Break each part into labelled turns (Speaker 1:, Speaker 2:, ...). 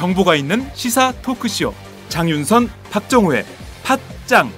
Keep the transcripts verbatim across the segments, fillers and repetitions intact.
Speaker 1: 정보가 있는 시사 토크쇼 장윤선, 박정호의 팟짱.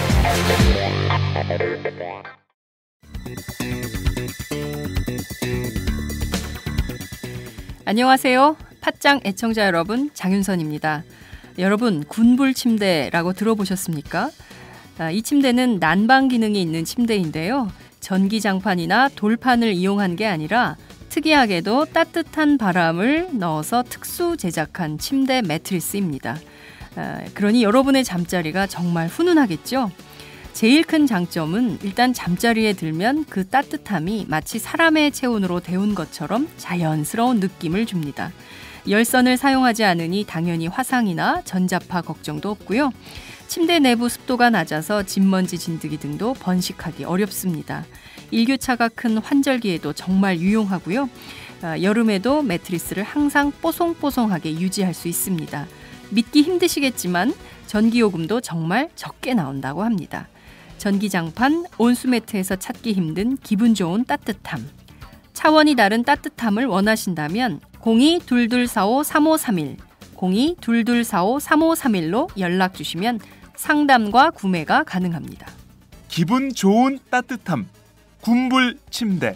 Speaker 2: 안녕하세요. 팟짱 애청자 여러분, 장윤선입니다. 여러분, 군불 침대라고 들어보셨습니까? 아, 이 침대는 난방 기능이 있는 침대인데요. 전기장판이나 돌판을 이용한 게 아니라 특이하게도 따뜻한 바람을 넣어서 특수 제작한 침대 매트리스입니다. 아, 그러니 여러분의 잠자리가 정말 훈훈하겠죠? 제일 큰 장점은 일단 잠자리에 들면 그 따뜻함이 마치 사람의 체온으로 데운 것처럼 자연스러운 느낌을 줍니다. 열선을 사용하지 않으니 당연히 화상이나 전자파 걱정도 없고요. 침대 내부 습도가 낮아서 진먼지 진드기 등도 번식하기 어렵습니다. 일교차가 큰 환절기에도 정말 유용하고요. 아, 여름에도 매트리스를 항상 뽀송뽀송하게 유지할 수 있습니다. 믿기 힘드시겠지만 전기요금도 정말 적게 나온다고 합니다. 전기장판, 온수매트에서 찾기 힘든 기분 좋은 따뜻함. 차원이 다른 따뜻함을 원하신다면 공이 이이사오 삼오삼일, 공이 이이사오 삼오삼일로 연락 주시면 상담과 구매가 가능합니다.
Speaker 1: 기분 좋은 따뜻함, 군불 침대.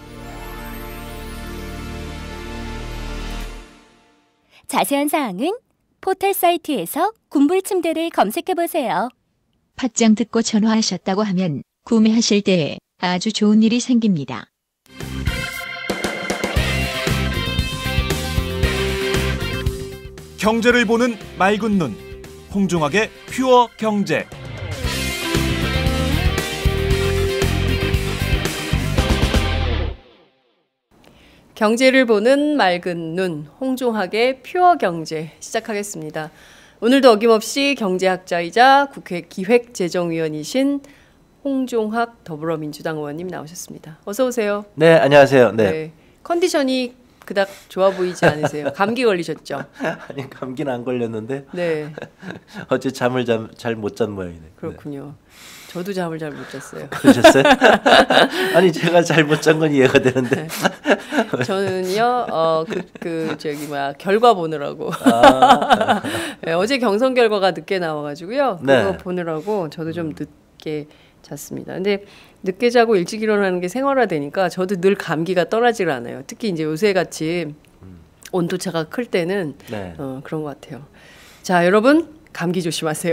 Speaker 3: 자세한 사항은 포털 사이트에서 군불 침대를 검색해보세요.
Speaker 4: 팟짱 듣고 전화하셨다고 하면 구매하실 때에 아주 좋은 일이 생깁니다.
Speaker 1: 경제를 보는 맑은 눈, 홍종학의 퓨어 경제.
Speaker 2: 경제를 보는 맑은 눈, 홍종학의 퓨어 경제 시작하겠습니다. 오늘도 어김없이 경제학자이자 국회 기획재정위원이신 홍종학 더불어민주당 의원님 나오셨습니다. 어서 오세요.
Speaker 5: 네, 안녕하세요. 네.
Speaker 2: 네. 컨디션이 그닥 좋아 보이지 않으세요? 감기 걸리셨죠?
Speaker 5: 아니, 감기는 안 걸렸는데.
Speaker 2: 네.
Speaker 5: 어제 잠을 잘 못 잔 모양이네.
Speaker 2: 그렇군요. 네. 저도 잠을 잘 못 잤어요.
Speaker 5: 그러셨어요? 아니, 제가 잘 못 잔 건 이해가 되는데.
Speaker 2: 네. 저는요, 어, 그, 그, 저기, 뭐야, 결과 보느라고. 아. 네, 어제 경선 결과가 늦게 나와가지고요. 그거 네. 보느라고 저도 좀 늦게 잤습니다. 근데 늦게 자고 일찍 일어나는 게 생활화되니까 저도 늘 감기가 떠나질 않아요. 특히 이제 요새 같이 온도차가 클 때는 네. 어, 그런 것 같아요. 자, 여러분. 감기 조심하세요.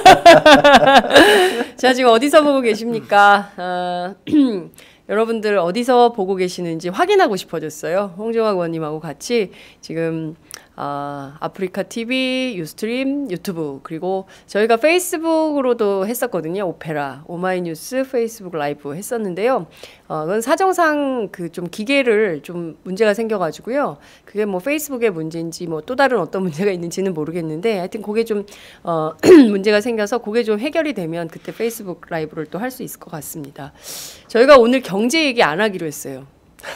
Speaker 2: 자, 지금 어디서 보고 계십니까? 어, 여러분들 어디서 보고 계시는지 확인하고 싶어졌어요. 홍종학 의원님하고 같이 지금 아, 아프리카 티비, 유스트림, 유튜브, 그리고 저희가 페이스북으로도 했었거든요. 오페라, 오마이뉴스 페이스북 라이브 했었는데요. 어, 그건 사정상 그 좀 기계를 좀 문제가 생겨가지고요. 그게 뭐 페이스북의 문제인지 뭐 또 다른 어떤 문제가 있는지는 모르겠는데 하여튼 그게 좀 어, 문제가 생겨서 그게 좀 해결이 되면 그때 페이스북 라이브를 또 할 수 있을 것 같습니다. 저희가 오늘 경제 얘기 안 하기로 했어요.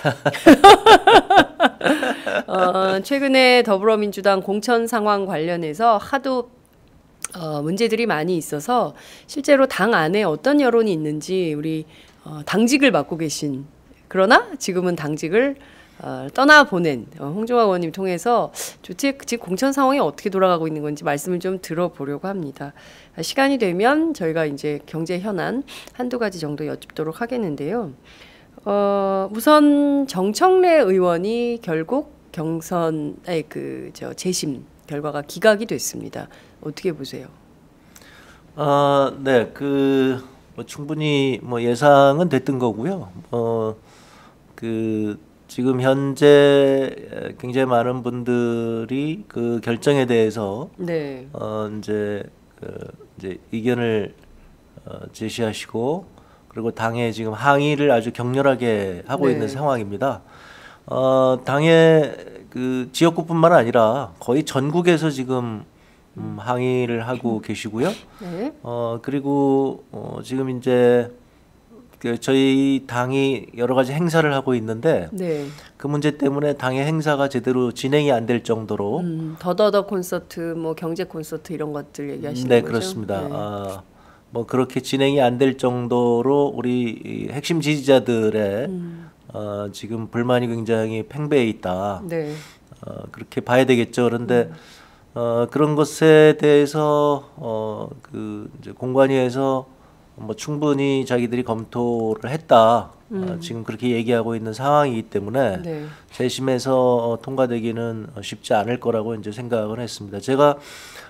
Speaker 2: 어, 최근에 더불어민주당 공천 상황 관련해서 하도 어, 문제들이 많이 있어서 실제로 당 안에 어떤 여론이 있는지 우리 어, 당직을 맡고 계신, 그러나 지금은 당직을 어, 떠나보낸 어, 홍종학 의원님 통해서 도대체 지금 공천 상황이 어떻게 돌아가고 있는 건지 말씀을 좀 들어보려고 합니다. 시간이 되면 저희가 이제 경제 현안 한두 가지 정도 여쭙도록 하겠는데요. 어, 우선 정청래 의원이 결국 경선의 그 저 재심 결과가 기각이 됐습니다. 어떻게 보세요?
Speaker 5: 어, 네, 그 뭐 충분히 뭐 예상은 됐던 거고요. 어, 그 지금 현재 굉장히 많은 분들이 그 결정에 대해서 네. 어, 이제 그 이제 의견을 어, 제시하시고. 그리고 당에 지금 항의를 아주 격렬하게 하고 네. 있는 상황입니다. 어, 당의 그 지역구뿐만 아니라 거의 전국에서 지금 음, 항의를 하고 계시고요. 네. 어, 그리고 어, 지금 이제 그 저희 당이 여러 가지 행사를 하고 있는데 네. 그 문제 때문에 당의 행사가 제대로 진행이 안 될 정도로
Speaker 2: 음, 더더더 콘서트, 뭐 경제 콘서트 이런 것들 얘기하시는
Speaker 5: 네,
Speaker 2: 거죠?
Speaker 5: 그렇습니다.
Speaker 2: 네.
Speaker 5: 아, 뭐 그렇게 진행이 안 될 정도로 우리 핵심 지지자들의 음. 어, 지금 불만이 굉장히 팽배해 있다. 네. 어, 그렇게 봐야 되겠죠. 그런데 음. 어, 그런 것에 대해서 어, 그 이제 공관위에서 뭐 충분히 자기들이 검토를 했다.
Speaker 2: 음.
Speaker 5: 어, 지금 그렇게 얘기하고 있는 상황이기 때문에
Speaker 2: 네.
Speaker 5: 재심에서 어, 통과되기는 쉽지 않을 거라고 이제 생각을 했습니다. 제가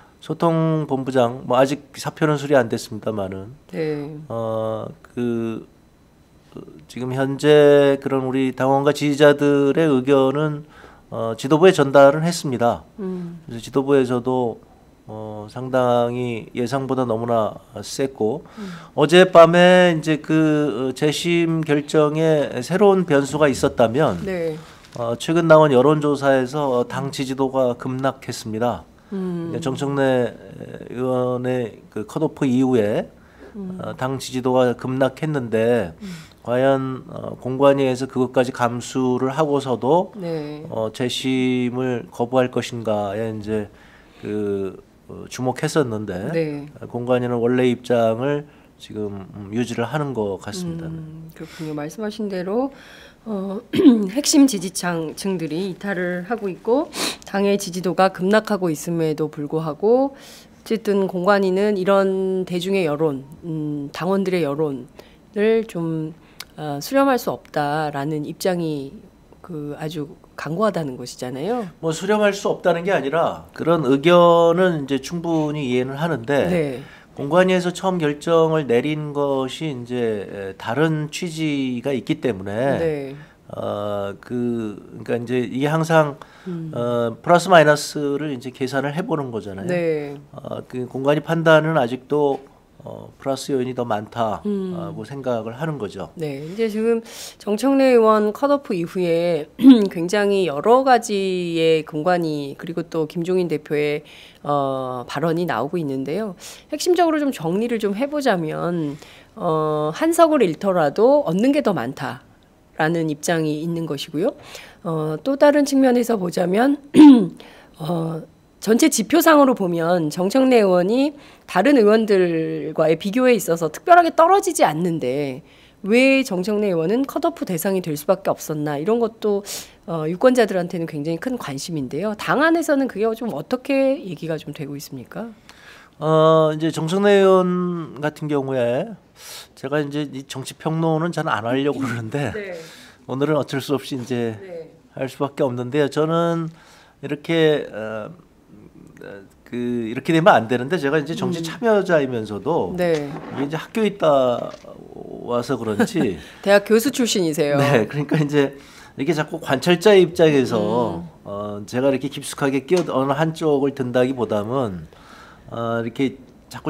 Speaker 5: 소통본부장 뭐 아직 사표는 수리 안 됐습니다만은
Speaker 2: 네.
Speaker 5: 어그 지금 현재 그런 우리 당원과 지지자들의 의견은 어, 지도부에 전달은 했습니다.
Speaker 2: 음.
Speaker 5: 그래서 지도부에서도 어, 상당히 예상보다 너무나 셌고
Speaker 2: 음.
Speaker 5: 어젯밤에 이제 그 재심 결정에 새로운 변수가 있었다면
Speaker 2: 네.
Speaker 5: 어, 최근 나온 여론조사에서 당 지지도가 급락했습니다.
Speaker 2: 음.
Speaker 5: 정청래 의원의 그 컷오프 이후에
Speaker 2: 음.
Speaker 5: 어, 당 지지도가 급락했는데
Speaker 2: 음.
Speaker 5: 과연 어, 공관위에서 그것까지 감수를 하고서도
Speaker 2: 네.
Speaker 5: 어, 재심을 거부할 것인가에 이제 그 어, 주목했었는데
Speaker 2: 네.
Speaker 5: 공관위는 원래 입장을 지금 음, 유지를 하는 것 같습니다.
Speaker 2: 음, 그렇군요. 말씀하신 대로 어, 핵심 지지층들이 이탈을 하고 있고 당의 지지도가 급락하고 있음에도 불구하고 어쨌든 공관위는 이런 대중의 여론, 음, 당원들의 여론을 좀 어, 수렴할 수 없다라는 입장이 그 아주 강고하다는 것이잖아요.
Speaker 5: 뭐 수렴할 수 없다는 게 아니라 그런 의견은 이제 충분히 이해는 하는데
Speaker 2: 네.
Speaker 5: 공관위에서 처음 결정을 내린 것이 이제 다른 취지가 있기 때문에
Speaker 2: 네.
Speaker 5: 어그 그러니까 이제 이게 항상
Speaker 2: 음.
Speaker 5: 어 플러스 마이너스를 이제 계산을 해보는 거잖아요.
Speaker 2: 네.
Speaker 5: 어그 공관위 판단은 아직도 어 플러스 요인이 더 많다고
Speaker 2: 음.
Speaker 5: 생각을 하는 거죠.
Speaker 2: 네, 이제 지금 정청래 의원 컷오프 이후에 굉장히 여러 가지의 공관위 그리고 또 김종인 대표의 어, 발언이 나오고 있는데요. 핵심적으로 좀 정리를 좀 해보자면 어, 한석을 잃더라도 얻는 게 더 많다라는 입장이 있는 것이고요. 어, 또 다른 측면에서 보자면 어, 전체 지표상으로 보면 정청래 의원이 다른 의원들과의 비교에 있어서 특별하게 떨어지지 않는데 왜 정청래 의원은 컷오프 대상이 될 수밖에 없었나 이런 것도 어, 유권자들한테는 굉장히 큰 관심인데요. 당 안에서는 그게 좀 어떻게 얘기가 좀 되고 있습니까?
Speaker 5: 어 이제 정청래 의원 같은 경우에 제가 이제 이 정치 평론은 잘 안 하려고 그러는데
Speaker 2: 네.
Speaker 5: 오늘은 어쩔 수 없이 이제
Speaker 2: 네.
Speaker 5: 할 수밖에 없는데요. 저는 이렇게 어, 그 이렇게 되면 안 되는데 제가 이제 정치 참여자이면서도
Speaker 2: 네.
Speaker 5: 이게 이제 학교 있다 와서 그런지
Speaker 2: 대학 교수 출신이세요.
Speaker 5: 네, 그러니까 이제 이렇게 자꾸 관찰자의 입장에서
Speaker 2: 음.
Speaker 5: 어, 제가 이렇게 깊숙하게 끼어 어느 한쪽을 든다기보다는 어, 이렇게 자꾸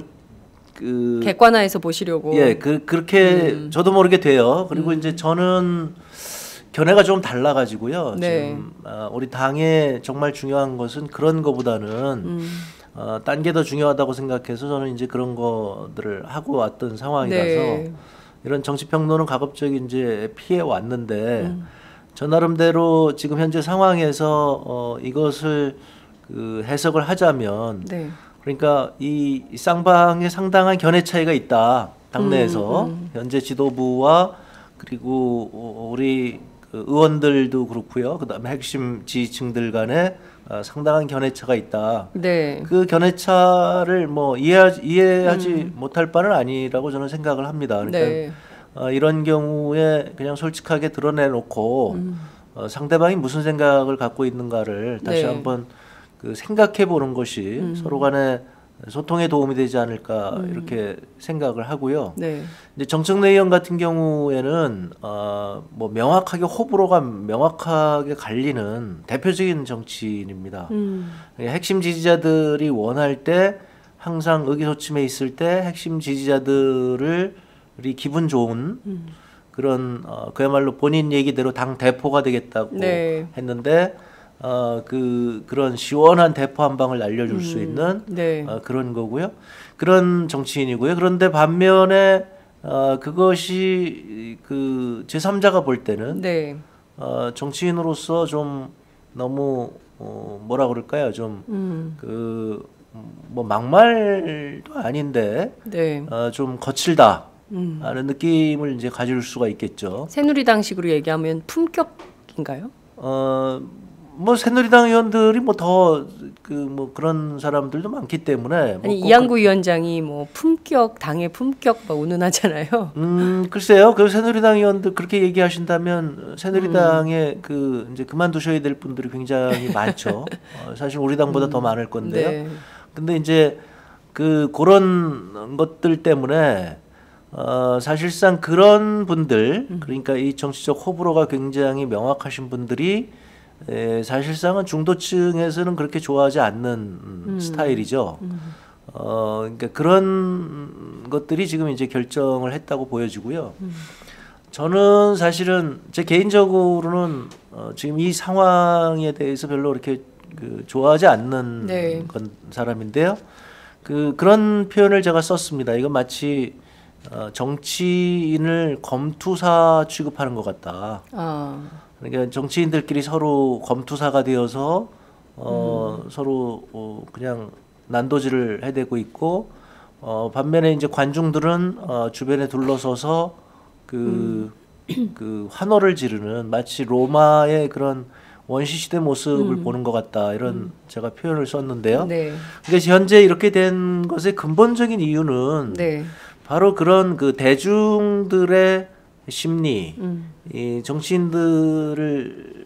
Speaker 5: 그
Speaker 2: 객관화해서 보시려고.
Speaker 5: 예, 그 그렇게
Speaker 2: 음.
Speaker 5: 저도 모르게 돼요. 그리고
Speaker 2: 음.
Speaker 5: 이제 저는 견해가 좀 달라가지고요.
Speaker 2: 네.
Speaker 5: 지금 어, 우리 당에 정말 중요한 것은 그런 거보다는
Speaker 2: 음.
Speaker 5: 어, 딴 게 더 중요하다고 생각해서 저는 이제 그런 것들을 하고 왔던 상황이라서
Speaker 2: 네.
Speaker 5: 이런 정치 평론은 가급적 이제 피해 왔는데
Speaker 2: 음.
Speaker 5: 저 나름대로 지금 현재 상황에서 어, 이것을 그 해석을 하자면
Speaker 2: 네.
Speaker 5: 그러니까 이, 이 쌍방에 상당한 견해 차이가 있다 당내에서
Speaker 2: 음, 음.
Speaker 5: 현재 지도부와 그리고 우리 그 의원들도 그렇고요. 그다음에 핵심 지지층들 간에 어, 상당한 견해차가 있다.
Speaker 2: 네.
Speaker 5: 그 견해차를 뭐 이해 이해하지
Speaker 2: 음.
Speaker 5: 못할 바는 아니라고 저는 생각을 합니다. 그러니까
Speaker 2: 네.
Speaker 5: 어, 이런 경우에 그냥 솔직하게 드러내놓고
Speaker 2: 음.
Speaker 5: 어, 상대방이 무슨 생각을 갖고 있는가를 다시
Speaker 2: 네.
Speaker 5: 한번 그 생각해 보는 것이
Speaker 2: 음.
Speaker 5: 서로 간에 소통에 도움이 되지 않을까
Speaker 2: 음.
Speaker 5: 이렇게 생각을 하고요.
Speaker 2: 네.
Speaker 5: 이제 정청래 의원 같은 경우에는 어, 뭐 명확하게 호불호가 명확하게 갈리는 대표적인 정치인입니다.
Speaker 2: 음.
Speaker 5: 핵심 지지자들이 원할 때 항상 의기소침해 있을 때 핵심 지지자들을 우리 기분 좋은
Speaker 2: 음.
Speaker 5: 그런 어, 그야말로 본인 얘기대로 당 대포가 되겠다고
Speaker 2: 네.
Speaker 5: 했는데 어, 그 그런 시원한 대포 한 방을 날려줄 수
Speaker 2: 음.
Speaker 5: 있는
Speaker 2: 네.
Speaker 5: 어, 그런 거고요. 그런 정치인이고요. 그런데 반면에 어, 그것이 그 제삼자가 볼 때는
Speaker 2: 네.
Speaker 5: 어, 정치인으로서 좀 너무 어, 뭐라 그럴까요? 좀
Speaker 2: 음.
Speaker 5: 그 뭐 막말도 아닌데
Speaker 2: 네.
Speaker 5: 어, 좀 거칠다
Speaker 2: 음.
Speaker 5: 하는 느낌을 이제 가질 수가 있겠죠.
Speaker 2: 새누리당식으로 얘기하면 품격인가요?
Speaker 5: 어, 뭐 새누리당 의원들이 뭐 더 그 뭐 그런 사람들도 많기 때문에 뭐
Speaker 6: 아니 이양구 위원장이 뭐 품격 당의 품격 막 운운하잖아요.
Speaker 5: 음 글쎄요. 그 새누리당 의원들 그렇게 얘기하신다면 새누리당에 음. 그 이제 그만두셔야 될 분들이 굉장히 많죠. 어, 사실 우리 당보다 음. 더 많을 건데요. 네. 근데 이제 그 그런 것들 때문에 어, 사실상 그런 분들 음. 그러니까 이 정치적 호불호가 굉장히 명확하신 분들이 에, 사실상은 중도층에서는 그렇게 좋아하지 않는 음. 스타일이죠. 음. 어, 그러니까 그런 것들이 지금 이제 결정을 했다고 보여지고요. 음. 저는 사실은 제 개인적으로는 어, 지금 이 상황에 대해서 별로 그렇게 그 좋아하지 않는 네. 건 사람인데요. 그 그런 표현을 제가 썼습니다. 이건 마치 어, 정치인을 검투사 취급하는 것 같다. 아. 그러니까 정치인들끼리 서로 검투사가 되어서 어, 음. 서로 어, 그냥 난도질을 해대고 있고 어, 반면에 이제 관중들은 어, 주변에 둘러서서 그, 음. 그 환호를 지르는 마치 로마의 그런 원시 시대 모습을 음. 보는 것 같다 이런 음. 제가 표현을 썼는데요. 네. 그러니까 현재 이렇게 된 것의 근본적인 이유는 네. 바로 그런 그 대중들의 심리, 음. 이 정치인들이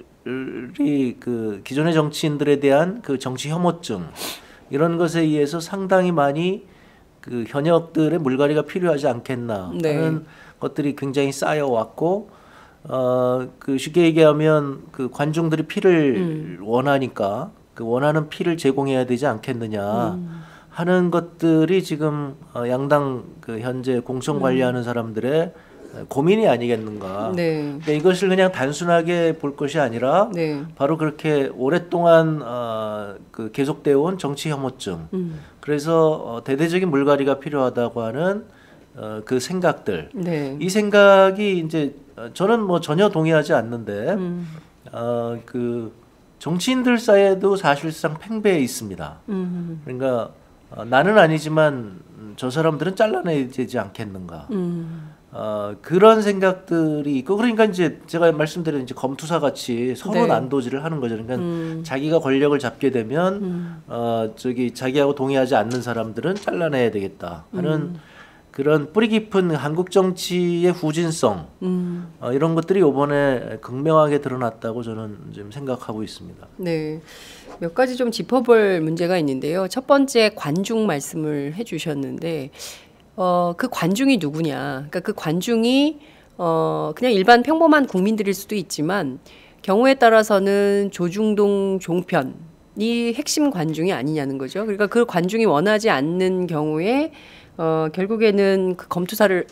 Speaker 5: 그 기존의 정치인들에 대한 그 정치 혐오증 이런 것에 의해서 상당히 많이 그 현역들의 물갈이가 필요하지 않겠나 네. 하는 것들이 굉장히 쌓여왔고, 어, 그 쉽게 얘기하면 그 관중들이 피를 음. 원하니까 그 원하는 피를 제공해야 되지 않겠느냐. 음. 하는 것들이 지금 양당 그 현재 공천 관리하는 음. 사람들의 고민이 아니겠는가. 네. 그러니까 이것을 그냥 단순하게 볼 것이 아니라 네. 바로 그렇게 오랫동안 어, 그 계속되어 온 정치 혐오증. 음. 그래서 어, 대대적인 물갈이가 필요하다고 하는 어, 그 생각들. 네. 이 생각이 이제 저는 뭐 전혀 동의하지 않는데 음. 어, 그 정치인들 사이에도 사실상 팽배해 있습니다. 음. 그러니까 어, 나는 아니지만 저 사람들은 잘라내야 되지 않겠는가. 음. 어, 그런 생각들이 있고, 그러니까 이제 제가 말씀드린 이제 검투사 같이 서로 네. 난도질을 하는 거죠. 그러니까 음. 자기가 권력을 잡게 되면 음. 어, 저기 자기하고 동의하지 않는 사람들은 잘라내야 되겠다 하는 음. 그런 뿌리 깊은 한국 정치의 후진성 음. 어, 이런 것들이 이번에 극명하게 드러났다고 저는 지금 생각하고 있습니다.
Speaker 6: 네, 몇 가지 좀 짚어볼 문제가 있는데요. 첫 번째 관중 말씀을 해주셨는데 어, 그 관중이 누구냐? 그러니까 그 관중이 어, 그냥 일반 평범한 국민들일 수도 있지만 경우에 따라서는 조중동 종편이 핵심 관중이 아니냐는 거죠. 그러니까 그 관중이 원하지 않는 경우에 어, 결국에는 그 검투사를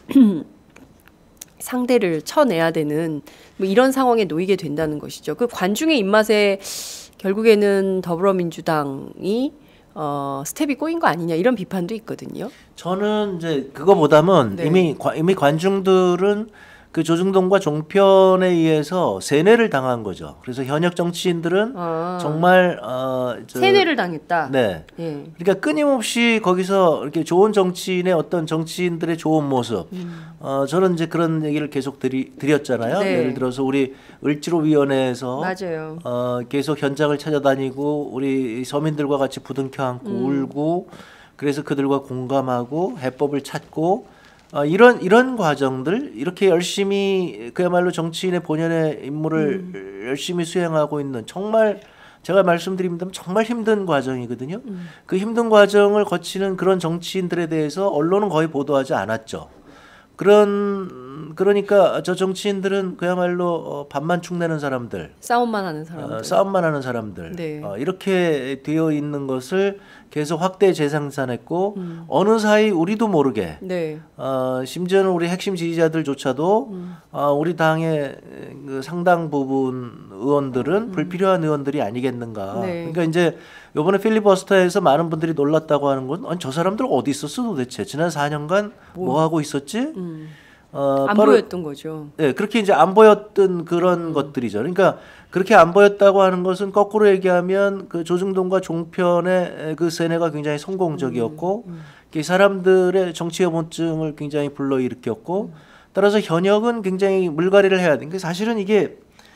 Speaker 6: 상대를 쳐내야 되는 뭐 이런 상황에 놓이게 된다는 것이죠. 그 관중의 입맛에 결국에는 더불어민주당이 어, 스텝이 꼬인 거 아니냐 이런 비판도 있거든요.
Speaker 5: 저는 이제 그거보다는 네. 이미 이미 관중들은 그 조중동과 종편에 의해서 세뇌를 당한 거죠. 그래서 현역 정치인들은 아. 정말 어,
Speaker 6: 저, 세뇌를 당했다.
Speaker 5: 네. 예. 그러니까 끊임없이 거기서 이렇게 좋은 정치인의 어떤 정치인들의 좋은 모습. 음. 어, 저는 이제 그런 얘기를 계속 드리, 드렸잖아요. 네. 예를 들어서 우리 을지로위원회에서
Speaker 6: 맞아요.
Speaker 5: 어, 계속 현장을 찾아다니고 우리 서민들과 같이 부둥켜 안고 음. 울고 그래서 그들과 공감하고 해법을 찾고. 어, 이런 이런 과정들 이렇게 열심히 그야말로 정치인의 본연의 임무를 음. 열심히 수행하고 있는 정말 제가 말씀드립니다만 정말 힘든 과정이거든요. 음. 그 힘든 과정을 거치는 그런 정치인들에 대해서 언론은 거의 보도하지 않았죠. 그런 그러니까 저 정치인들은 그야말로 어, 밥만 축내는 사람들,
Speaker 6: 싸움만 하는 사람들,
Speaker 5: 어, 싸움만 하는 사람들 네. 어, 이렇게 되어 있는 것을 계속 확대 재생산했고 음. 어느 사이 우리도 모르게 네. 어, 심지어는 우리 핵심 지지자들조차도 음. 어, 우리 당의 그 상당 부분 의원들은 음. 불필요한 의원들이 아니겠는가. 네. 그러니까 이제 이번에 필리버스터에서 많은 분들이 놀랐다고 하는 건 아니, 저 사람들 어디 있었어 도대체 지난 사 년간 뭐, 뭐 하고 있었지? 음.
Speaker 6: 어, 안 바로, 보였던 거죠.
Speaker 5: 네, 그렇게 이제 안 보였던 그런 음. 것들이죠. 그러니까 그렇게 안 보였다고 하는 것은 거꾸로 얘기하면 그 조중동과 종편의 그 세뇌가 굉장히 성공적이었고 음. 음. 이 사람들의 정치 혐오증을 굉장히 불러일으켰고 음. 따라서 현역은 굉장히 물갈이를 해야 돼. 그러니까 사실은 이게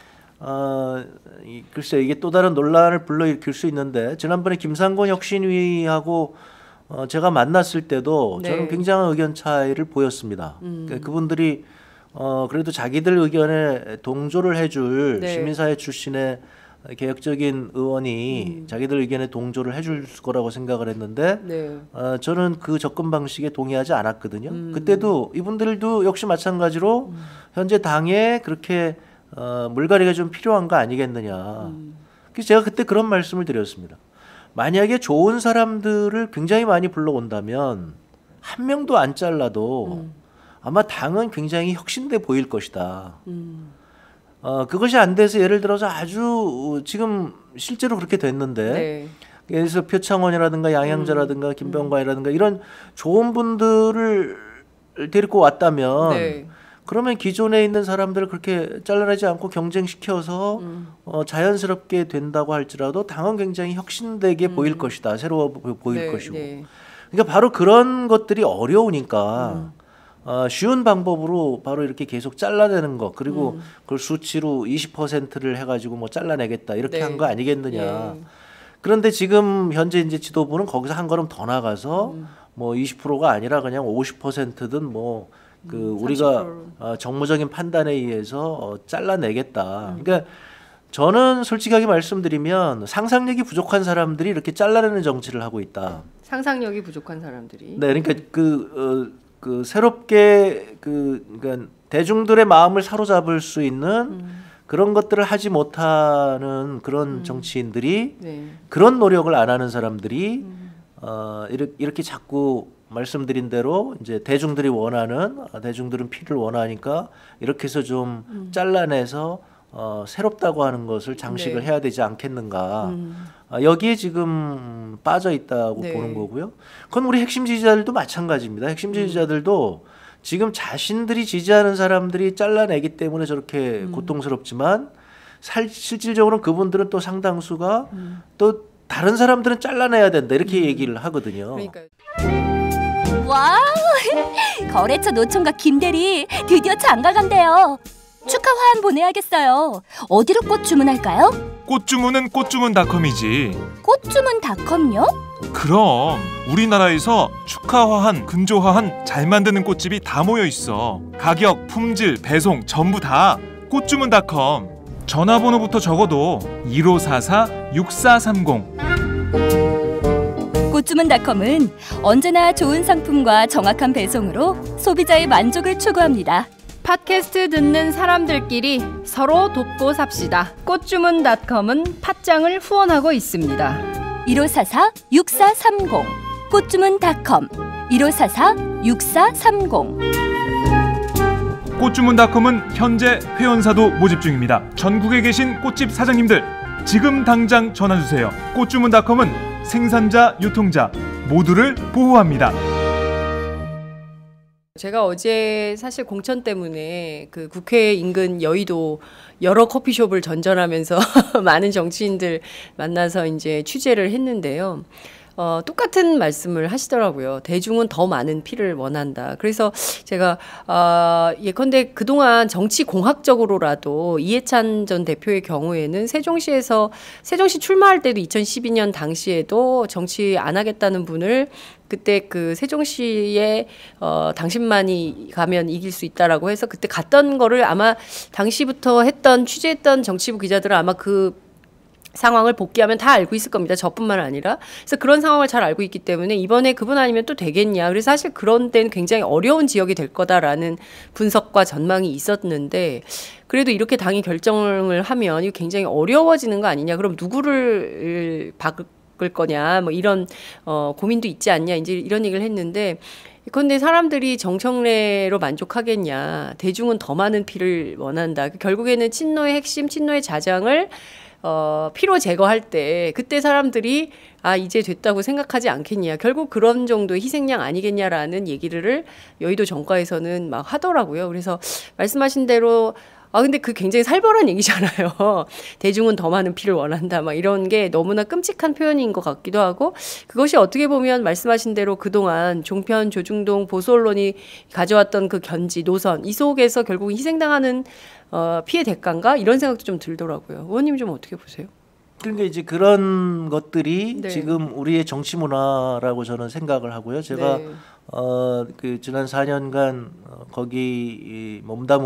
Speaker 5: 어, 이, 글쎄 이게 또 다른 논란을 불러일으킬 수 있는데 지난번에 김상곤 혁신위하고 어, 제가 만났을 때도
Speaker 6: 네.
Speaker 5: 저는 굉장한 의견 차이를 보였습니다.
Speaker 6: 음.
Speaker 5: 그러니까 그분들이 어, 그래도 자기들 의견에 동조를 해줄
Speaker 6: 네.
Speaker 5: 시민사회 출신의 개혁적인 의원이
Speaker 6: 음.
Speaker 5: 자기들 의견에 동조를 해줄 거라고 생각을 했는데
Speaker 6: 네.
Speaker 5: 어, 저는 그 접근 방식에 동의하지 않았거든요.
Speaker 6: 음.
Speaker 5: 그때도 이분들도 역시 마찬가지로 음. 현재 당에 그렇게 어, 물갈이가 좀 필요한 거 아니겠느냐.
Speaker 6: 음.
Speaker 5: 그래서 제가 그때 그런 말씀을 드렸습니다. 만약에 좋은 사람들을 굉장히 많이 불러온다면 한 명도 안 잘라도
Speaker 6: 음.
Speaker 5: 아마 당은 굉장히 혁신돼 보일 것이다.
Speaker 6: 음.
Speaker 5: 어, 그것이 안 돼서 예를 들어서 아주 지금 실제로 그렇게 됐는데
Speaker 6: 네.
Speaker 5: 예를 들어서 표창원이라든가 양양자라든가
Speaker 6: 음.
Speaker 5: 김병관이라든가 이런 좋은 분들을 데리고 왔다면
Speaker 6: 네.
Speaker 5: 그러면 기존에 있는 사람들을 그렇게 잘라내지 않고 경쟁시켜서
Speaker 6: 음.
Speaker 5: 어, 자연스럽게 된다고 할지라도 당은 굉장히 혁신되게
Speaker 6: 음.
Speaker 5: 보일 것이다. 새로워 보- 보일
Speaker 6: 네,
Speaker 5: 것이고.
Speaker 6: 네.
Speaker 5: 그러니까 바로 그런 것들이 어려우니까
Speaker 6: 음.
Speaker 5: 어, 쉬운 방법으로 바로 이렇게 계속 잘라내는 거 그리고
Speaker 6: 음.
Speaker 5: 그걸 수치로 이십 퍼센트를 해가지고 뭐 잘라내겠다 이렇게
Speaker 6: 네.
Speaker 5: 한 거 아니겠느냐.
Speaker 6: 예.
Speaker 5: 그런데 지금 현재 이제 지도부는 거기서 한 걸음 더 나가서
Speaker 6: 음.
Speaker 5: 뭐 이십 퍼센트가 아니라 그냥 오십 퍼센트든 뭐 그
Speaker 6: 음,
Speaker 5: 우리가
Speaker 6: 삼십 퍼센트.
Speaker 5: 어, 정무적인 판단에 의해서 어, 잘라내겠다.
Speaker 6: 음.
Speaker 5: 그러니까 저는 솔직하게 말씀드리면 상상력이 부족한 사람들이 이렇게 잘라내는 정치를 하고 있다.
Speaker 6: 상상력이 부족한 사람들이.
Speaker 5: 네, 그러니까 그, 어, 그 새롭게 그 그러니까 대중들의 마음을 사로잡을 수 있는
Speaker 6: 음.
Speaker 5: 그런 것들을 하지 못하는 그런
Speaker 6: 음.
Speaker 5: 정치인들이
Speaker 6: 네.
Speaker 5: 그런 노력을 안 하는 사람들이
Speaker 6: 음.
Speaker 5: 어, 이렇게, 이렇게 자꾸 말씀드린 대로 이제 대중들이 원하는 어, 대중들은 피를 원하니까 이렇게 해서 좀
Speaker 6: 음.
Speaker 5: 잘라내서 어, 새롭다고 하는 것을 장식을
Speaker 6: 네.
Speaker 5: 해야 되지 않겠는가.
Speaker 6: 음.
Speaker 5: 아, 여기에 지금 빠져 있다고
Speaker 6: 네.
Speaker 5: 보는 거고요. 그건 우리 핵심 지지자들도 마찬가지입니다. 핵심 지지자들도 지금 자신들이 지지하는 사람들이 잘라내기 때문에 저렇게
Speaker 6: 음.
Speaker 5: 고통스럽지만 살, 실질적으로는 그분들은 또 상당수가
Speaker 6: 음.
Speaker 5: 또 다른 사람들은 잘라내야 된다 이렇게 얘기를 하거든요.
Speaker 6: 그러니까
Speaker 3: 와우! 거래처 노총각 김대리 드디어 장가간대요. 축하 화한 보내야겠어요. 어디로 꽃 주문할까요?
Speaker 1: 꽃 주문은 꽃주문닷컴이지.
Speaker 3: 꽃주문닷컴요?
Speaker 1: 그럼 우리나라에서 축하화한, 근조화한 잘 만드는 꽃집이 다 모여 있어. 가격, 품질, 배송 전부 다 꽃주문닷컴. 전화번호부터 적어도 일오사사 육사삼공.
Speaker 3: 꽃주문닷컴은 언제나 좋은 상품과 정확한 배송으로 소비자의 만족을 추구합니다.
Speaker 2: 팟캐스트 듣는 사람들끼리 서로 돕고 삽시다. 꽃주문닷컴은 팥장을 후원하고 있습니다.
Speaker 3: 일오사사 육사삼공 꽃주문닷컴 일오사사 육사삼공.
Speaker 1: 꽃주문닷컴은 현재 회원사도 모집 중입니다. 전국에 계신 꽃집 사장님들 지금 당장 전화주세요. 꽃주문닷컴은 생산자, 유통자 모두를 보호합니다.
Speaker 6: 제가 어제 사실 공천 때문에 그 국회 인근 여의도 여러 커피숍을 전전하면서 많은 정치인들 만나서 이제 취재를 했는데요. 어, 똑같은 말씀을 하시더라고요. 대중은 더 많은 피를 원한다. 그래서 제가 어, 예컨대 그동안 정치 공학적으로라도 이해찬 전 대표의 경우에는 세종시에서 세종시 출마할 때도 이천십이 년 당시에도 정치 안 하겠다는 분을 그때 그 세종시에 어, 당신만이 가면 이길 수 있다라고 해서 그때 갔던 거를 아마 당시부터 했던 취재했던 정치부 기자들은 아마 그 상황을 복귀하면 다 알고 있을 겁니다. 저뿐만 아니라. 그래서 그런 상황을 잘 알고 있기 때문에 이번에 그분 아니면 또 되겠냐. 그래서 사실 그런 데는 굉장히 어려운 지역이 될 거다라는 분석과 전망이 있었는데 그래도 이렇게 당이 결정을 하면 이거 굉장히 어려워지는 거 아니냐. 그럼 누구를 바꿀 거냐. 뭐 이런 어, 고민도 있지 않냐. 이제 이런 얘기를 했는데 그런데 사람들이 정청래로 만족하겠냐. 대중은 더 많은 피를 원한다. 결국에는 친노의 핵심, 친노의 자장을 어, 피로 제거할 때 그때 사람들이 아 이제 됐다고 생각하지 않겠냐. 결국 그런 정도의 희생양 아니겠냐라는 얘기를 여의도 정가에서는 막 하더라고요. 그래서 말씀하신 대로 아 근데 그 굉장히 살벌한 얘기잖아요. 대중은 더 많은 피를 원한다. 막 이런 게 너무나 끔찍한 표현인 것 같기도 하고 그것이 어떻게 보면 말씀하신 대로 그동안 종편, 조중동, 보수 언론이 가져왔던 그 견지, 노선 이 속에서 결국 희생당하는 어, 피해 대가인가 이런 생각도 좀 들더라고요. 의원님 좀 어떻게 보세요?
Speaker 5: 그러니까 이제 그런 것들이
Speaker 6: 네.
Speaker 5: 지금 우리의 정치 문화라고 저는 생각을 하고요. 제가
Speaker 6: 네.
Speaker 5: 어, 그 지난 사 년간 어, 거기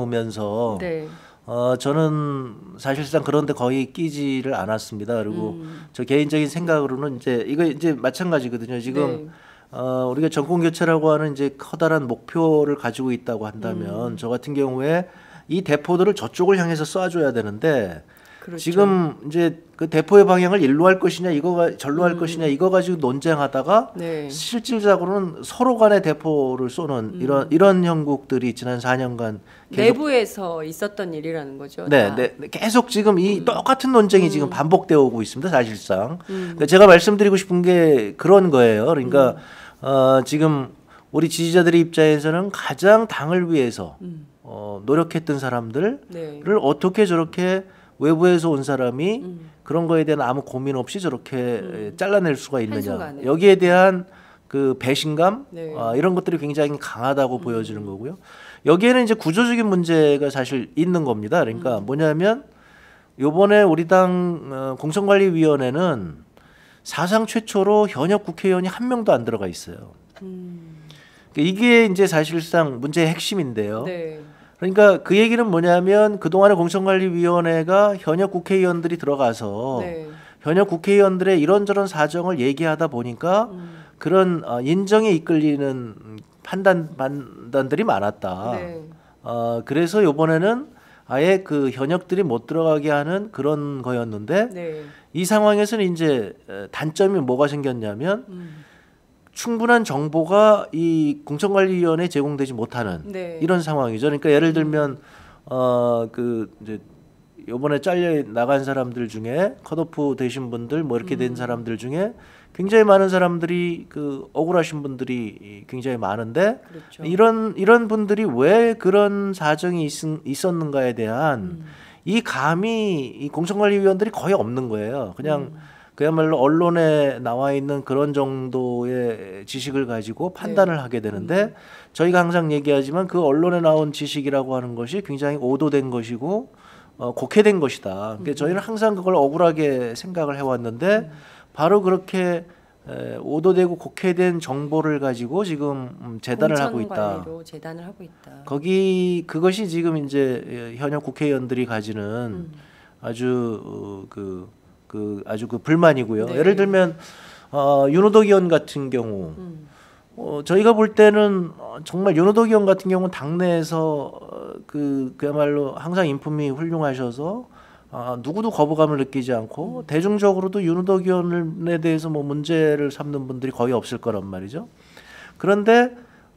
Speaker 5: 몸담으면서
Speaker 6: 네.
Speaker 5: 어, 저는 사실상 그런데 거의 끼지를 않았습니다. 그리고
Speaker 6: 음.
Speaker 5: 저 개인적인 생각으로는 이제 이거 이제 마찬가지거든요. 지금
Speaker 6: 네.
Speaker 5: 어, 우리가 정권 교체라고 하는 이제 커다란 목표를 가지고 있다고 한다면
Speaker 6: 음.
Speaker 5: 저 같은 경우에 이 대포들을 저쪽을 향해서 쏴줘야 되는데
Speaker 6: 그렇죠.
Speaker 5: 지금 이제 그 대포의 방향을 일로 할 것이냐 이거가 절로 할
Speaker 6: 음.
Speaker 5: 것이냐 이거 가지고 논쟁하다가
Speaker 6: 네.
Speaker 5: 실질적으로는 서로 간의 대포를 쏘는 이런 이런 형국들이 지난 사 년간 계속
Speaker 6: 내부에서 있었던 일이라는 거죠.
Speaker 5: 네,
Speaker 6: 다.
Speaker 5: 네, 네, 계속 지금 이 똑같은 논쟁이 지금 반복되어 오고 있습니다. 사실상.
Speaker 6: 음.
Speaker 5: 그러니까 제가 말씀드리고 싶은 게 그런 거예요. 그러니까
Speaker 6: 음.
Speaker 5: 어, 지금 우리 지지자들의 입장에서는 가장 당을 위해서
Speaker 6: 음.
Speaker 5: 어, 노력했던 사람들을
Speaker 6: 네.
Speaker 5: 어떻게 저렇게 외부에서 온 사람이
Speaker 6: 음.
Speaker 5: 그런 거에 대한 아무 고민 없이 저렇게
Speaker 6: 음.
Speaker 5: 잘라낼 수가 있느냐.
Speaker 6: 한순간에.
Speaker 5: 여기에 대한 그 배신감
Speaker 6: 네.
Speaker 5: 아, 이런 것들이 굉장히 강하다고 보여지는 거고요. 여기에는 이제 구조적인 문제가 사실 있는 겁니다. 그러니까 뭐냐면 요번에 우리 당 어, 공천관리위원회는 사상 최초로 현역 국회의원이 한 명도 안 들어가 있어요.
Speaker 6: 음.
Speaker 5: 그러니까 이게 이제 사실상 문제의 핵심인데요.
Speaker 6: 네.
Speaker 5: 그러니까 그 얘기는 뭐냐면 그동안의 공천관리위원회가 현역 국회의원들이 들어가서
Speaker 6: 네.
Speaker 5: 현역 국회의원들의 이런저런 사정을 얘기하다 보니까
Speaker 6: 음.
Speaker 5: 그런 어, 인정에 이끌리는 판단 판단들이 많았다.
Speaker 6: 네.
Speaker 5: 어, 그래서 이번에는 아예 그 현역들이 못 들어가게 하는 그런 거였는데
Speaker 6: 네.
Speaker 5: 이 상황에서는 이제 에, 단점이 뭐가 생겼냐면
Speaker 6: 음.
Speaker 5: 충분한 정보가 이 공천관리위원회에 제공되지 못하는
Speaker 6: 네.
Speaker 5: 이런 상황이죠. 그러니까 예를 들면 어 그 이제 요번에 잘려 나간 사람들 중에 컷오프 되신 분들 뭐 이렇게 된
Speaker 6: 음.
Speaker 5: 사람들 중에 굉장히 많은 사람들이 그 억울하신 분들이 굉장히 많은데
Speaker 6: 그렇죠.
Speaker 5: 이런 이런 분들이 왜 그런 사정이 있, 있었는가에 대한
Speaker 6: 음.
Speaker 5: 이 감이 이 공천관리위원들이 거의 없는 거예요. 그냥
Speaker 6: 음.
Speaker 5: 그야말로 언론에 나와 있는 그런 정도의 지식을 가지고 판단을
Speaker 6: 네.
Speaker 5: 하게 되는데 저희가 항상 얘기하지만 그 언론에 나온 지식이라고 하는 것이 굉장히 오도된 것이고 어, 곡해된 것이다. 그러니까 저희는 항상 그걸 억울하게 생각을 해왔는데 바로 그렇게 에, 오도되고 곡해된 정보를 가지고 지금 음, 재단을 하고 있다.
Speaker 6: 공천관리로 재단을 하고 있다.
Speaker 5: 거기 그것이 지금 이제 현역 국회의원들이 가지는
Speaker 6: 음.
Speaker 5: 아주 어, 그, 그 아주 그 불만이고요.
Speaker 6: 네.
Speaker 5: 예를 들면 어, 윤호덕 의원 같은 경우
Speaker 6: 음.
Speaker 5: 어, 저희가 볼 때는 어, 정말 윤호덕 의원 같은 경우는 당내에서 어, 그 그야말로 항상 인품이 훌륭하셔서 아, 누구도 거부감을 느끼지 않고
Speaker 6: 음.
Speaker 5: 대중적으로도 윤호덕 의원에 대해서 뭐 문제를 삼는 분들이 거의 없을 거란 말이죠. 그런데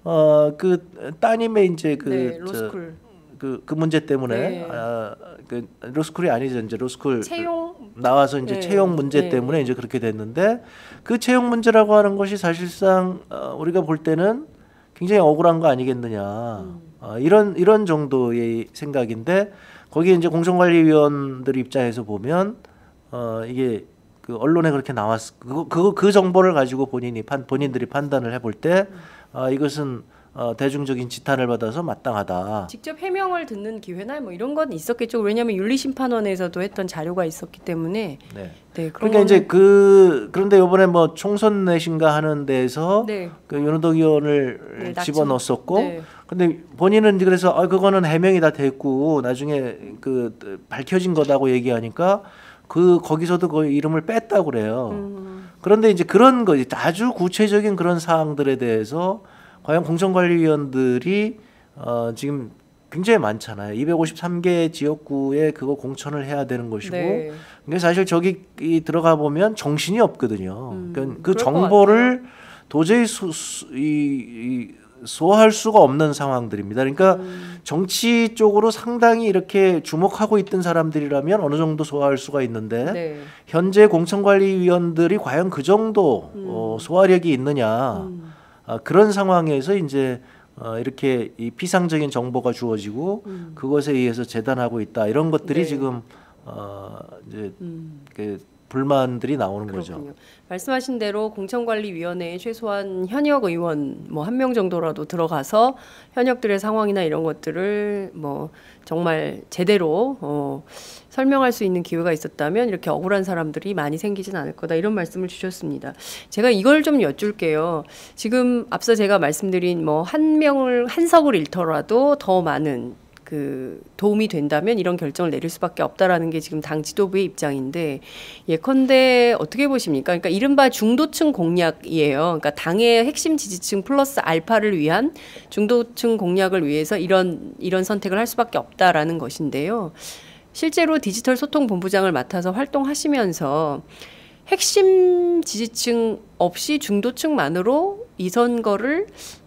Speaker 5: 어, 그 따님의 이제 그
Speaker 6: 네,
Speaker 5: 저,
Speaker 6: 로스쿨
Speaker 5: 그, 그 문제 때문에
Speaker 6: 네.
Speaker 5: 아, 그 로스쿨이 아니죠. 이제 로스쿨
Speaker 6: 채용
Speaker 5: 나와서 이제
Speaker 6: 네.
Speaker 5: 채용 문제
Speaker 6: 네.
Speaker 5: 때문에 이제 그렇게 됐는데 그 채용 문제라고 하는 것이 사실상 어, 우리가 볼 때는 굉장히 억울한 거 아니겠느냐.
Speaker 6: 음.
Speaker 5: 어, 이런 이런 정도의 생각인데 거기에 이제 공천관리위원들 입장에서 보면 어, 이게 그 언론에 그렇게 나왔 그거 그, 그 정보를 가지고 본인이 판, 본인들이 판단을 해볼 때 어, 이것은 어, 대중적인 지탄을 받아서 마땅하다.
Speaker 6: 직접 해명을 듣는 기회나 뭐 이런 건 있었겠죠. 왜냐하면 윤리심판원에서도 했던 자료가 있었기 때문에.
Speaker 5: 네.
Speaker 6: 네, 그런
Speaker 5: 그러니까 이제
Speaker 6: 거는-
Speaker 5: 그 그런데 이번에 뭐 총선 내신가 하는 데서
Speaker 6: 네.
Speaker 5: 그 윤호덕 의원을
Speaker 6: 네, 낙점.
Speaker 5: 집어넣었었고,
Speaker 6: 네.
Speaker 5: 근데 본인은 이제 그래서 아 그거는 해명이 다 됐고 나중에 그 밝혀진 거다고 얘기하니까 그 거기서도 그 이름을 뺐다고 그래요.
Speaker 6: 음.
Speaker 5: 그런데 이제 그런 거 아주 구체적인 그런 사항들에 대해서 과연 공천관리위원들이 어, 지금 굉장히 많잖아요. 이백오십삼 개 지역구에 그거 공천을 해야 되는 것이고,
Speaker 6: 네.
Speaker 5: 근데 사실 저기 이 들어가 보면 정신이 없거든요.
Speaker 6: 음,
Speaker 5: 그러니까 그
Speaker 6: 그럴 것
Speaker 5: 정보를 도저히 소, 수, 이, 이, 소화할 수가 없는 상황들입니다. 그러니까
Speaker 6: 음.
Speaker 5: 정치 쪽으로 상당히 이렇게 주목하고 있던 사람들이라면 어느 정도 소화할 수가 있는데
Speaker 6: 네.
Speaker 5: 현재 공천관리위원들이 과연 그 정도
Speaker 6: 음.
Speaker 5: 어, 소화력이 있느냐.
Speaker 6: 음.
Speaker 5: 아, 그런 상황에서 이제 어, 이렇게 이 피상적인 정보가 주어지고
Speaker 6: 음.
Speaker 5: 그것에 의해서 재단하고 있다 이런 것들이
Speaker 6: 네.
Speaker 5: 지금 어, 이제
Speaker 6: 음.
Speaker 5: 그 불만들이 나오는 거죠.
Speaker 6: 그렇군요. 말씀하신 대로 공천관리위원회에 최소한 현역 의원 뭐 한 명 정도라도 들어가서 현역들의 상황이나 이런 것들을 뭐 정말 제대로 어, 설명할 수 있는 기회가 있었다면 이렇게 억울한 사람들이 많이 생기진 않을 거다 이런 말씀을 주셨습니다. 제가 이걸 좀 여쭐게요. 지금 앞서 제가 말씀드린 뭐 한 명을 한 석을 잃더라도 더 많은 그 도움이 된다면 이런 결정을 내릴 수밖에 없다라는 게 지금 당 지도부의 입장인데 예컨대 어떻게 보십니까? 그러니까 이른바 중도층 공약이에요. 그러니까 당의 핵심 지지층 플러스 알파를 위한 중도층 공약을 위해서 이런 이런 선택을 할 수밖에 없다라는 것인데요. 실제로 디지털 소통 본부장을 맡아서 활동하시면서 핵심 지지층 없이 중도층만으로 이 선거를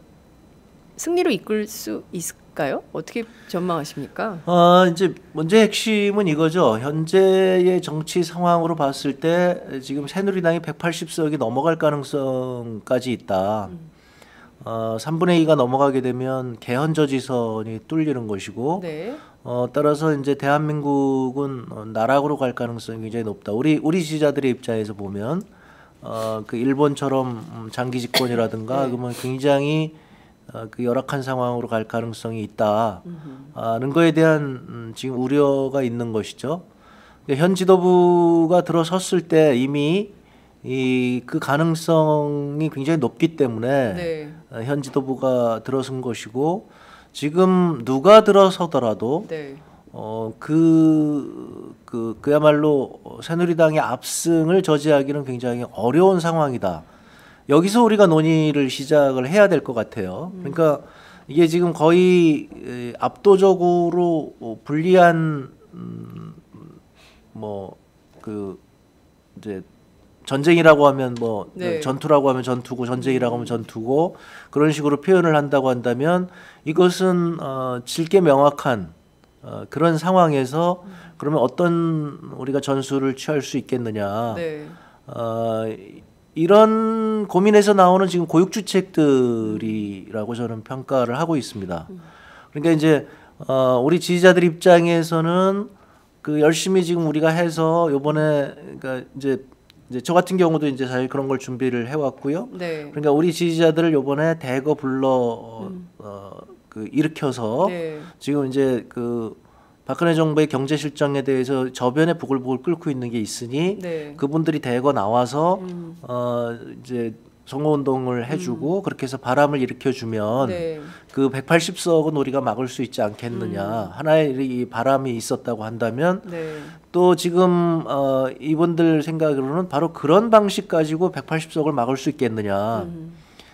Speaker 6: 승리로 이끌 수 있을까요? 어떻게 전망하십니까?
Speaker 5: 어, 이제 먼저 핵심은 이거죠. 현재의 정치 상황으로 봤을 때 지금 새누리당이 백팔십 석이 넘어갈 가능성까지 있다.
Speaker 6: 음.
Speaker 5: 어, 삼분의 이가 넘어가게 되면 개헌저지선이 뚫리는 것이고
Speaker 6: 네.
Speaker 5: 어, 따라서 이제 대한민국은 어, 나락으로 갈 가능성이 굉장히 높다. 우리 우리 지지자들의 입장에서 보면 어, 그 일본처럼 음, 장기 집권이라든가
Speaker 6: 네.
Speaker 5: 그러면 굉장히 어, 그 열악한 상황으로 갈 가능성이 있다는 거에 대한 음, 지금 우려가 있는 것이죠. 현 지도부가 들어섰을 때 이미 이 그 가능성이 굉장히 높기 때문에
Speaker 6: 네.
Speaker 5: 어, 현 지도부가 들어선 것이고 지금 누가 들어서더라도
Speaker 6: 네.
Speaker 5: 어, 그, 그, 그야말로 새누리당의 압승을 저지하기는 굉장히 어려운 상황이다. 여기서 우리가 논의를 시작을 해야 될 것 같아요. 그러니까 이게 지금 거의 에, 압도적으로 어, 불리한 음, 뭐 그 이제 전쟁이라고 하면 뭐
Speaker 6: 네.
Speaker 5: 전투라고 하면 전투고 전쟁이라고 하면 전투고 그런 식으로 표현을 한다고 한다면 이것은 어, 질게 명확한 어, 그런 상황에서 그러면 어떤 우리가 전술을 취할 수 있겠느냐.
Speaker 6: 네.
Speaker 5: 어, 이런 고민에서 나오는 지금 고육주책들이라고 저는 평가를 하고 있습니다. 그러니까 이제 어, 우리 지지자들 입장에서는 그 열심히 지금 우리가 해서 요번에 그러니까 이제 이제 저 같은 경우도 이제 사실 그런 걸 준비를 해왔고요.
Speaker 6: 네.
Speaker 5: 그러니까 우리 지지자들을 요번에 대거 불러 어,
Speaker 6: 음.
Speaker 5: 어, 그 일으켜서
Speaker 6: 네.
Speaker 5: 지금 이제 그 박근혜 정부의 경제 실정에 대해서 저변에 부글부글 끓고 있는 게 있으니
Speaker 6: 네.
Speaker 5: 그분들이 대거 나와서
Speaker 6: 음.
Speaker 5: 어 이제 선거운동을 해주고 그렇게 해서 바람을 일으켜주면
Speaker 6: 네.
Speaker 5: 그 백팔십 석은 우리가 막을 수 있지 않겠느냐. 하나의 이 바람이 있었다고 한다면
Speaker 6: 네.
Speaker 5: 또 지금 어 이분들 생각으로는 바로 그런 방식 가지고 백팔십 석을 막을 수 있겠느냐.
Speaker 6: 음.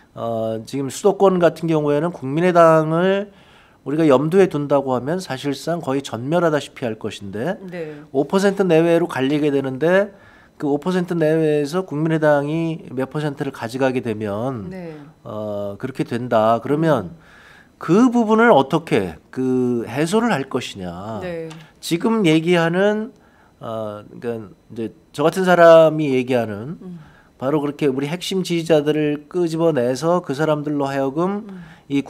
Speaker 5: 어 지금 수도권 같은 경우에는 국민의당을 우리가 염두에 둔다고 하면 사실상 거의 전멸하다시피 할 것인데
Speaker 6: 네.
Speaker 5: 오 퍼센트 내외로 갈리게 되는데 그 오 퍼센트 내외에서 국민의당이 몇 퍼센트를 가져가게 되면
Speaker 6: 네.
Speaker 5: 어 그렇게 된다. 그러면 그 부분을 어떻게 그 해소를 할 것이냐.
Speaker 6: 네.
Speaker 5: 지금 얘기하는 어 그러니까 이제 저 같은 사람이 얘기하는
Speaker 6: 음.
Speaker 5: 바로 그렇게 우리 핵심 지지자들을 끄집어내서 그 사람들로 하여금
Speaker 6: 음.
Speaker 5: 이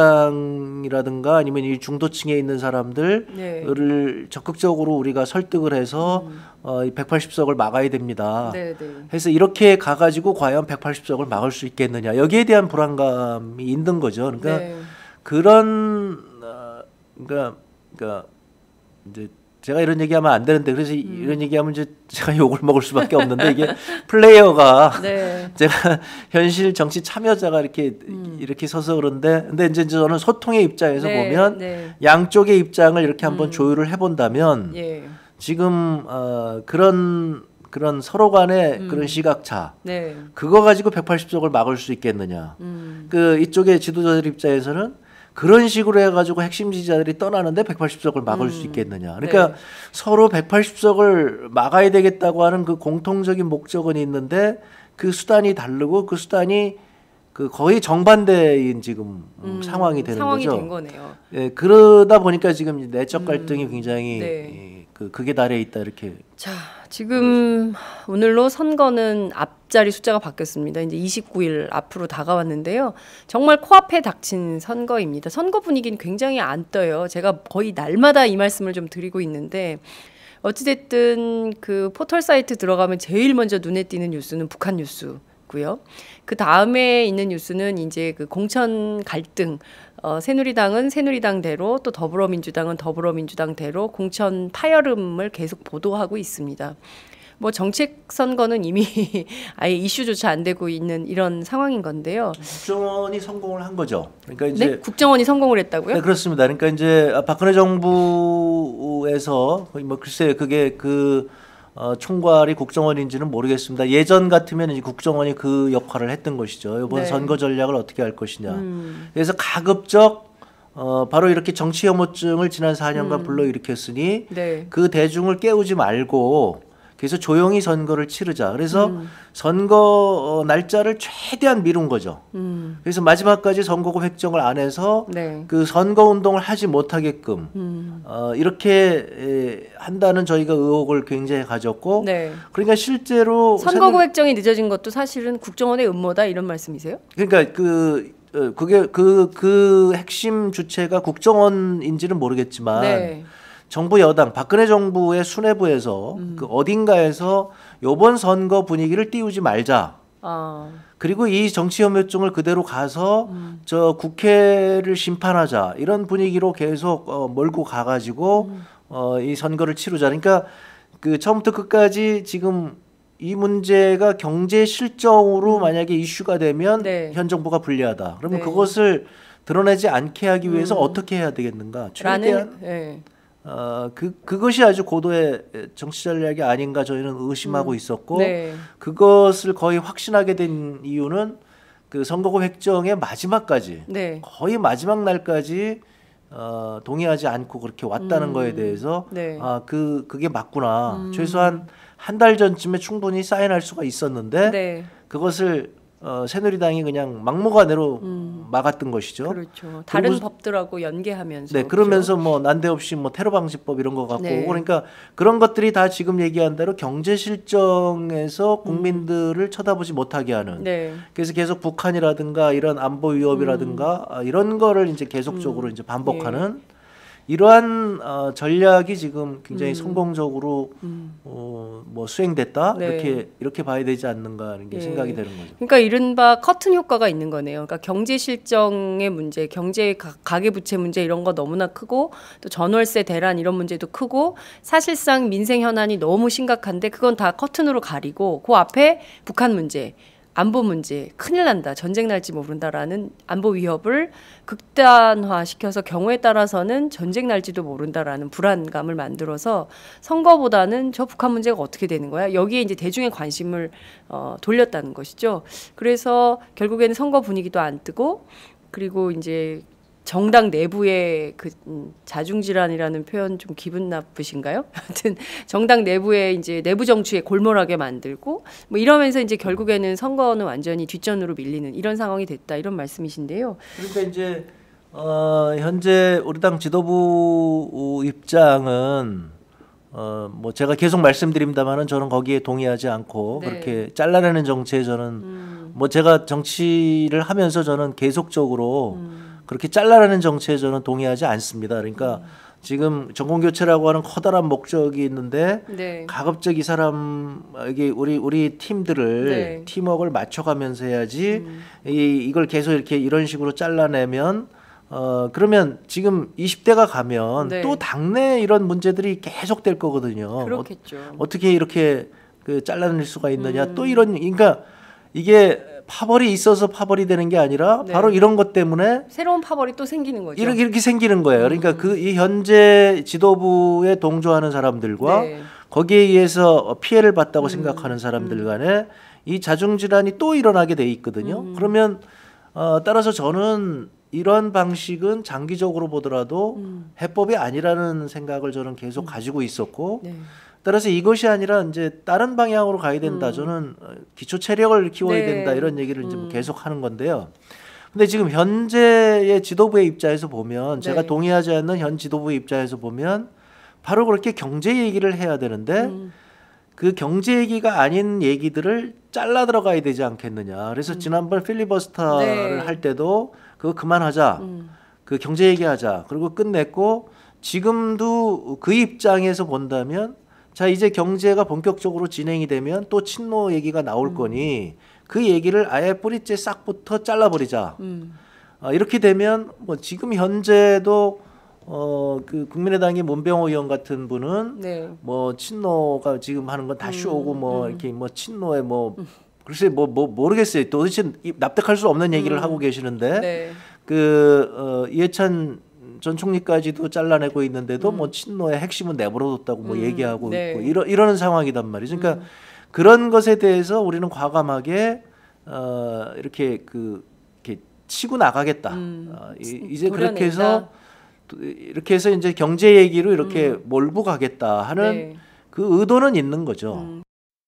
Speaker 5: 국민의당이라든가 아니면 이 중도층에 있는 사람들을
Speaker 6: 네.
Speaker 5: 적극적으로 우리가 설득을 해서
Speaker 6: 음.
Speaker 5: 어, 이 백팔십 석을 막아야 됩니다.
Speaker 6: 네. 네.
Speaker 5: 해서 이렇게 가가지고 과연 백팔십 석을 막을 수 있겠느냐 여기에 대한 불안감이 있는 거죠. 그러니까
Speaker 6: 네.
Speaker 5: 그런 어, 그러니까 그러니까 이제 제가 이런 얘기하면 안 되는데 그래서
Speaker 6: 음.
Speaker 5: 이런 얘기하면 이제 제가 욕을 먹을 수밖에 없는데 이게 플레이어가
Speaker 6: 네.
Speaker 5: 제가 현실 정치 참여자가 이렇게
Speaker 6: 음.
Speaker 5: 이렇게 서서 그런데 근데 이제 저는 소통의 입장에서
Speaker 6: 네.
Speaker 5: 보면
Speaker 6: 네.
Speaker 5: 양쪽의 입장을 이렇게 한번
Speaker 6: 음.
Speaker 5: 조율을 해본다면
Speaker 6: 예.
Speaker 5: 지금 어, 그런 그런 서로 간의
Speaker 6: 음.
Speaker 5: 그런 시각차
Speaker 6: 네.
Speaker 5: 그거 가지고 백팔십 석을 막을 수 있겠느냐
Speaker 6: 음.
Speaker 5: 그 이쪽의 지도자들 입장에서는 그런 식으로 해가지고 핵심 지지자들이 떠나는데 백팔십 석을 막을
Speaker 6: 음.
Speaker 5: 수 있겠느냐. 그러니까
Speaker 6: 네.
Speaker 5: 서로 백팔십 석을 막아야 되겠다고 하는 그 공통적인 목적은 있는데 그 수단이 다르고 그 수단이 그 거의 정반대인 지금
Speaker 6: 음.
Speaker 5: 상황이 되는
Speaker 6: 상황이
Speaker 5: 거죠.
Speaker 6: 된 거네요.
Speaker 5: 예, 그러다 보니까 지금 내적 갈등이
Speaker 6: 음.
Speaker 5: 굉장히
Speaker 6: 네.
Speaker 5: 이, 그 극에 달해 있다 이렇게.
Speaker 6: 자, 지금 오늘로 선거는 앞자리 숫자가 바뀌었습니다. 이제 이십구 일 앞으로 다가왔는데요. 정말 코앞에 닥친 선거입니다. 선거 분위기는 굉장히 안 떠요. 제가 거의 날마다 이 말씀을 좀 드리고 있는데 어찌됐든 그 포털 사이트 들어가면 제일 먼저 눈에 띄는 뉴스는 북한 뉴스고요. 그 다음에 있는 뉴스는 이제 그 공천 갈등, 어, 새누리당은 새누리당대로 또 더불어민주당은 더불어민주당대로 공천 파열음을 계속 보도하고 있습니다. 뭐 정책 선거는 이미 아예 이슈조차 안 되고 있는 이런 상황인 건데요.
Speaker 5: 국정원이 성공을 한 거죠. 그러니까 이제
Speaker 6: 네? 국정원이 성공을 했다고요?
Speaker 5: 네, 그렇습니다. 그러니까 이제 박근혜 정부에서 뭐 글쎄 그게 그 어, 총괄이 국정원인지는 모르겠습니다. 예전 같으면 이제 국정원이 그 역할을 했던 것이죠. 이번
Speaker 6: 네.
Speaker 5: 선거 전략을 어떻게 할 것이냐.
Speaker 6: 음.
Speaker 5: 그래서 가급적 어, 바로 이렇게 정치 혐오증을 지난 사 년간
Speaker 6: 음.
Speaker 5: 불러일으켰으니
Speaker 6: 네.
Speaker 5: 그 대중을 깨우지 말고 그래서 조용히 선거를 치르자. 그래서
Speaker 6: 음.
Speaker 5: 선거 어, 날짜를 최대한 미룬 거죠.
Speaker 6: 음.
Speaker 5: 그래서 마지막까지 선거구 획정을 안 해서
Speaker 6: 네.
Speaker 5: 그 선거 운동을 하지 못하게끔
Speaker 6: 음.
Speaker 5: 어, 이렇게 에, 한다는 저희가 의혹을 굉장히 가졌고,
Speaker 6: 네.
Speaker 5: 그러니까 실제로
Speaker 6: 선거구
Speaker 5: 새누리-
Speaker 6: 획정이 늦어진 것도 사실은 국정원의 음모다 이런 말씀이세요?
Speaker 5: 그러니까 그 어, 그게 그 그 핵심 주체가 국정원인지는 모르겠지만.
Speaker 6: 네.
Speaker 5: 정부 여당 박근혜 정부의 수뇌부에서
Speaker 6: 음.
Speaker 5: 그 어딘가에서 이번 선거 분위기를 띄우지 말자.
Speaker 6: 아.
Speaker 5: 그리고 이 정치 혐오증을 그대로 가서
Speaker 6: 음.
Speaker 5: 저 국회를 심판하자 이런 분위기로 계속 어, 몰고 가가지고
Speaker 6: 음.
Speaker 5: 어, 이 선거를 치르자. 그러니까 그 처음부터 끝까지 지금 이 문제가 경제 실정으로
Speaker 6: 음.
Speaker 5: 만약에 이슈가 되면
Speaker 6: 네.
Speaker 5: 현 정부가 불리하다. 그러면
Speaker 6: 네.
Speaker 5: 그것을 드러내지 않게 하기 위해서
Speaker 6: 음.
Speaker 5: 어떻게 해야 되겠는가? 최대한
Speaker 6: 라는 네.
Speaker 5: 어, 그, 그것이 아주 고도의 정치 전략이 아닌가 저희는 의심하고
Speaker 6: 음.
Speaker 5: 있었고,
Speaker 6: 네.
Speaker 5: 그것을 거의 확신하게 된 이유는 그 선거구 획정의 마지막까지,
Speaker 6: 네.
Speaker 5: 거의 마지막 날까지 어, 동의하지 않고 그렇게 왔다는
Speaker 6: 음.
Speaker 5: 거에 대해서,
Speaker 6: 네.
Speaker 5: 아, 그, 그게 맞구나.
Speaker 6: 음.
Speaker 5: 최소한 한 달 전쯤에 충분히 사인할 수가 있었는데,
Speaker 6: 네.
Speaker 5: 그것을 어, 새누리당이 그냥 막무가내로
Speaker 6: 음.
Speaker 5: 막았던 것이죠.
Speaker 6: 그렇죠. 다른
Speaker 5: 그리고-
Speaker 6: 법들하고 연계하면서.
Speaker 5: 네, 그러면서 뭐 난데없이 뭐 테러 방지법 이런 거 갖고
Speaker 6: 네.
Speaker 5: 오고 그러니까 그런 것들이 다 지금 얘기한 대로 경제 실정에서 국민들을 쳐다보지 못하게 하는.
Speaker 6: 음. 네.
Speaker 5: 그래서 계속 북한이라든가 이런 안보 위협이라든가 아, 이런 거를 이제 계속적으로
Speaker 6: 음.
Speaker 5: 이제 반복하는 이러한 어, 전략이 지금 굉장히
Speaker 6: 음.
Speaker 5: 성공적으로
Speaker 6: 음.
Speaker 5: 어, 뭐 수행됐다
Speaker 6: 네.
Speaker 5: 이렇게 이렇게 봐야 되지 않는가 하는 게
Speaker 6: 예.
Speaker 5: 생각이 되는 거죠.
Speaker 6: 그러니까 이른바 커튼 효과가 있는 거네요. 그러니까 경제 실정의 문제, 경제 가, 가계부채 문제 이런 거 너무나 크고 또 전월세 대란 이런 문제도 크고 사실상 민생 현안이 너무 심각한데 그건 다 커튼으로 가리고 그 앞에 북한 문제, 안보 문제, 큰일 난다, 전쟁 날지 모른다라는 안보 위협을 극단화시켜서 경우에 따라서는 전쟁 날지도 모른다라는 불안감을 만들어서 선거보다는 저 북한 문제가 어떻게 되는 거야? 여기에 이제 대중의 관심을 어, 돌렸다는 것이죠. 그래서 결국에는 선거 분위기도 안 뜨고 그리고 이제 정당 내부의 그 음, 자중질환이라는 표현 좀 기분 나쁘신가요? 하여튼 정당 내부의 이제 내부 정치에 골몰하게 만들고 뭐 이러면서 이제 결국에는 선거는 완전히 뒷전으로 밀리는 이런 상황이 됐다 이런 말씀이신데요.
Speaker 5: 그러니까 이제 어, 현재 우리 당 지도부 입장은 어, 뭐 제가 계속 말씀드립니다만은 저는 거기에 동의하지 않고
Speaker 6: 네.
Speaker 5: 그렇게 잘라내는 정치에 저는
Speaker 6: 음,
Speaker 5: 뭐 제가 정치를 하면서 저는 계속적으로
Speaker 6: 음,
Speaker 5: 그렇게 잘라내는 정치에 저는 동의하지 않습니다. 그러니까 지금 전공교체라고 하는 커다란 목적이 있는데
Speaker 6: 네.
Speaker 5: 가급적 이 사람 이게 우리 우리 팀들을
Speaker 6: 네.
Speaker 5: 팀워크를 맞춰가면서 해야지
Speaker 6: 음.
Speaker 5: 이 이걸 계속 이렇게 이런 식으로 잘라내면 어 그러면 지금 이십 대가 가면
Speaker 6: 네.
Speaker 5: 또 당내 이런 문제들이 계속 될 거거든요.
Speaker 6: 그렇겠죠.
Speaker 5: 어, 어떻게 이렇게 그 잘라낼 수가 있느냐
Speaker 6: 음.
Speaker 5: 또 이런 그러니까 이게 파벌이 있어서 파벌이 되는 게 아니라
Speaker 6: 네.
Speaker 5: 바로 이런 것 때문에
Speaker 6: 새로운 파벌이 또 생기는 거죠.
Speaker 5: 이렇게 이렇게 생기는 거예요. 그러니까
Speaker 6: 음.
Speaker 5: 그 이 현재 지도부에 동조하는 사람들과
Speaker 6: 네.
Speaker 5: 거기에 의해서 피해를 봤다고
Speaker 6: 음.
Speaker 5: 생각하는 사람들 간에 이 자중질환이 또 일어나게 돼 있거든요.
Speaker 6: 음.
Speaker 5: 그러면 어, 따라서 저는 이런 방식은 장기적으로 보더라도
Speaker 6: 음.
Speaker 5: 해법이 아니라는 생각을 저는 계속 가지고 있었고
Speaker 6: 네.
Speaker 5: 따라서 이것이 아니라 이제 다른 방향으로 가야 된다.
Speaker 6: 음.
Speaker 5: 저는 어, 기초 체력을 키워야
Speaker 6: 네.
Speaker 5: 된다 이런 얘기를 이제
Speaker 6: 음.
Speaker 5: 계속 하는 건데요. 근데 지금 현재의 지도부의 입장에서 보면
Speaker 6: 네.
Speaker 5: 제가 동의하지 않는 현 지도부의 입장에서 보면 바로 그렇게 경제 얘기를 해야 되는데
Speaker 6: 음.
Speaker 5: 그 경제 얘기가 아닌 얘기들을 잘라 들어가야 되지 않겠느냐. 그래서 음. 지난번 필리버스터를 네. 할 때도 그거 그만하자. 음. 그 경제 얘기하자. 그리고 끝냈고 지금도 그 입장에서 본다면 자 이제 경제가 본격적으로 진행이 되면 또 친노 얘기가 나올 음. 거니 그 얘기를 아예 뿌리째 싹부터 잘라버리자. 음. 아, 이렇게 되면 뭐 지금 현재도 어 그 국민의당의 문병호 의원 같은 분은 네. 뭐 친노가 지금 하는 건 다 음, 쇼고 뭐 음. 이렇게 뭐 친노에 뭐 음. 글쎄 뭐, 뭐 모르겠어요. 도대체 납득할 수 없는 얘기를 음. 하고 계시는데 네. 그 어, 이해찬 전 총리까지도 잘라내고 있는데도 음. 뭐 친노의 핵심은 내버려뒀다고 뭐 음. 얘기하고 네. 있고 이러, 이러는 상황이단 말이죠. 그러니까 음. 그런 것에 대해서 우리는 과감하게 어, 이렇게 그 이렇게 치고 나가겠다. 음. 어, 이, 이제 도려낸다. 그렇게 해서 이렇게 해서 이제 경제 얘기로 이렇게 음. 몰고 가겠다 하는 네. 그 의도는 있는 거죠. 음.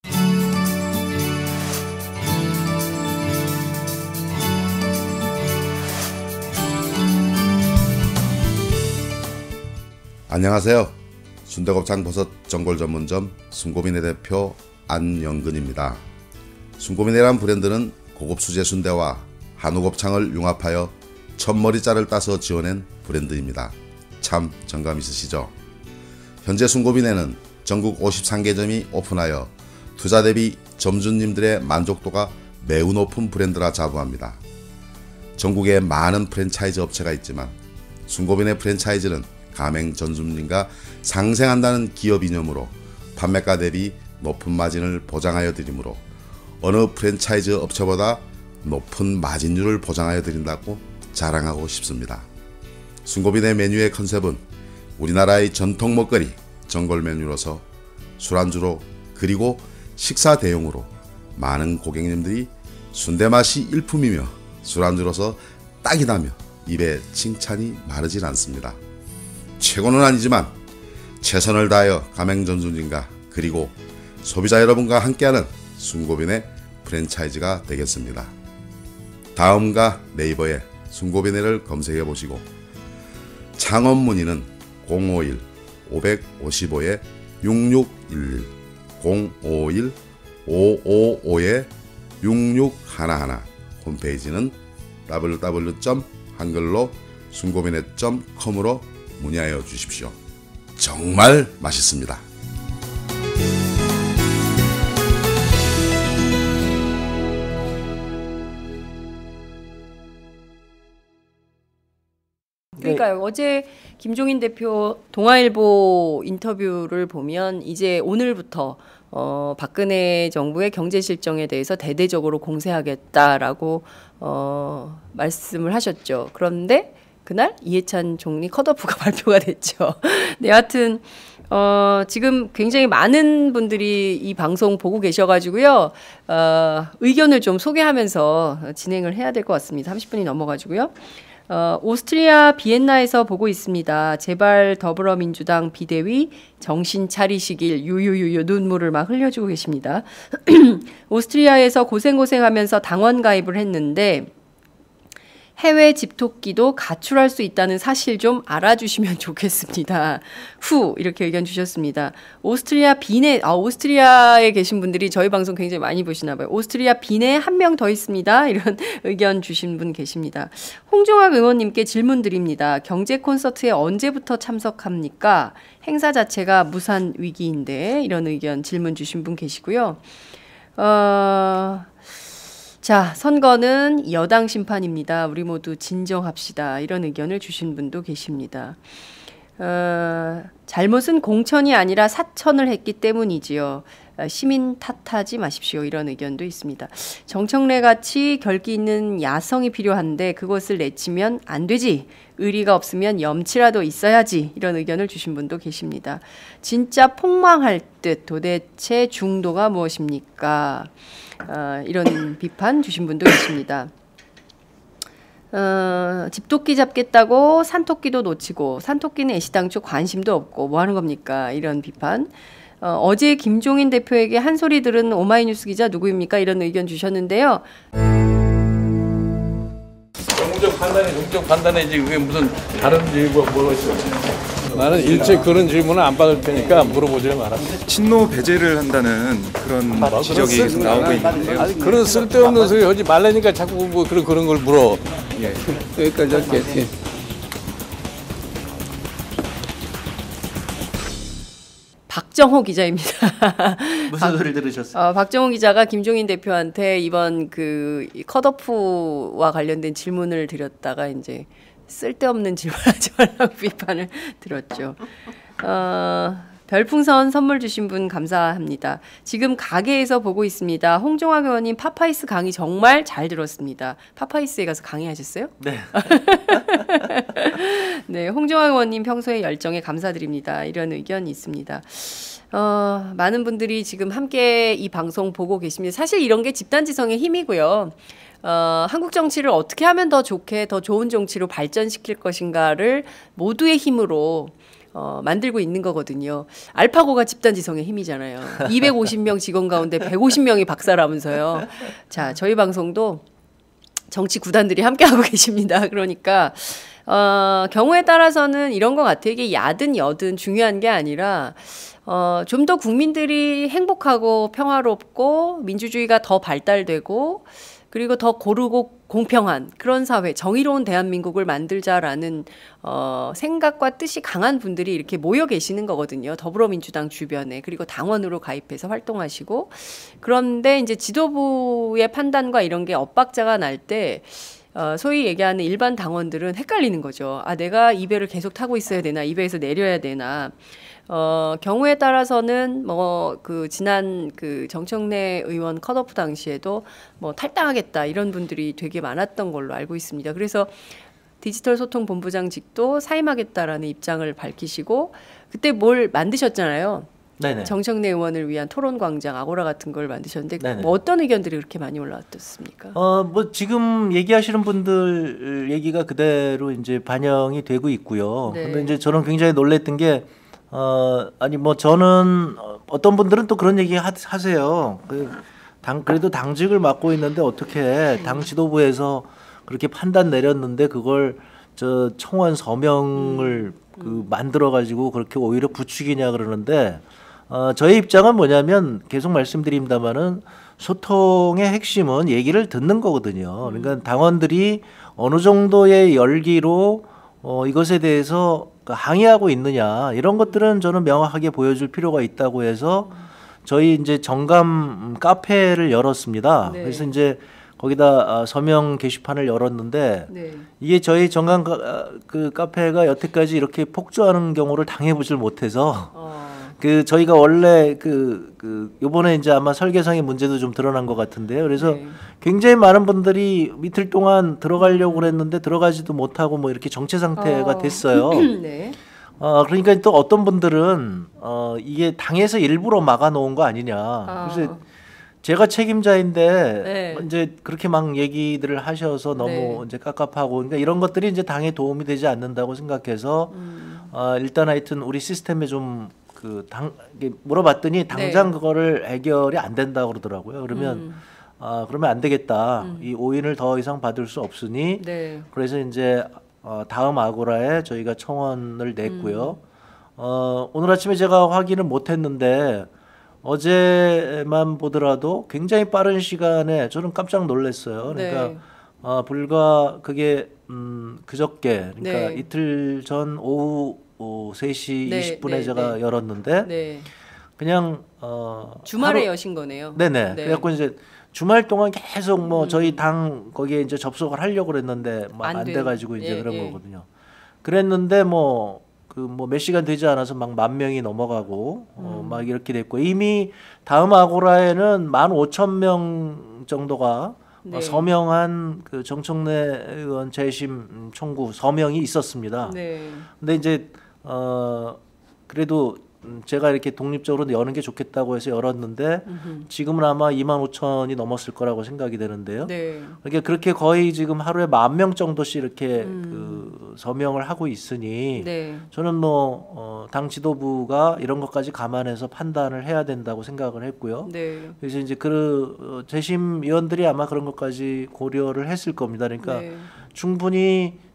Speaker 7: 안녕하세요. 순대곱창 버섯 전골 전문점 순고민의 대표 안영근입니다. 순고민이란 브랜드는 고급 수제 순대와 한우 곱창을 융합하여 첫머리살을 따서 지어낸 브랜드입니다. 참 정감 있으시죠? 현재 순고민에는 전국 오십삼 개점이 오픈하여 투자 대비 점주님들의 만족도가 매우 높은 브랜드라 자부합니다. 전국에 많은 프랜차이즈 업체가 있지만 순고민의 프랜차이즈는 가맹 전주님과 상생한다는 기업 이념으로 판매가 대비 높은 마진을 보장하여 드리므로 어느 프랜차이즈 업체보다 높은 마진율을 보장하여 드린다고 자랑하고 싶습니다. 순고민의 메뉴의 컨셉은 우리나라의 전통 먹거리 전골 메뉴로서 술안주로 그리고 식사 대용으로 많은 고객님들이 순대 맛이 일품이며 술안주로서 딱이다며 입에 칭찬이 마르질 않습니다. 최고는 아니지만 최선을 다하여 가맹전주님과 그리고 소비자 여러분과 함께하는 순고민의 프랜차이즈가 되겠습니다. 다음과 네이버에 순고민회를 검색해 보시고 창업 문의는 공오일 오오오 육육일일 공오일 오오오 육육일일 홈페이지는 더블유 더블유 더블유 점 한글로 순고민회 점 컴으로 문의하여 주십시오. 정말 맛있습니다.
Speaker 6: 그러니까요. 어제 김종인 대표 동아일보 인터뷰를 보면 이제 오늘부터 어, 박근혜 정부의 경제 실정에 대해서 대대적으로 공세하겠다라고 어, 말씀을 하셨죠. 그런데 그날 이해찬 총리 컷오프가 발표가 됐죠. 네, 여하튼 어, 지금 굉장히 많은 분들이 이 방송 보고 계셔가지고요. 어, 의견을 좀 소개하면서 진행을 해야 될 것 같습니다. 삼십 분이 넘어가지고요. 어, 오스트리아 비엔나에서 보고 있습니다. 제발 더불어민주당 비대위 정신 차리시길 유유유유 눈물을 막 흘려주고 계십니다. 오스트리아에서 고생고생하면서 당원 가입을 했는데 해외 집토끼도 가출할 수 있다는 사실 좀 알아주시면 좋겠습니다. 후 이렇게 의견 주셨습니다. 오스트리아 비내 아 오스트리아에 계신 분들이 저희 방송 굉장히 많이 보시나 봐요. 오스트리아 비내 한 명 더 있습니다. 이런 의견 주신 분 계십니다. 홍종학 의원님께 질문 드립니다. 경제 콘서트에 언제부터 참석합니까? 행사 자체가 무산 위기인데 이런 의견 질문 주신 분 계시고요. 어... 자, 선거는 여당 심판입니다. 우리 모두 진정합시다. 이런 의견을 주신 분도 계십니다. 어, 잘못은 공천이 아니라 사천을 했기 때문이지요. 시민 탓하지 마십시오. 이런 의견도 있습니다. 정청래 같이 결기 있는 야성이 필요한데 그것을 내치면 안 되지. 의리가 없으면 염치라도 있어야지. 이런 의견을 주신 분도 계십니다. 진짜 폭망할 듯 도대체 중도가 무엇입니까? 어, 이런 비판 주신 분도 계십니다. 어, 집토끼 잡겠다고 산토끼도 놓치고 산토끼는 애시당초 관심도 없고 뭐 하는 겁니까? 이런 비판. 어, 어제 김종인 대표에게 한 소리 들은 오마이뉴스 기자 누구입니까? 이런 의견 주셨는데요.
Speaker 8: 정무적 판단이 정적 판단이지 그게 무슨 다른 일과 뭐가 있어? 나는 일찍 그런 질문을 안 받을 테니까 물어보지 마라.
Speaker 1: 친노 배제를 한다는 그런 지적이 계속 나오고 있는데요.
Speaker 8: 아니, 그런 쓸데없는 소리 하지 말라니까 자꾸 뭐 그런 그런 걸 물어.
Speaker 1: 예.
Speaker 8: 여기까지 할게. 예.
Speaker 6: 박정호 기자입니다.
Speaker 5: 무슨 소리 들으셨어요?
Speaker 6: 어, 박정호 기자가 김종인 대표한테 이번 그 컷오프와 관련된 질문을 드렸다가 이제 쓸데없는 질문하지 말라고 비판을 들었죠. 어, 별풍선 선물 주신 분 감사합니다. 지금 가게에서 보고 있습니다. 홍종학 의원님 파파이스 강의 정말 잘 들었습니다. 파파이스에 가서 강의하셨어요?
Speaker 5: 네.
Speaker 6: 네, 홍종학 의원님 평소에 열정에 감사드립니다. 이런 의견이 있습니다. 어, 많은 분들이 지금 함께 이 방송 보고 계십니다. 사실 이런 게 집단지성의 힘이고요. 어, 한국 정치를 어떻게 하면 더 좋게, 더 좋은 정치로 발전시킬 것인가를 모두의 힘으로 어, 만들고 있는 거거든요. 알파고가 집단지성의 힘이잖아요. 이백오십 명 직원 가운데 백오십 명이 박사라면서요. 자, 저희 방송도 정치 구단들이 함께하고 계십니다. 그러니까 어, 경우에 따라서는 이런 것 같아요. 이게 야든 여든 중요한 게 아니라 어, 좀 더 국민들이 행복하고 평화롭고 민주주의가 더 발달되고 그리고 더 고르고 공평한 그런 사회, 정의로운 대한민국을 만들자라는 어, 생각과 뜻이 강한 분들이 이렇게 모여 계시는 거거든요. 더불어민주당 주변에. 그리고 당원으로 가입해서 활동하시고. 그런데 이제 지도부의 판단과 이런 게 엇박자가 날 때 어, 소위 얘기하는 일반 당원들은 헷갈리는 거죠. 아, 내가 이 배를 계속 타고 있어야 되나, 이 배에서 내려야 되나. 어, 경우에 따라서는 뭐 그 지난 그 정청래 의원 컷오프 당시에도 뭐 탈당하겠다 이런 분들이 되게 많았던 걸로 알고 있습니다. 그래서 디지털 소통 본부장직도 사임하겠다라는 입장을 밝히시고 그때 뭘 만드셨잖아요.
Speaker 5: 네네.
Speaker 6: 정청래 의원을 위한 토론 광장 아고라 같은 걸 만드셨는데
Speaker 5: 네네.
Speaker 6: 뭐 어떤 의견들이 그렇게 많이 올라왔습니까?
Speaker 5: 어, 뭐 지금 얘기하시는 분들 얘기가 그대로 이제 반영이 되고 있고요.
Speaker 6: 네.
Speaker 5: 근데 이제 저는 굉장히 놀랬던 게 어, 아니 뭐 저는 어떤 분들은 또 그런 얘기 하, 하세요. 그 당 그래도 당직을 맡고 있는데 어떻게 당 지도부에서 그렇게 판단 내렸는데 그걸 저 청원 서명을
Speaker 6: 음.
Speaker 5: 그 만들어 가지고 그렇게 오히려 부추기냐 그러는데 어, 저의 입장은 뭐냐면 계속 말씀드립니다마는 소통의 핵심은 얘기를 듣는 거거든요. 그러니까 당원들이 어느 정도의 열기로 어, 이것에 대해서 항의하고 있느냐 이런 것들은 저는 명확하게 보여줄 필요가 있다고 해서 저희 이제 정감 카페를 열었습니다.
Speaker 6: 네.
Speaker 5: 그래서 이제 거기다 서명 게시판을 열었는데
Speaker 6: 네.
Speaker 5: 이게 저희 정감 그 카페가 여태까지 이렇게 폭주하는 경우를 당해보질 못해서
Speaker 6: 어.
Speaker 5: 그 저희가 원래 그, 그 요번에 이제 아마 설계상의 문제도 좀 드러난 것 같은데요. 그래서
Speaker 6: 네.
Speaker 5: 굉장히 많은 분들이 이틀 동안 들어가려고 그랬는데 들어가지도 못하고 뭐 이렇게 정체 상태가
Speaker 6: 어.
Speaker 5: 됐어요.
Speaker 6: 네.
Speaker 5: 어 그러니까 또 어떤 분들은 어 이게 당에서 일부러 막아놓은 거 아니냐.
Speaker 6: 어.
Speaker 5: 그래서 제가 책임자인데
Speaker 6: 네.
Speaker 5: 이제 그렇게 막 얘기들을 하셔서 너무
Speaker 6: 네.
Speaker 5: 이제 깝깝하고 그러니까 이런 것들이 이제 당에 도움이 되지 않는다고 생각해서
Speaker 6: 음.
Speaker 5: 어 일단 하여튼 우리 시스템에 좀 그 당 물어봤더니 당장
Speaker 6: 네.
Speaker 5: 그거를 해결이 안 된다고 그러더라고요. 그러면
Speaker 6: 음.
Speaker 5: 아 그러면 안 되겠다.
Speaker 6: 음.
Speaker 5: 이 오인을 더 이상 받을 수 없으니
Speaker 6: 네.
Speaker 5: 그래서 이제 어, 다음 아고라에 저희가 청원을 냈고요.
Speaker 6: 음.
Speaker 5: 어, 오늘 아침에 제가 확인을 못했는데 어제만 보더라도 굉장히 빠른 시간에 저는 깜짝 놀랐어요. 그러니까
Speaker 6: 네.
Speaker 5: 어, 불과 그게 음, 그저께 그러니까
Speaker 6: 네.
Speaker 5: 이틀 전 오후 오, 세 시
Speaker 6: 네,
Speaker 5: 이십 분에
Speaker 6: 네,
Speaker 5: 제가
Speaker 6: 네.
Speaker 5: 열었는데
Speaker 6: 네.
Speaker 5: 그냥 어,
Speaker 6: 주말에
Speaker 5: 하루-
Speaker 6: 여신 거네요.
Speaker 5: 네네.
Speaker 6: 네.
Speaker 5: 그래갖고 이제 주말 동안 계속 뭐
Speaker 6: 음.
Speaker 5: 저희 당 거기에 이제 접속을 하려고 그랬는데 뭐
Speaker 6: 안
Speaker 5: 안
Speaker 6: 돼.
Speaker 5: 돼가지고 이제
Speaker 6: 예,
Speaker 5: 그런
Speaker 6: 예.
Speaker 5: 거거든요. 그랬는데 뭐 그 뭐 몇 시간 되지 않아서 막 만 명이 넘어가고 어,
Speaker 6: 음.
Speaker 5: 막 이렇게 됐고 이미 다음 아고라에는 만 오천 명 정도가
Speaker 6: 네.
Speaker 5: 어, 서명한 그 정청래 의원 재심 청구 서명이 있었습니다.
Speaker 6: 네.
Speaker 5: 근데 이제 어 그래도 음, 제가 이렇게 독립적으로 여는 게 좋겠다고 해서 열었는데
Speaker 6: 음흠.
Speaker 5: 지금은 아마 이만 오천이 넘었을 거라고 생각이 되는데요.
Speaker 6: 네.
Speaker 5: 그러니까 그렇게 거의 지금 하루에 만 명 정도씩 이렇게
Speaker 6: 음.
Speaker 5: 그 서명을 하고 있으니
Speaker 6: 네.
Speaker 5: 저는 뭐 어, 당 지도부가 이런 것까지 감안해서 판단을 해야 된다고 생각을 했고요.
Speaker 6: 네.
Speaker 5: 그래서 이제 그 어, 재심 위원들이 아마 그런 것까지 고려를 했을 겁니다. 그러니까
Speaker 6: 네.
Speaker 5: 충분히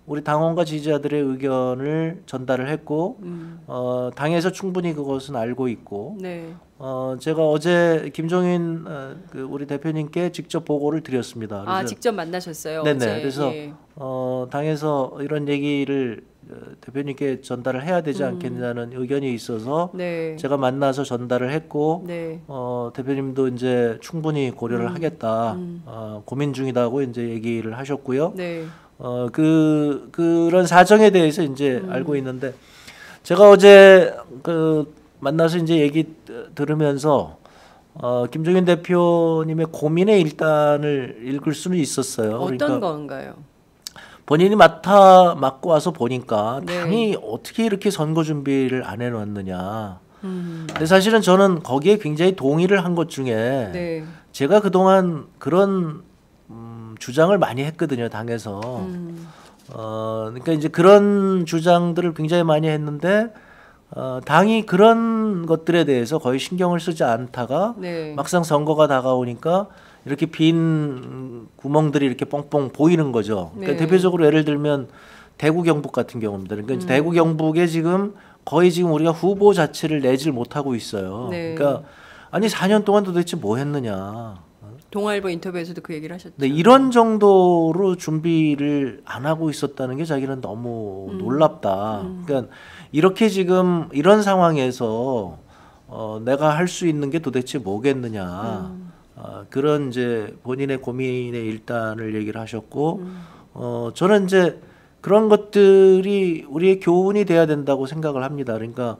Speaker 5: 우리 당원과 지지자들의 의견을 전달을 했고
Speaker 6: 음.
Speaker 5: 어, 당에서 충분히 그것은 알고 있고
Speaker 6: 네.
Speaker 5: 어, 제가 어제 김종인 어, 그 우리 대표님께 직접 보고를 드렸습니다.
Speaker 6: 아 직접 만나셨어요?
Speaker 5: 네네.
Speaker 6: 어제.
Speaker 5: 그래서
Speaker 6: 예.
Speaker 5: 어, 당에서 이런 얘기를 어, 대표님께 전달을 해야 되지
Speaker 6: 음.
Speaker 5: 않겠냐는 의견이 있어서
Speaker 6: 네.
Speaker 5: 제가 만나서 전달을 했고
Speaker 6: 네.
Speaker 5: 어, 대표님도 이제 충분히 고려를
Speaker 6: 음.
Speaker 5: 하겠다
Speaker 6: 음.
Speaker 5: 어, 고민 중이다고 이제 얘기를 하셨고요.
Speaker 6: 네.
Speaker 5: 어, 그 그런 사정에 대해서 이제
Speaker 6: 음.
Speaker 5: 알고 있는데 제가 어제 그 만나서 이제 얘기 들으면서 어, 김종인 대표님의 고민의 일단을 읽을 수는 있었어요.
Speaker 6: 어떤
Speaker 5: 그러니까
Speaker 6: 건가요?
Speaker 5: 본인이 맡아 맡고 와서 보니까
Speaker 6: 네.
Speaker 5: 당이 어떻게 이렇게 선거 준비를 안 해놨느냐.
Speaker 6: 음.
Speaker 5: 근데 사실은 저는 거기에 굉장히 동의를 한 것 중에
Speaker 6: 네.
Speaker 5: 제가 그동안 그런 음, 주장을 많이 했거든요, 당에서.
Speaker 6: 음.
Speaker 5: 어, 그러니까 이제 그런 주장들을 굉장히 많이 했는데 어, 당이 그런 것들에 대해서 거의 신경을 쓰지 않다가
Speaker 6: 네.
Speaker 5: 막상 선거가 다가오니까 이렇게 빈 구멍들이 이렇게 뻥뻥 보이는 거죠. 그러니까
Speaker 6: 네.
Speaker 5: 대표적으로 예를 들면 대구 경북 같은 경우입니다. 그러니까 이제
Speaker 6: 음.
Speaker 5: 대구 경북에 지금 거의 지금 우리가 후보 자체를 내질 못하고 있어요.
Speaker 6: 네.
Speaker 5: 그러니까 아니 사 년 동안 도대체 뭐 했느냐.
Speaker 6: 동아일보 인터뷰에서도 그 얘기를 하셨죠.
Speaker 5: 네, 이런 정도로 준비를 안 하고 있었다는 게 자기는 너무
Speaker 6: 음.
Speaker 5: 놀랍다.
Speaker 6: 음.
Speaker 5: 그러니까 이렇게 지금 이런 상황에서 어, 내가 할 수 있는 게 도대체 뭐겠느냐.
Speaker 6: 음.
Speaker 5: 어, 그런 이제 본인의 고민의 일단을 얘기를 하셨고,
Speaker 6: 음.
Speaker 5: 어, 저는 이제 그런 것들이 우리의 교훈이 돼야 된다고 생각을 합니다. 그러니까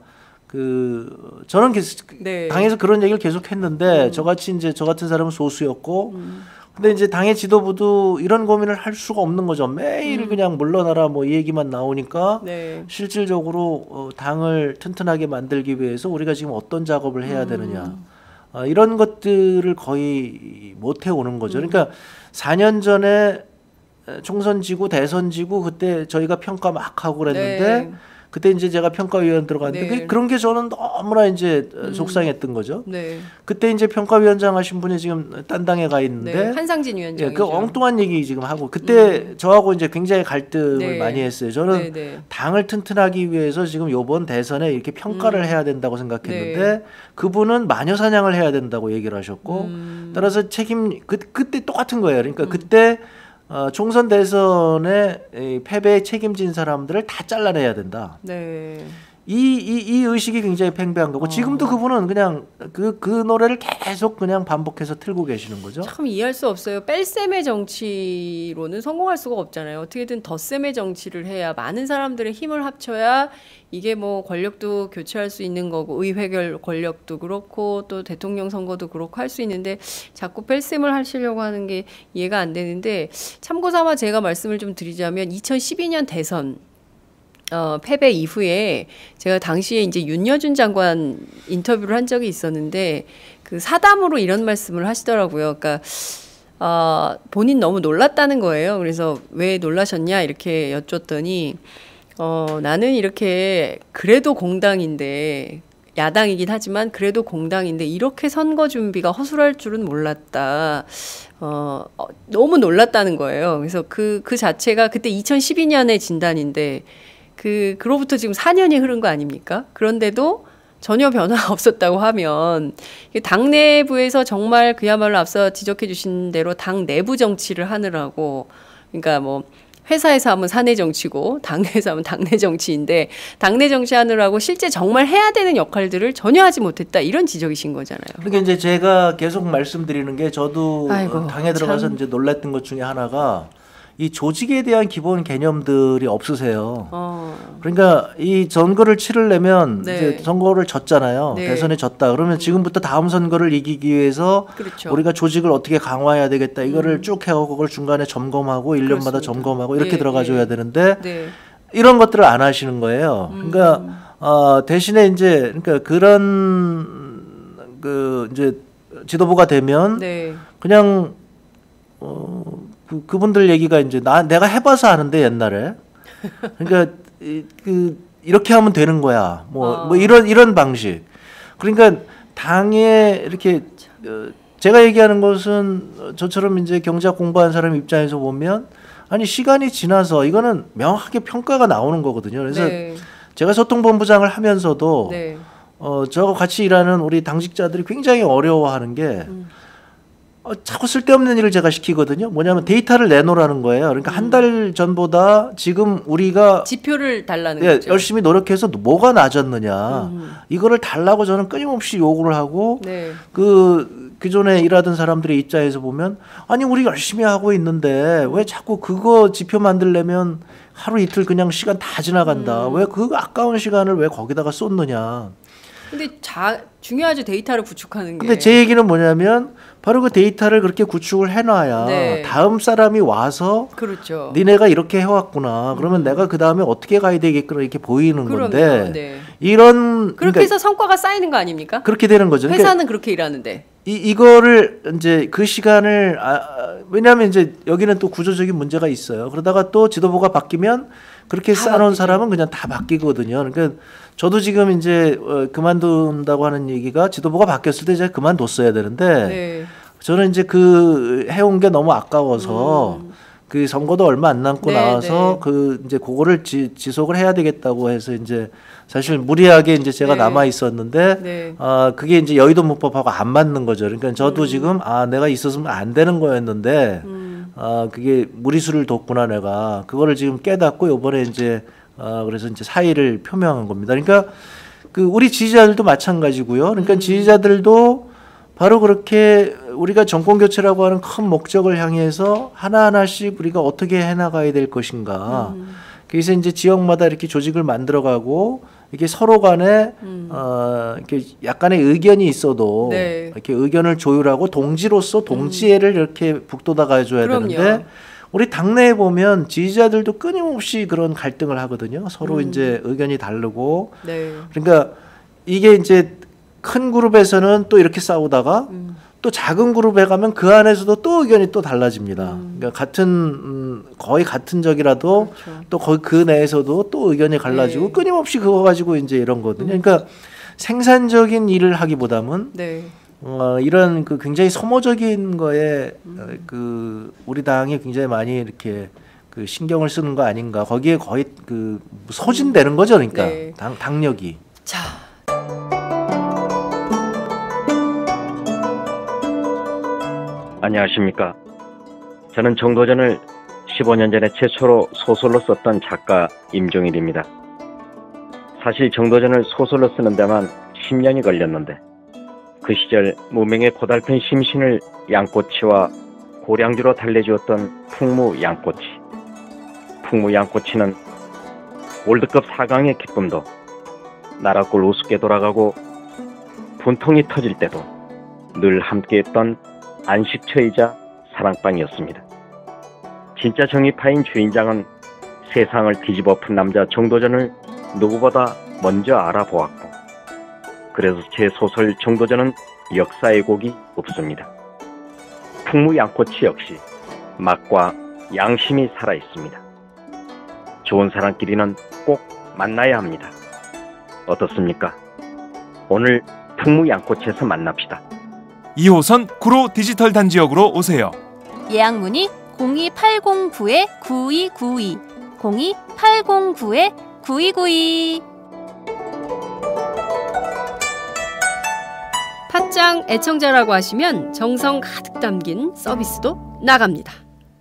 Speaker 5: 그 저는 계속
Speaker 6: 네.
Speaker 5: 당에서 그런 얘기를 계속 했는데
Speaker 6: 음.
Speaker 5: 저같이 이제 저 같은 사람은 소수였고,
Speaker 6: 음.
Speaker 5: 근데 이제 당의 지도부도 이런 고민을 할 수가 없는 거죠. 매일
Speaker 6: 음.
Speaker 5: 그냥 물러나라 뭐 이 얘기만 나오니까
Speaker 6: 네.
Speaker 5: 실질적으로 어, 당을 튼튼하게 만들기 위해서 우리가 지금 어떤 작업을 해야
Speaker 6: 음.
Speaker 5: 되느냐. 어, 이런 것들을 거의 못 해오는 거죠.
Speaker 6: 음.
Speaker 5: 그러니까 사 년 전에 총선 지고 대선 지고 그때 저희가 평가 막 하고 그랬는데
Speaker 6: 네.
Speaker 5: 그때 이제 제가 평가위원 들어갔는데
Speaker 6: 네.
Speaker 5: 그- 그런 게 저는 너무나 이제
Speaker 6: 음.
Speaker 5: 속상했던 거죠.
Speaker 6: 네.
Speaker 5: 그때 이제 평가위원장 하신 분이 지금 딴 당에 가 있는데
Speaker 6: 네. 한상진
Speaker 5: 예,
Speaker 6: 위원장이죠.
Speaker 5: 그 엉뚱한 얘기 지금 하고 그때 저하고 이제 굉장히 갈등을
Speaker 6: 네.
Speaker 5: 많이 했어요. 저는
Speaker 6: 네, 네.
Speaker 5: 당을 튼튼하기 위해서 지금 요번 대선에 이렇게 평가를
Speaker 6: 음.
Speaker 5: 해야 된다고 생각했는데
Speaker 6: 네.
Speaker 5: 그분은 마녀 사냥을 해야 된다고 얘기를 하셨고
Speaker 6: 음.
Speaker 5: 따라서 책임 그 그때 똑같은 거예요. 그러니까
Speaker 6: 음.
Speaker 5: 그때 어, 총선 대선에 이 패배에 책임진 사람들을 다 잘라내야 된다.
Speaker 6: 네.
Speaker 5: 이, 이, 이 의식이 굉장히 팽배한 거고
Speaker 6: 어.
Speaker 5: 지금도 그분은 그냥 그, 그 노래를 계속 그냥 반복해서 틀고 계시는 거죠.
Speaker 6: 참 이해할 수 없어요. 뺄셈의 정치로는 성공할 수가 없잖아요. 어떻게든 덧셈의 정치를 해야 많은 사람들의 힘을 합쳐야 이게 뭐 권력도 교체할 수 있는 거고 의회 권력도 그렇고 또 대통령 선거도 그렇고 할 수 있는데 자꾸 뺄셈을 하시려고 하는 게 이해가 안 되는데 참고 삼아 제가 말씀을 좀 드리자면 이천십이 년 대선 어, 패배 이후에 제가 당시에 이제 윤여준 장관 인터뷰를 한 적이 있었는데 그 사담으로 이런 말씀을 하시더라고요. 그러니까 어, 본인 너무 놀랐다는 거예요. 그래서 왜 놀라셨냐 이렇게 여쭸더니 어, 나는 이렇게 그래도 공당인데 야당이긴 하지만 그래도 공당인데 이렇게 선거 준비가 허술할 줄은 몰랐다. 어, 어, 너무 놀랐다는 거예요. 그래서 그, 그 자체가 그때 이천십이 년의 진단인데 그, 그로부터 지금 사 년이 흐른 거 아닙니까? 그런데도 전혀 변화가 없었다고 하면 당 내부에서 정말 그야말로 앞서 지적해 주신 대로 당 내부 정치를 하느라고 그러니까 뭐 회사에서 하면 사내 정치고 당내에서 하면 당내 정치인데 당내 정치하느라고 실제 정말 해야 되는 역할들을 전혀 하지 못했다 이런 지적이신 거잖아요.
Speaker 5: 그러니까 이제 제가 계속 말씀드리는 게 저도
Speaker 6: 아이고,
Speaker 5: 당에 들어가서
Speaker 6: 참.
Speaker 5: 이제 놀랐던 것 중에 하나가 이 조직에 대한 기본 개념들이 없으세요.
Speaker 6: 어.
Speaker 5: 그러니까 이 선거를 치르려면
Speaker 6: 네.
Speaker 5: 이제 선거를 졌잖아요.
Speaker 6: 네.
Speaker 5: 대선에 졌다. 그러면 지금부터 다음 선거를 이기기 위해서
Speaker 6: 그렇죠.
Speaker 5: 우리가 조직을 어떻게 강화해야 되겠다. 이거를
Speaker 6: 음.
Speaker 5: 쭉 해오고 그걸 중간에 점검하고 일 년마다
Speaker 6: 그렇습니다.
Speaker 5: 점검하고 이렇게
Speaker 6: 네,
Speaker 5: 들어가줘야
Speaker 6: 네.
Speaker 5: 되는데
Speaker 6: 네.
Speaker 5: 이런 것들을 안 하시는 거예요.
Speaker 6: 음.
Speaker 5: 그러니까 어, 대신에 이제 그러니까 그런 그 이제 지도부가 되면
Speaker 6: 네.
Speaker 5: 그냥 어, 그, 그분들 얘기가 이제 나 내가 해봐서 아는데 옛날에 그러니까 이, 그 이렇게 하면 되는 거야. 뭐,
Speaker 6: 어.
Speaker 5: 뭐 이런 이런 방식. 그러니까 당에 이렇게 어, 제가 얘기하는 것은 저처럼 이제 경제학 공부한 사람 입장에서 보면 아니 시간이 지나서 이거는 명확하게 평가가 나오는 거거든요. 그래서
Speaker 6: 네.
Speaker 5: 제가 소통본부장을 하면서도
Speaker 6: 네.
Speaker 5: 어, 저하고 같이 일하는 우리 당직자들이 굉장히 어려워하는 게
Speaker 6: 음.
Speaker 5: 어, 자꾸 쓸데없는 일을 제가 시키거든요. 뭐냐면 데이터를 내놓으라는 거예요. 그러니까
Speaker 6: 음.
Speaker 5: 한 달 전보다 지금 우리가
Speaker 6: 지표를 달라는
Speaker 5: 예,
Speaker 6: 거죠.
Speaker 5: 열심히 노력해서 뭐가 낮았느냐
Speaker 6: 음.
Speaker 5: 이거를 달라고 저는 끊임없이 요구를 하고
Speaker 6: 네.
Speaker 5: 그 기존에 일하던 사람들의 입장에서 보면 아니 우리 열심히 하고 있는데 왜 자꾸 그거 지표 만들려면 하루 이틀 그냥 시간 다 지나간다.
Speaker 6: 음.
Speaker 5: 왜 그 아까운 시간을 왜 거기다가 쏟느냐.
Speaker 6: 근데 자, 중요하죠. 데이터를 구축하는 게.
Speaker 5: 근데 제 얘기는 뭐냐면 바로 그 데이터를 그렇게 구축을 해놔야
Speaker 6: 네.
Speaker 5: 다음 사람이 와서
Speaker 6: 그렇죠.
Speaker 5: 니네가 이렇게 해왔구나. 그러면 내가 그 다음에 어떻게 가야 되겠구나 이렇게 보이는
Speaker 6: 그러면,
Speaker 5: 건데
Speaker 6: 네.
Speaker 5: 이런
Speaker 6: 그렇게
Speaker 5: 그러니까
Speaker 6: 해서 성과가 쌓이는 거 아닙니까?
Speaker 5: 그렇게 되는 거죠. 그러니까
Speaker 6: 회사는 그렇게 일하는데.
Speaker 5: 이 이거를 이제 그 시간을 아, 아, 왜냐하면 이제 여기는 또 구조적인 문제가 있어요. 그러다가 또 지도부가 바뀌면 그렇게
Speaker 6: 다
Speaker 5: 쌓아놓은
Speaker 6: 바뀌죠.
Speaker 5: 사람은 그냥 다 바뀌거든요. 그러니까 저도 지금 이제 어, 그만둔다고 하는 얘기가 지도부가 바뀌었을 때 이제 그만뒀어야 되는데
Speaker 6: 네.
Speaker 5: 저는 이제 그 해온 게 너무 아까워서
Speaker 6: 음.
Speaker 5: 그 선거도 얼마 안 남고
Speaker 6: 네,
Speaker 5: 나와서
Speaker 6: 네.
Speaker 5: 그 이제 그거를 지, 지속을 해야 되겠다고 해서 이제 사실 무리하게 이제 제가
Speaker 6: 네.
Speaker 5: 남아 있었는데
Speaker 6: 네.
Speaker 5: 아 그게 이제 여의도 문법하고 안 맞는 거죠. 그러니까 저도
Speaker 6: 음.
Speaker 5: 지금 아 내가 있었으면 안 되는 거였는데
Speaker 6: 음.
Speaker 5: 아 그게 무리수를 뒀구나 내가 그거를 지금 깨닫고 요번에 이제 아 그래서 이제 사의를 표명한 겁니다. 그러니까 그 우리 지지자들도 마찬가지고요. 그러니까
Speaker 6: 음.
Speaker 5: 지지자들도 바로 그렇게 우리가 정권 교체라고 하는 큰 목적을 향해서 하나하나씩 우리가 어떻게 해나가야 될 것인가.
Speaker 6: 음.
Speaker 5: 그래서 이제 지역마다 이렇게 조직을 만들어가고 이게 서로 간에
Speaker 6: 음.
Speaker 5: 어, 이렇게 약간의 의견이 있어도
Speaker 6: 네.
Speaker 5: 이렇게 의견을 조율하고 동지로서 동지애를 이렇게 북돋아 가줘야
Speaker 6: 그럼요.
Speaker 5: 되는데 우리 당내에 보면 지지자들도 끊임없이 그런 갈등을 하거든요. 서로
Speaker 6: 음.
Speaker 5: 이제 의견이 다르고
Speaker 6: 네.
Speaker 5: 그러니까 이게 이제 큰 그룹에서는 또 이렇게 싸우다가
Speaker 6: 음.
Speaker 5: 또 작은 그룹에 가면 그 안에서도 또 의견이 또 달라집니다.
Speaker 6: 음.
Speaker 5: 그러니까 같은 음, 거의 같은 적이라도
Speaker 6: 그렇죠.
Speaker 5: 또 거의 그 내에서도 또 의견이 갈라지고
Speaker 6: 네.
Speaker 5: 끊임없이 그거 가지고 이제 이런 거거든요.
Speaker 6: 음.
Speaker 5: 그러니까 생산적인 일을 하기보다는
Speaker 6: 네.
Speaker 5: 어, 이런 그 굉장히 소모적인 거에
Speaker 6: 음.
Speaker 5: 어, 그 우리 당이 굉장히 많이 이렇게 그 신경을 쓰는 거 아닌가. 거기에 거의 그 소진되는 거죠. 그러니까
Speaker 6: 네.
Speaker 5: 당, 당력이.
Speaker 6: 자.
Speaker 9: 안녕하십니까. 저는 정도전을 십오 년 전에 최초로 소설로 썼던 작가 임종일입니다. 사실 정도전을 소설로 쓰는 데만 십 년이 걸렸는데 그 시절 무명의 고달픈 심신을 양꼬치와 고량주로 달래주었던 풍무 양꼬치. 풍무 양꼬치는 월드컵 사 강의 기쁨도 나라골 우습게 돌아가고 분통이 터질 때도 늘 함께했던 안식처이자 사랑방이었습니다. 진짜 정의파인 주인장은 세상을 뒤집어 푼 남자 정도전을 누구보다 먼저 알아보았고 그래서 제 소설 정도전은 역사의 곡이 없습니다. 풍무 양꼬치 역시 맛과 양심이 살아있습니다. 좋은 사람끼리는 꼭 만나야 합니다. 어떻습니까? 오늘 풍무 양꼬치에서 만납시다.
Speaker 1: 이 호선 구로 디지털 단지역으로 오세요.
Speaker 3: 예약 문의 공이 팔공구 구이구이 공이 팔공구 구이구이.
Speaker 2: 팟짱 애청자라고 하시면 정성 가득 담긴 서비스도 나갑니다.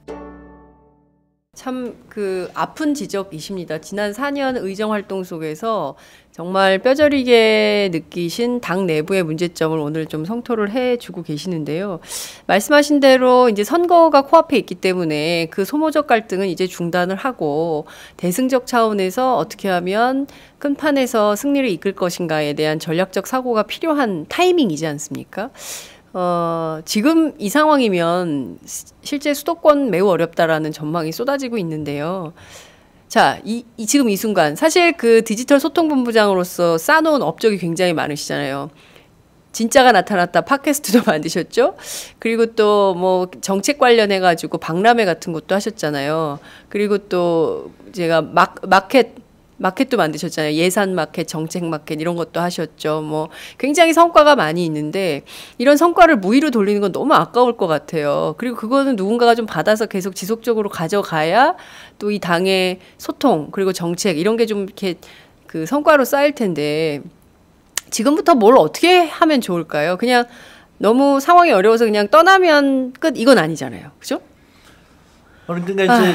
Speaker 6: 참 그 아픈 지적이십니다. 지난 사 년 의정 활동 속에서 정말 뼈저리게 느끼신 당 내부의 문제점을 오늘 좀 성토를 해주고 계시는데요. 말씀하신 대로 이제 선거가 코앞에 있기 때문에 그 소모적 갈등은 이제 중단을 하고 대승적 차원에서 어떻게 하면 큰 판에서 승리를 이끌 것인가에 대한 전략적 사고가 필요한 타이밍이지 않습니까? 어, 지금 이 상황이면 실제 수도권 매우 어렵다라는 전망이 쏟아지고 있는데요. 자, 이, 이 지금 이 순간 사실 그 디지털 소통본부장으로서 쌓아놓은 업적이 굉장히 많으시잖아요. 진짜가 나타났다 팟캐스트도 만드셨죠. 그리고 또 뭐 정책 관련해 가지고 박람회 같은 것도 하셨잖아요. 그리고 또 제가 마, 마켓 마켓도 만드셨잖아요. 예산 마켓, 정책 마켓 이런 것도 하셨죠. 뭐 굉장히 성과가 많이 있는데 이런 성과를 무의로 돌리는 건 너무 아까울 것 같아요. 그리고 그거는 누군가가 좀 받아서 계속 지속적으로 가져가야 또 이 당의 소통 그리고 정책 이런 게 좀 이렇게 그 성과로 쌓일 텐데 지금부터 뭘 어떻게 하면 좋을까요? 그냥 너무 상황이 어려워서 그냥 떠나면 끝 이건 아니잖아요. 그죠?
Speaker 5: 그러니까 이제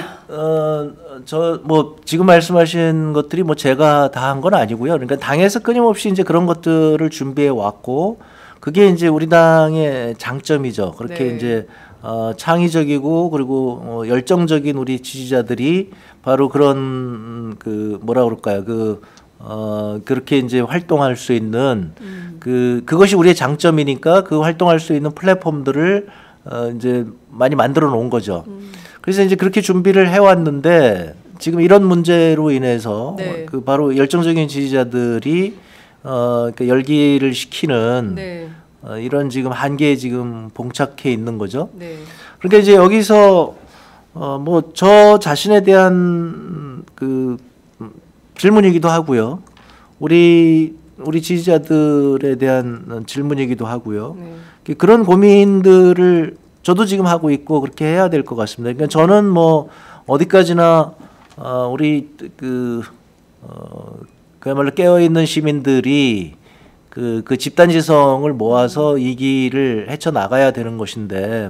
Speaker 5: 어저 뭐 지금 말씀하신 것들이 뭐 제가 다 한 건 아니고요. 그러니까 당에서 끊임없이 이제 그런 것들을 준비해 왔고 그게 이제 우리 당의 장점이죠. 그렇게
Speaker 6: 네.
Speaker 5: 이제 어 창의적이고 그리고 어 열정적인 우리 지지자들이 바로 그런 그 뭐라 그럴까요? 그 어 그렇게 이제 활동할 수 있는
Speaker 6: 음.
Speaker 5: 그 그것이 우리의 장점이니까 그 활동할 수 있는 플랫폼들을 어 이제 많이 만들어 놓은 거죠.
Speaker 6: 음.
Speaker 5: 그래서 이제 그렇게 준비를 해왔는데 지금 이런 문제로 인해서
Speaker 6: 네.
Speaker 5: 그 바로 열정적인 지지자들이 어 그 열기를 식히는
Speaker 6: 네.
Speaker 5: 어 이런 지금 한계에 지금 봉착해 있는 거죠.
Speaker 6: 네.
Speaker 5: 그러니까 이제 여기서 어 뭐 저 자신에 대한 그 질문이기도 하고요. 우리 우리 지지자들에 대한 질문이기도 하고요.
Speaker 6: 네.
Speaker 5: 그런 고민들을 저도 지금 하고 있고 그렇게 해야 될 것 같습니다. 그러니까 저는 뭐 어디까지나 어 우리 그 어 그야말로 깨어 있는 시민들이 그, 그 집단지성을 모아서 이 길을 헤쳐 나가야 되는 것인데,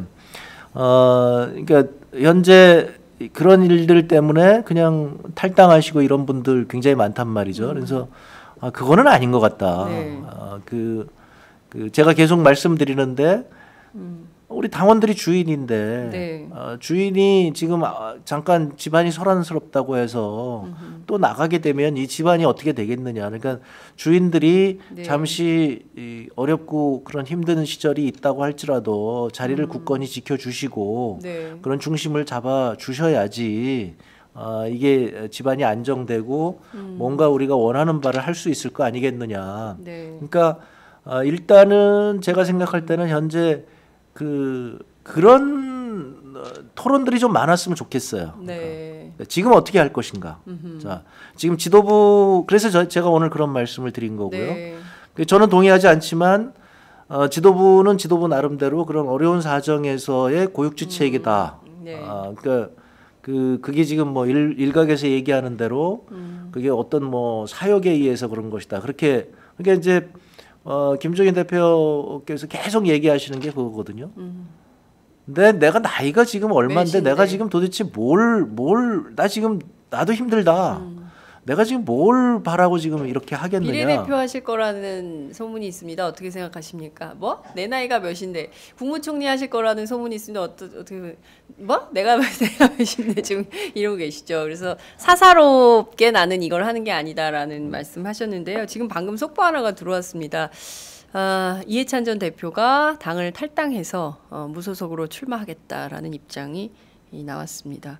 Speaker 5: 어, 그러니까 현재 그런 일들 때문에 그냥 탈당하시고 이런 분들 굉장히 많단 말이죠. 그래서 아, 그거는 아닌 것 같다.
Speaker 6: 네.
Speaker 5: 어, 그, 그 제가 계속 말씀드리는데
Speaker 6: 음.
Speaker 5: 우리 당원들이 주인인데
Speaker 6: 네.
Speaker 5: 어, 주인이 지금 아, 잠깐 집안이 소란스럽다고 해서
Speaker 6: 음흠.
Speaker 5: 또 나가게 되면 이 집안이 어떻게 되겠느냐. 그러니까 주인들이
Speaker 6: 네.
Speaker 5: 잠시 이 어렵고 그런 힘든 시절이 있다고 할지라도 자리를
Speaker 6: 음.
Speaker 5: 굳건히 지켜주시고
Speaker 6: 네.
Speaker 5: 그런 중심을 잡아 주셔야지 어, 이게 집안이 안정되고
Speaker 6: 음.
Speaker 5: 뭔가 우리가 원하는 바를 할 수 있을 거 아니겠느냐.
Speaker 6: 네.
Speaker 5: 그러니까 어, 일단은 제가 생각할 때는 현재 그 그런 어, 토론들이 좀 많았으면 좋겠어요.
Speaker 6: 네.
Speaker 5: 그러니까 지금 어떻게 할 것인가.
Speaker 6: 음흠.
Speaker 5: 자, 지금 지도부 그래서 저, 제가 오늘 그런 말씀을 드린 거고요.
Speaker 6: 네.
Speaker 5: 그 저는 동의하지 않지만 어, 지도부는 지도부 나름대로 그런 어려운 사정에서의 고육지책이다.
Speaker 6: 음, 네.
Speaker 5: 아, 그러니까 그 그게 지금 뭐 일, 일각에서 얘기하는 대로
Speaker 6: 음.
Speaker 5: 그게 어떤 뭐 사역에 의해서 그런 것이다. 그렇게 그러니까 이제 어, 김종인 대표께서 계속 얘기하시는 게 그거거든요.
Speaker 6: 음.
Speaker 5: 근데 내가 나이가 지금 얼마인데
Speaker 6: 몇인데.
Speaker 5: 내가 지금 도대체 뭘 뭘 나 지금 나도 힘들다.
Speaker 6: 음.
Speaker 5: 내가 지금 뭘 바라고 지금 이렇게 하겠느냐.
Speaker 6: 비례대표 하실 거라는 소문이 있습니다. 어떻게 생각하십니까? 뭐? 내 나이가 몇인데 국무총리 하실 거라는 소문이 있습니다. 어떠, 어떻게 뭐? 내가 내가 몇인데 지금 이러고 계시죠. 그래서 사사롭게 나는 이걸 하는 게 아니다라는 말씀하셨는데요. 지금 방금 속보 하나가 들어왔습니다. 아, 이해찬 전 대표가 당을 탈당해서 어, 무소속으로 출마하겠다라는 입장이 이, 나왔습니다.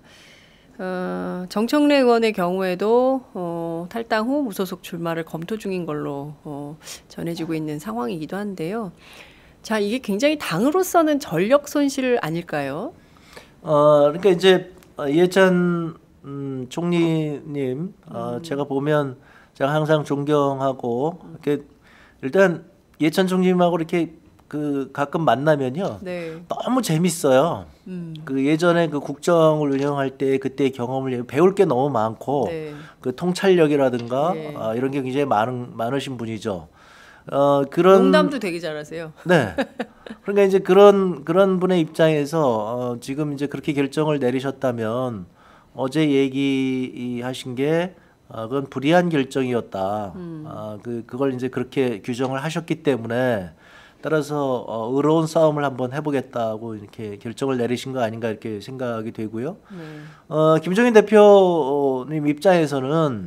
Speaker 6: 어, 정청래 의원의 경우에도 어, 탈당 후 무소속 출마를 검토 중인 걸로 어, 전해지고 있는 상황이기도 한데요. 자, 이게 굉장히 당으로서는 전력 손실 아닐까요?
Speaker 5: 어, 그러니까 이제 이해찬 음, 총리님, 어,
Speaker 6: 음.
Speaker 5: 제가 보면 제가 항상 존경하고 이렇게 일단 이해찬 총리님하고 이렇게 그 가끔 만나면요,
Speaker 6: 네.
Speaker 5: 너무 재밌어요.
Speaker 6: 음.
Speaker 5: 그 예전에 그 국정을 운영할 때 그때 경험을 배울 게 너무 많고
Speaker 6: 네.
Speaker 5: 그 통찰력이라든가
Speaker 6: 네.
Speaker 5: 아, 이런 게 굉장히 많은 많으신 분이죠. 어 그런
Speaker 6: 농담도 되게 잘하세요.
Speaker 5: 네. 그러니까 이제 그런 그런 분의 입장에서 어, 지금 이제 그렇게 결정을 내리셨다면 어제 얘기하신 게 어, 그건 불의한 결정이었다.
Speaker 6: 음.
Speaker 5: 아, 그 그걸 이제 그렇게 규정을 하셨기 때문에 따라서 어, 의로운 싸움을 한번 해보겠다고 이렇게 결정을 내리신 거 아닌가 이렇게 생각이 되고요.
Speaker 6: 네.
Speaker 5: 어, 김종인 대표님 입장에서는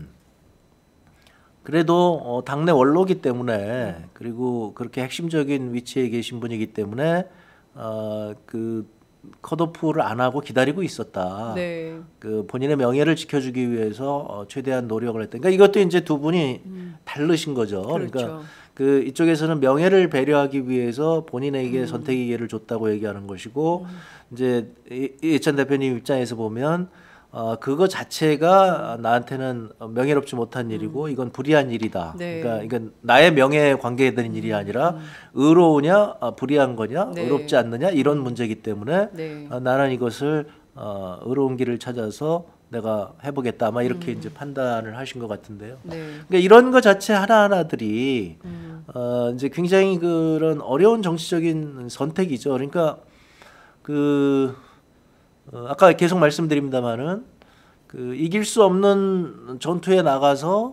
Speaker 5: 그래도 어, 당내 원로기 때문에 그리고 그렇게 핵심적인 위치에 계신 분이기 때문에 어, 그 컷오프를 안 하고 기다리고 있었다.
Speaker 6: 네.
Speaker 5: 그 본인의 명예를 지켜주기 위해서 어, 최대한 노력을 했다. 그러니까 이것도 이제 두 분이
Speaker 6: 음.
Speaker 5: 다르신 거죠.
Speaker 6: 그렇죠.
Speaker 5: 그러니까 그 이쪽에서는 명예를 배려하기 위해서 본인에게
Speaker 6: 음.
Speaker 5: 선택의 기회를 줬다고 얘기하는 것이고
Speaker 6: 음.
Speaker 5: 이제 이- 이해찬 대표님 입장에서 보면 어, 그거 자체가 나한테는 명예롭지 못한 일이고 이건 불의한 일이다.
Speaker 6: 네.
Speaker 5: 그러니까 이건 나의 명예에 관계되는 일이 아니라 의로우냐 어, 불의한 거냐
Speaker 6: 네.
Speaker 5: 의롭지 않느냐 이런 문제이기 때문에
Speaker 6: 네.
Speaker 5: 어, 나는 이것을 어, 의로운 길을 찾아서 내가 해보겠다. 아마 이렇게
Speaker 6: 음.
Speaker 5: 이제 판단을 하신 것 같은데요.
Speaker 6: 네.
Speaker 5: 그러니까 이런 것 자체 하나하나들이
Speaker 6: 음.
Speaker 5: 어, 이제 굉장히 그런 어려운 정치적인 선택이죠. 그러니까 그 어, 아까 계속 말씀드립니다만은 그 이길 수 없는 전투에 나가서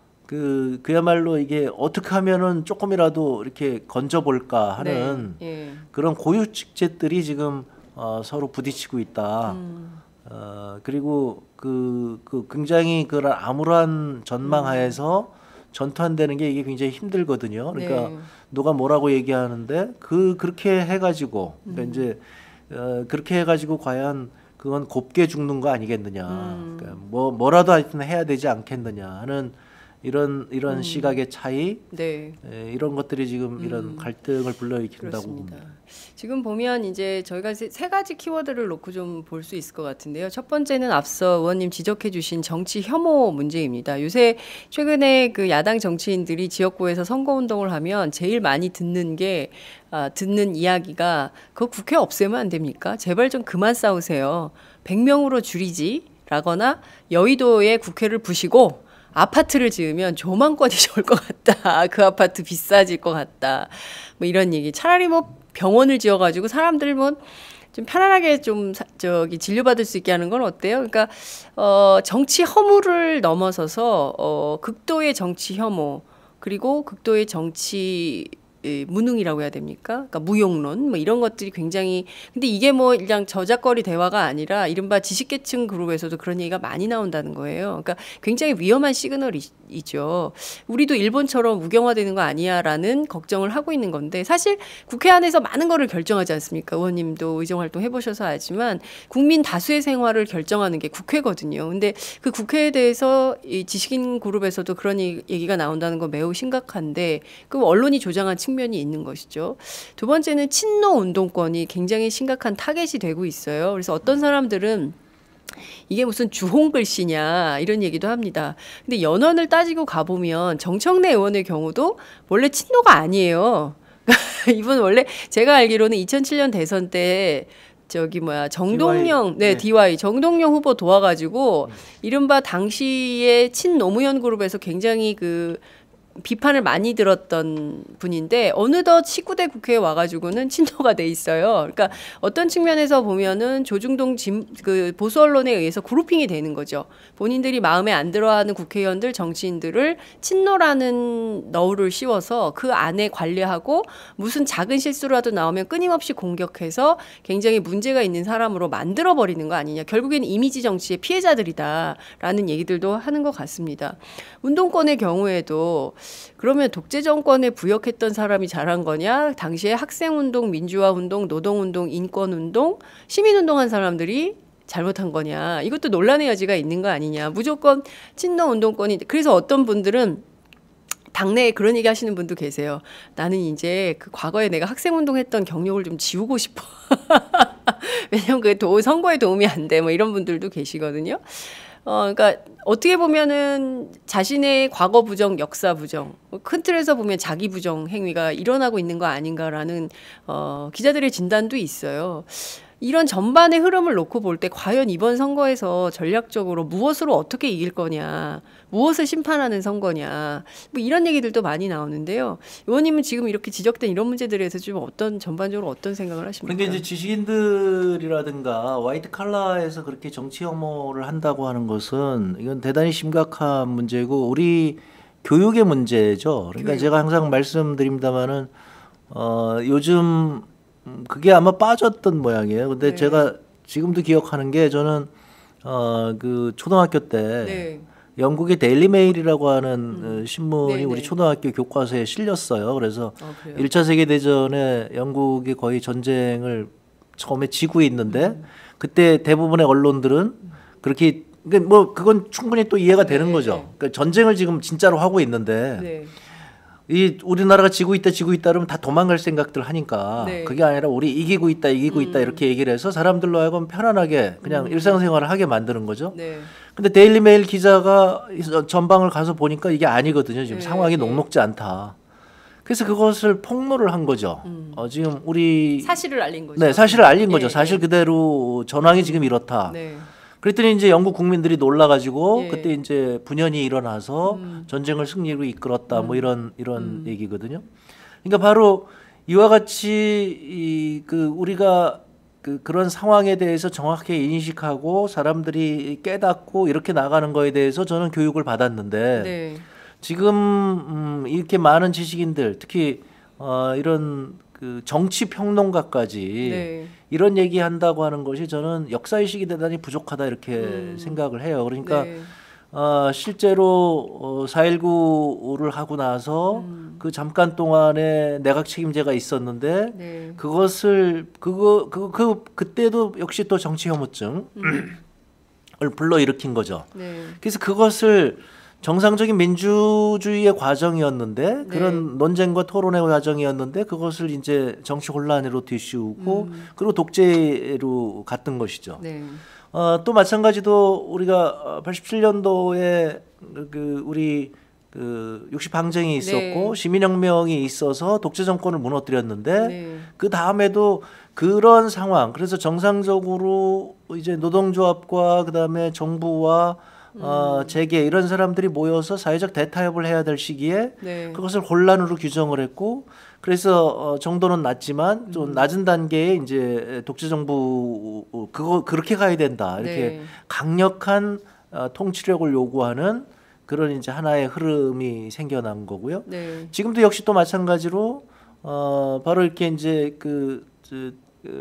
Speaker 5: 그 그야말로 이게 어떻게 하면은 조금이라도 이렇게 건져볼까 하는
Speaker 6: 네. 예.
Speaker 5: 그런 고유직제들이 지금 어, 서로 부딪히고 있다.
Speaker 6: 음.
Speaker 5: 어, 그리고 그, 그 굉장히 그런 암울한 전망하에서 전투한다는 게 이게 굉장히 힘들거든요. 그러니까
Speaker 6: 네.
Speaker 5: 누가 뭐라고 얘기하는데 그 그렇게 해가지고 그러니까
Speaker 6: 음.
Speaker 5: 이제 어, 그렇게 해가지고 과연 그건 곱게 죽는 거 아니겠느냐.
Speaker 6: 음.
Speaker 5: 그러니까 뭐 뭐라도 하여튼 해야 되지 않겠느냐 하는 이런 이런
Speaker 6: 음.
Speaker 5: 시각의 차이
Speaker 6: 네.
Speaker 5: 에, 이런 것들이 지금 이런
Speaker 6: 음.
Speaker 5: 갈등을 불러일으킨다고
Speaker 6: 그렇습니다.
Speaker 5: 봅니다.
Speaker 6: 지금 보면 이제 저희가 세, 세 가지 키워드를 놓고 좀 볼 수 있을 것 같은데요. 첫 번째는 앞서 의원님 지적해 주신 정치 혐오 문제입니다. 요새 최근에 그 야당 정치인들이 지역구에서 선거운동을 하면 제일 많이 듣는 게 아, 듣는 이야기가 그 국회 없애면 안 됩니까? 제발 좀 그만 싸우세요. 백 명으로 줄이지 라거나 여의도에 국회를 부시고 아파트를 지으면 조망권이 좋을 것 같다. 그 아파트 비싸질 것 같다. 뭐 이런 얘기. 차라리 뭐 병원을 지어가지고 사람들 뭐 좀 편안하게 좀 사, 저기 진료받을 수 있게 하는 건 어때요? 그러니까 어, 정치 허물을 넘어서서 어, 극도의 정치 혐오 그리고 극도의 정치 예, 무능이라고 해야 됩니까? 그러니까 무용론 뭐 이런 것들이 굉장히 근데 이게 뭐 그냥 저작거리 대화가 아니라 이른바 지식계층 그룹에서도 그런 얘기가 많이 나온다는 거예요. 그러니까 굉장히 위험한 시그널이죠. 우리도 일본처럼 우경화되는 거 아니야라는 걱정을 하고 있는 건데 사실 국회 안에서 많은 거를 결정하지 않습니까? 의원님도 의정활동 해보셔서 알지만 국민 다수의 생활을 결정하는 게 국회거든요. 근데 그 국회에 대해서 이 지식인 그룹에서도 그런 얘기가 나온다는 건 매우 심각한데 그 언론이 조장한 측면이 있는 것이죠. 두 번째는 친노 운동권이 굉장히 심각한 타겟이 되고 있어요. 그래서 어떤 사람들은 이게 무슨 주홍 글씨냐 이런 얘기도 합니다. 근데 연원을 따지고 가보면 정청래 의원의 경우도 원래 친노가 아니에요. 이분 원래 제가 알기로는 이천칠 년 대선 때 저기 뭐야 정동영 네,
Speaker 5: 네.
Speaker 6: 디와이 정동영 후보 도와가지고 이른바 당시에 친노무현 그룹에서 굉장히 그 비판을 많이 들었던 분인데 어느덧 십구 대 국회에 와가지고는 친노가 돼 있어요. 그러니까 어떤 측면에서 보면은 조중동 진, 그 보수 언론에 의해서 그룹핑이 되는 거죠. 본인들이 마음에 안 들어하는 국회의원들, 정치인들을 친노라는 너울을 씌워서 그 안에 관리하고 무슨 작은 실수라도 나오면 끊임없이 공격해서 굉장히 문제가 있는 사람으로 만들어 버리는 거 아니냐. 결국에는 이미지 정치의 피해자들이다라는 얘기들도 하는 것 같습니다. 운동권의 경우에도 그러면 독재 정권에 부역했던 사람이 잘한 거냐? 당시에 학생운동, 민주화운동, 노동운동, 인권운동, 시민운동한 사람들이 잘못한 거냐? 이것도 논란의 여지가 있는 거 아니냐? 무조건 친노 운동권이 그래서 어떤 분들은 당내에 그런 얘기 하시는 분도 계세요. 나는 이제 그 과거에 내가 학생운동했던 경력을 좀 지우고 싶어. 왜냐면 그게 도, 선거에 도움이 안 돼. 뭐 이런 분들도 계시거든요. 어, 그러니까 어떻게 보면은 자신의 과거 부정, 역사 부정, 큰 틀에서 보면 자기 부정 행위가 일어나고 있는 거 아닌가라는 어, 기자들의 진단도 있어요. 이런 전반의 흐름을 놓고 볼 때 과연 이번 선거에서 전략적으로 무엇으로 어떻게 이길 거냐, 무엇을 심판하는 선거냐, 뭐 이런 얘기들도 많이 나오는데요. 의원님은 지금 이렇게 지적된 이런 문제들에 대해서 좀 어떤 전반적으로 어떤 생각을 하십니까?
Speaker 5: 그러니까 이제 지식인들이라든가 화이트 칼라에서 그렇게 정치 혐오를 한다고 하는 것은 이건 대단히 심각한 문제고 우리 교육의 문제죠. 그러니까
Speaker 6: 교육.
Speaker 5: 제가 항상 말씀드립니다만은 어, 요즘 그게 아마 빠졌던 모양이에요. 근데
Speaker 6: 네.
Speaker 5: 제가 지금도 기억하는 게 저는 어, 그 초등학교 때
Speaker 6: 네.
Speaker 5: 영국의 데일리 메일이라고 하는
Speaker 6: 음.
Speaker 5: 신문이
Speaker 6: 네,
Speaker 5: 우리
Speaker 6: 네.
Speaker 5: 초등학교 교과서에 실렸어요. 그래서
Speaker 6: 어, 그래요?
Speaker 5: 일 차 세계대전에 영국이 거의 전쟁을 처음에 지고 있는데
Speaker 6: 음.
Speaker 5: 그때 대부분의 언론들은 그렇게 뭐 그건 충분히 또 이해가 되는
Speaker 6: 네,
Speaker 5: 거죠.
Speaker 6: 네.
Speaker 5: 그러니까 전쟁을 지금 진짜로 하고 있는데
Speaker 6: 네.
Speaker 5: 이 우리나라가 지고 있다 지고 있다 그러면 다 도망갈 생각들 하니까
Speaker 6: 네.
Speaker 5: 그게 아니라 우리 이기고 있다 이기고
Speaker 6: 음.
Speaker 5: 있다 이렇게 얘기를 해서 사람들로 하여금 편안하게 그냥
Speaker 6: 음.
Speaker 5: 일상생활을 하게 만드는 거죠.
Speaker 6: 네.
Speaker 5: 근데 데일리메일 기자가 전방을 가서 보니까 이게 아니거든요. 지금
Speaker 6: 네,
Speaker 5: 상황이
Speaker 6: 네.
Speaker 5: 녹록지 않다. 그래서 그것을 폭로를 한 거죠.
Speaker 6: 음.
Speaker 5: 어, 지금 우리
Speaker 6: 사실을 알린 거죠.
Speaker 5: 네 사실을 알린
Speaker 6: 예,
Speaker 5: 거죠. 사실
Speaker 6: 예.
Speaker 5: 그대로 전황이 지금 이렇다.
Speaker 6: 네.
Speaker 5: 그랬더니 이제 영국 국민들이 놀라가지고
Speaker 6: 예.
Speaker 5: 그때 이제 분연이 일어나서
Speaker 6: 음.
Speaker 5: 전쟁을 승리로 이끌었다 뭐
Speaker 6: 음.
Speaker 5: 이런 이런
Speaker 6: 음.
Speaker 5: 얘기거든요. 그러니까 바로 이와 같이 이 그 우리가 그 그런 상황에 대해서 정확하게 인식하고 사람들이 깨닫고 이렇게 나가는 거에 대해서 저는 교육을 받았는데
Speaker 6: 네.
Speaker 5: 지금 음 이렇게 많은 지식인들 특히 어 이런 그 정치 평론가까지
Speaker 6: 네.
Speaker 5: 이런 얘기한다고 하는 것이 저는 역사의식이 대단히 부족하다 이렇게
Speaker 6: 음.
Speaker 5: 생각을 해요. 그러니까
Speaker 6: 네.
Speaker 5: 어, 실제로 어, 사일구를 하고 나서
Speaker 6: 음.
Speaker 5: 그 잠깐 동안에 내각 책임제가 있었는데
Speaker 6: 네.
Speaker 5: 그것을 그거 그, 그 그때도 역시 또 정치 혐오증을
Speaker 6: 음.
Speaker 5: 불러일으킨 거죠.
Speaker 6: 네.
Speaker 5: 그래서 그것을 정상적인 민주주의의 과정이었는데 그런 논쟁과 토론의 과정이었는데 그것을 이제 정치 혼란으로 뒤씌우고
Speaker 6: 음.
Speaker 5: 그리고 독재로 갔던 것이죠.
Speaker 6: 네.
Speaker 5: 어, 또 마찬가지로 우리가 팔십칠 년도에 그 우리 그 육십 항쟁이 있었고
Speaker 6: 네.
Speaker 5: 시민혁명이 있어서 독재 정권을 무너뜨렸는데
Speaker 6: 네.
Speaker 5: 그 다음에도 그런 상황 그래서 정상적으로 이제 노동조합과 그다음에 정부와 어, 재계 이런 사람들이 모여서 사회적 대타협을 해야 될 시기에
Speaker 6: 네.
Speaker 5: 그것을 혼란으로 규정을 했고 그래서 어, 정도는 낮지만 좀
Speaker 6: 음.
Speaker 5: 낮은 단계에 이제 독재 정부 그거 그렇게 가야 된다 이렇게
Speaker 6: 네.
Speaker 5: 강력한 어, 통치력을 요구하는 그런 이제 하나의 흐름이 생겨난 거고요.
Speaker 6: 네.
Speaker 5: 지금도 역시 또 마찬가지로 어, 바로 이렇게 이제 그, 그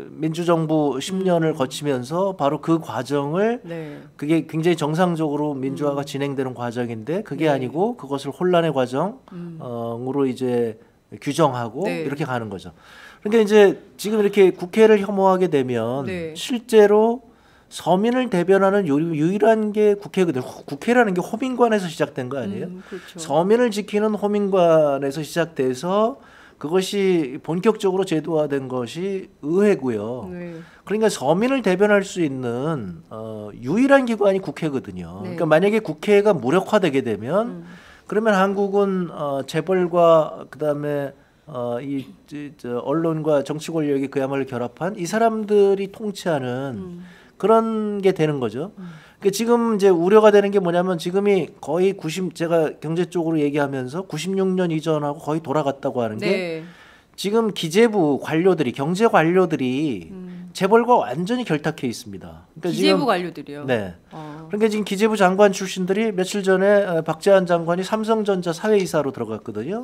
Speaker 5: 민주정부 십 년을 거치면서 바로 그 과정을
Speaker 6: 네.
Speaker 5: 그게 굉장히 정상적으로 민주화가 진행되는 과정인데 그게
Speaker 6: 네.
Speaker 5: 아니고 그것을 혼란의 과정으로
Speaker 6: 음.
Speaker 5: 이제 규정하고
Speaker 6: 네.
Speaker 5: 이렇게 가는 거죠. 그러니까 이제 지금 이렇게 국회를 혐오하게 되면
Speaker 6: 네.
Speaker 5: 실제로 서민을 대변하는 유- 유일한 게 국회거든요. 국회라는 게 호민관에서 시작된 거 아니에요?
Speaker 6: 음, 그렇죠.
Speaker 5: 서민을 지키는 호민관에서 시작돼서 그것이 본격적으로 제도화된 것이 의회고요.
Speaker 6: 네.
Speaker 5: 그러니까 서민을 대변할 수 있는 어, 유일한 기관이 국회거든요.
Speaker 6: 네.
Speaker 5: 그러니까 만약에 국회가 무력화되게 되면
Speaker 6: 음.
Speaker 5: 그러면 한국은 어, 재벌과 그다음에 어, 이 저, 저, 언론과 정치 권력이 그야말로 결합한 이 사람들이 통치하는
Speaker 6: 음.
Speaker 5: 그런 게 되는 거죠. 그러니까 지금 이제 우려가 되는 게 뭐냐면 지금이 거의 구십 제가 경제 쪽으로 얘기하면서 구십육 년 이전하고 거의 돌아갔다고 하는 게
Speaker 6: 네.
Speaker 5: 지금 기재부 관료들이 경제 관료들이
Speaker 6: 음.
Speaker 5: 재벌과 완전히 결탁해 있습니다. 그러니까
Speaker 6: 기재부
Speaker 5: 지금,
Speaker 6: 관료들이요.
Speaker 5: 네.
Speaker 6: 어.
Speaker 5: 그러니까 지금 기재부 장관 출신들이 며칠 전에 어, 박재환 장관이 삼성전자 사회이사로 들어갔거든요.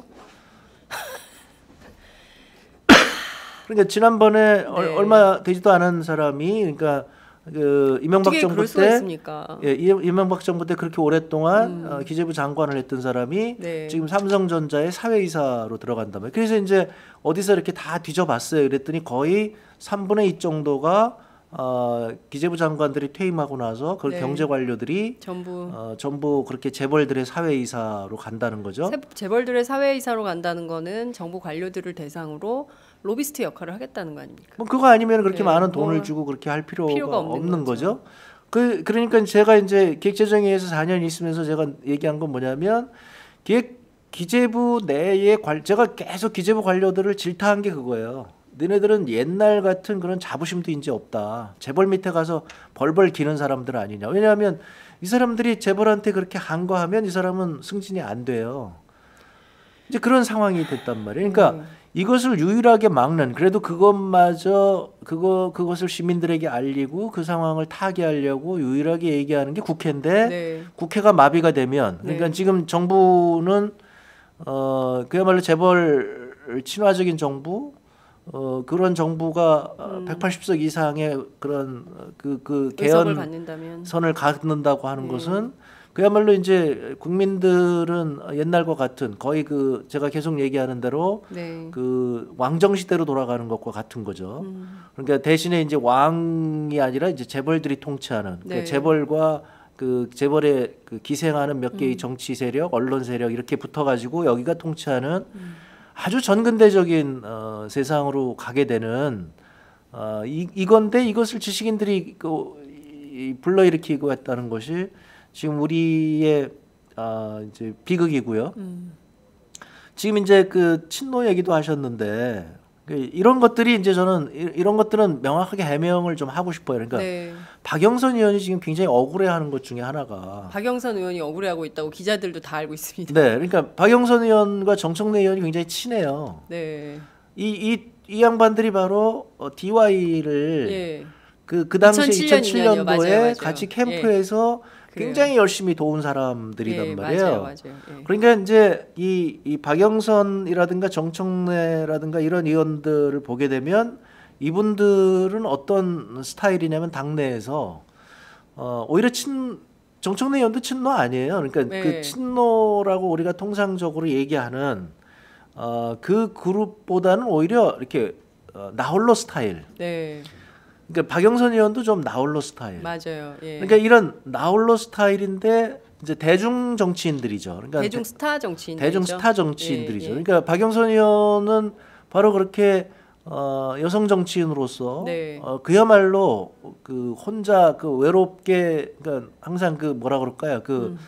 Speaker 5: 그러니까 지난번에 얼-
Speaker 6: 네.
Speaker 5: 얼마 되지도 않은 사람이 그러니까 그 이명박
Speaker 6: 어떻게
Speaker 5: 정부
Speaker 6: 그럴 수가
Speaker 5: 때
Speaker 6: 있습니까?
Speaker 5: 예, 이- 이명박 정부 때 그렇게 오랫동안
Speaker 6: 음.
Speaker 5: 어, 기재부 장관을 했던 사람이
Speaker 6: 네.
Speaker 5: 지금 삼성전자의 사회이사로 들어간단 말이에요. 그래서 이제 어디서 이렇게 다 뒤져봤어요. 그랬더니 거의 삼분의 이 정도가 어, 기재부 장관들이 퇴임하고 나서 그
Speaker 6: 네.
Speaker 5: 경제 관료들이
Speaker 6: 전부
Speaker 5: 어, 전부 그렇게 재벌들의 사회이사로 간다는 거죠.
Speaker 6: 세- 재벌들의 사회이사로 간다는 거는 정부 관료들을 대상으로 로비스트 역할을 하겠다는 거 아닙니까?
Speaker 5: 뭐 그거 아니면 그렇게
Speaker 6: 네,
Speaker 5: 많은
Speaker 6: 뭐
Speaker 5: 돈을 주고 그렇게 할 필요가,
Speaker 6: 필요가
Speaker 5: 없는,
Speaker 6: 없는
Speaker 5: 거죠.
Speaker 6: 거죠.
Speaker 5: 그 그러니까 제가 이제 기획재정위에서 사 년 있으면서 제가 얘기한 건 뭐냐면 기획 기재부 내에 관 제가 계속 기재부 관료들을 질타한 게 그거예요. 너네들은 옛날 같은 그런 자부심도 이제 없다. 재벌 밑에 가서 벌벌 기는 사람들 아니냐. 왜냐하면 이 사람들이 재벌한테 그렇게 한거하면 이 사람은 승진이 안 돼요. 이제 그런 상황이 됐단 말이에요. 그러니까
Speaker 6: 음.
Speaker 5: 이것을 유일하게 막는 그래도 그것마저 그거 그것을 시민들에게 알리고 그 상황을 타개하려고 유일하게 얘기하는 게 국회인데
Speaker 6: 네.
Speaker 5: 국회가 마비가 되면 그러니까
Speaker 6: 네.
Speaker 5: 지금 정부는 어 그야말로 재벌 친화적인 정부 어 그런 정부가
Speaker 6: 음.
Speaker 5: 백팔십 석 이상의 그런 그 그
Speaker 6: 의석을
Speaker 5: 개헌
Speaker 6: 갖는다면
Speaker 5: 선을 갖는다고 하는
Speaker 6: 음.
Speaker 5: 것은 그야말로 이제 국민들은 옛날과 같은 거의 그 제가 계속 얘기하는 대로
Speaker 6: 네.
Speaker 5: 그 왕정 시대로 돌아가는 것과 같은 거죠.
Speaker 6: 음.
Speaker 5: 그러니까 대신에 이제 왕이 아니라 이제 재벌들이 통치하는
Speaker 6: 네.
Speaker 5: 그 재벌과 그 재벌에 그 기생하는 몇 개의
Speaker 6: 음.
Speaker 5: 정치 세력, 언론 세력 이렇게 붙어가지고 여기가 통치하는
Speaker 6: 음.
Speaker 5: 아주 전근대적인 어, 세상으로 가게 되는 어, 이, 이건데 이것을 지식인들이 그, 이, 불러일으키고 했다는 것이 지금 우리의 어, 이제 비극이고요.
Speaker 6: 음.
Speaker 5: 지금 이제 그 친노 얘기도 하셨는데 이런 것들이 이제 저는 이런 것들은 명확하게 해명을 좀 하고 싶어요. 그러니까
Speaker 6: 네.
Speaker 5: 박영선 의원이 지금 굉장히 억울해하는 것 중에 하나가
Speaker 6: 박영선 의원이 억울해하고 있다고 기자들도 다 알고 있습니다.
Speaker 5: 네, 그러니까 박영선 의원과 정청래 의원이 굉장히 친해요.
Speaker 6: 네.
Speaker 5: 이 이 이 양반들이 바로 어, 디와이를
Speaker 6: 예.
Speaker 5: 그, 그 당시에
Speaker 6: 이천칠
Speaker 5: 이천칠
Speaker 6: 년이요.
Speaker 5: 년도에
Speaker 6: 맞아요, 맞아요.
Speaker 5: 같이 캠프에서
Speaker 6: 그래요.
Speaker 5: 굉장히 열심히 도운 사람들이단
Speaker 6: 예,
Speaker 5: 말이에요.
Speaker 6: 맞아요, 맞아요. 예.
Speaker 5: 그러니까 이제 이, 이 박영선이라든가 정청래라든가 이런 의원들을 보게 되면 이분들은 어떤 스타일이냐면 당내에서 어, 오히려 친 정청래 의원도 친노 아니에요. 그러니까
Speaker 6: 네.
Speaker 5: 그 친노라고 우리가 통상적으로 얘기하는 어, 그 그룹보다는 오히려 이렇게 어, 나홀로 스타일.
Speaker 6: 네.
Speaker 5: 그러니까 박영선 의원도 좀 나홀로 스타일.
Speaker 6: 맞아요. 예.
Speaker 5: 그러니까 이런 나홀로 스타일인데 이제 대중 정치인들이죠. 그러니까
Speaker 6: 대중 스타 정치인
Speaker 5: 대중 스타 정치인들이죠.
Speaker 6: 예, 예.
Speaker 5: 그러니까 박영선 의원은 바로 그렇게 어, 여성 정치인으로서
Speaker 6: 네.
Speaker 5: 어, 그야말로 그 혼자 그 외롭게 그러니까 항상 그 뭐라 그럴까요? 그
Speaker 6: 음.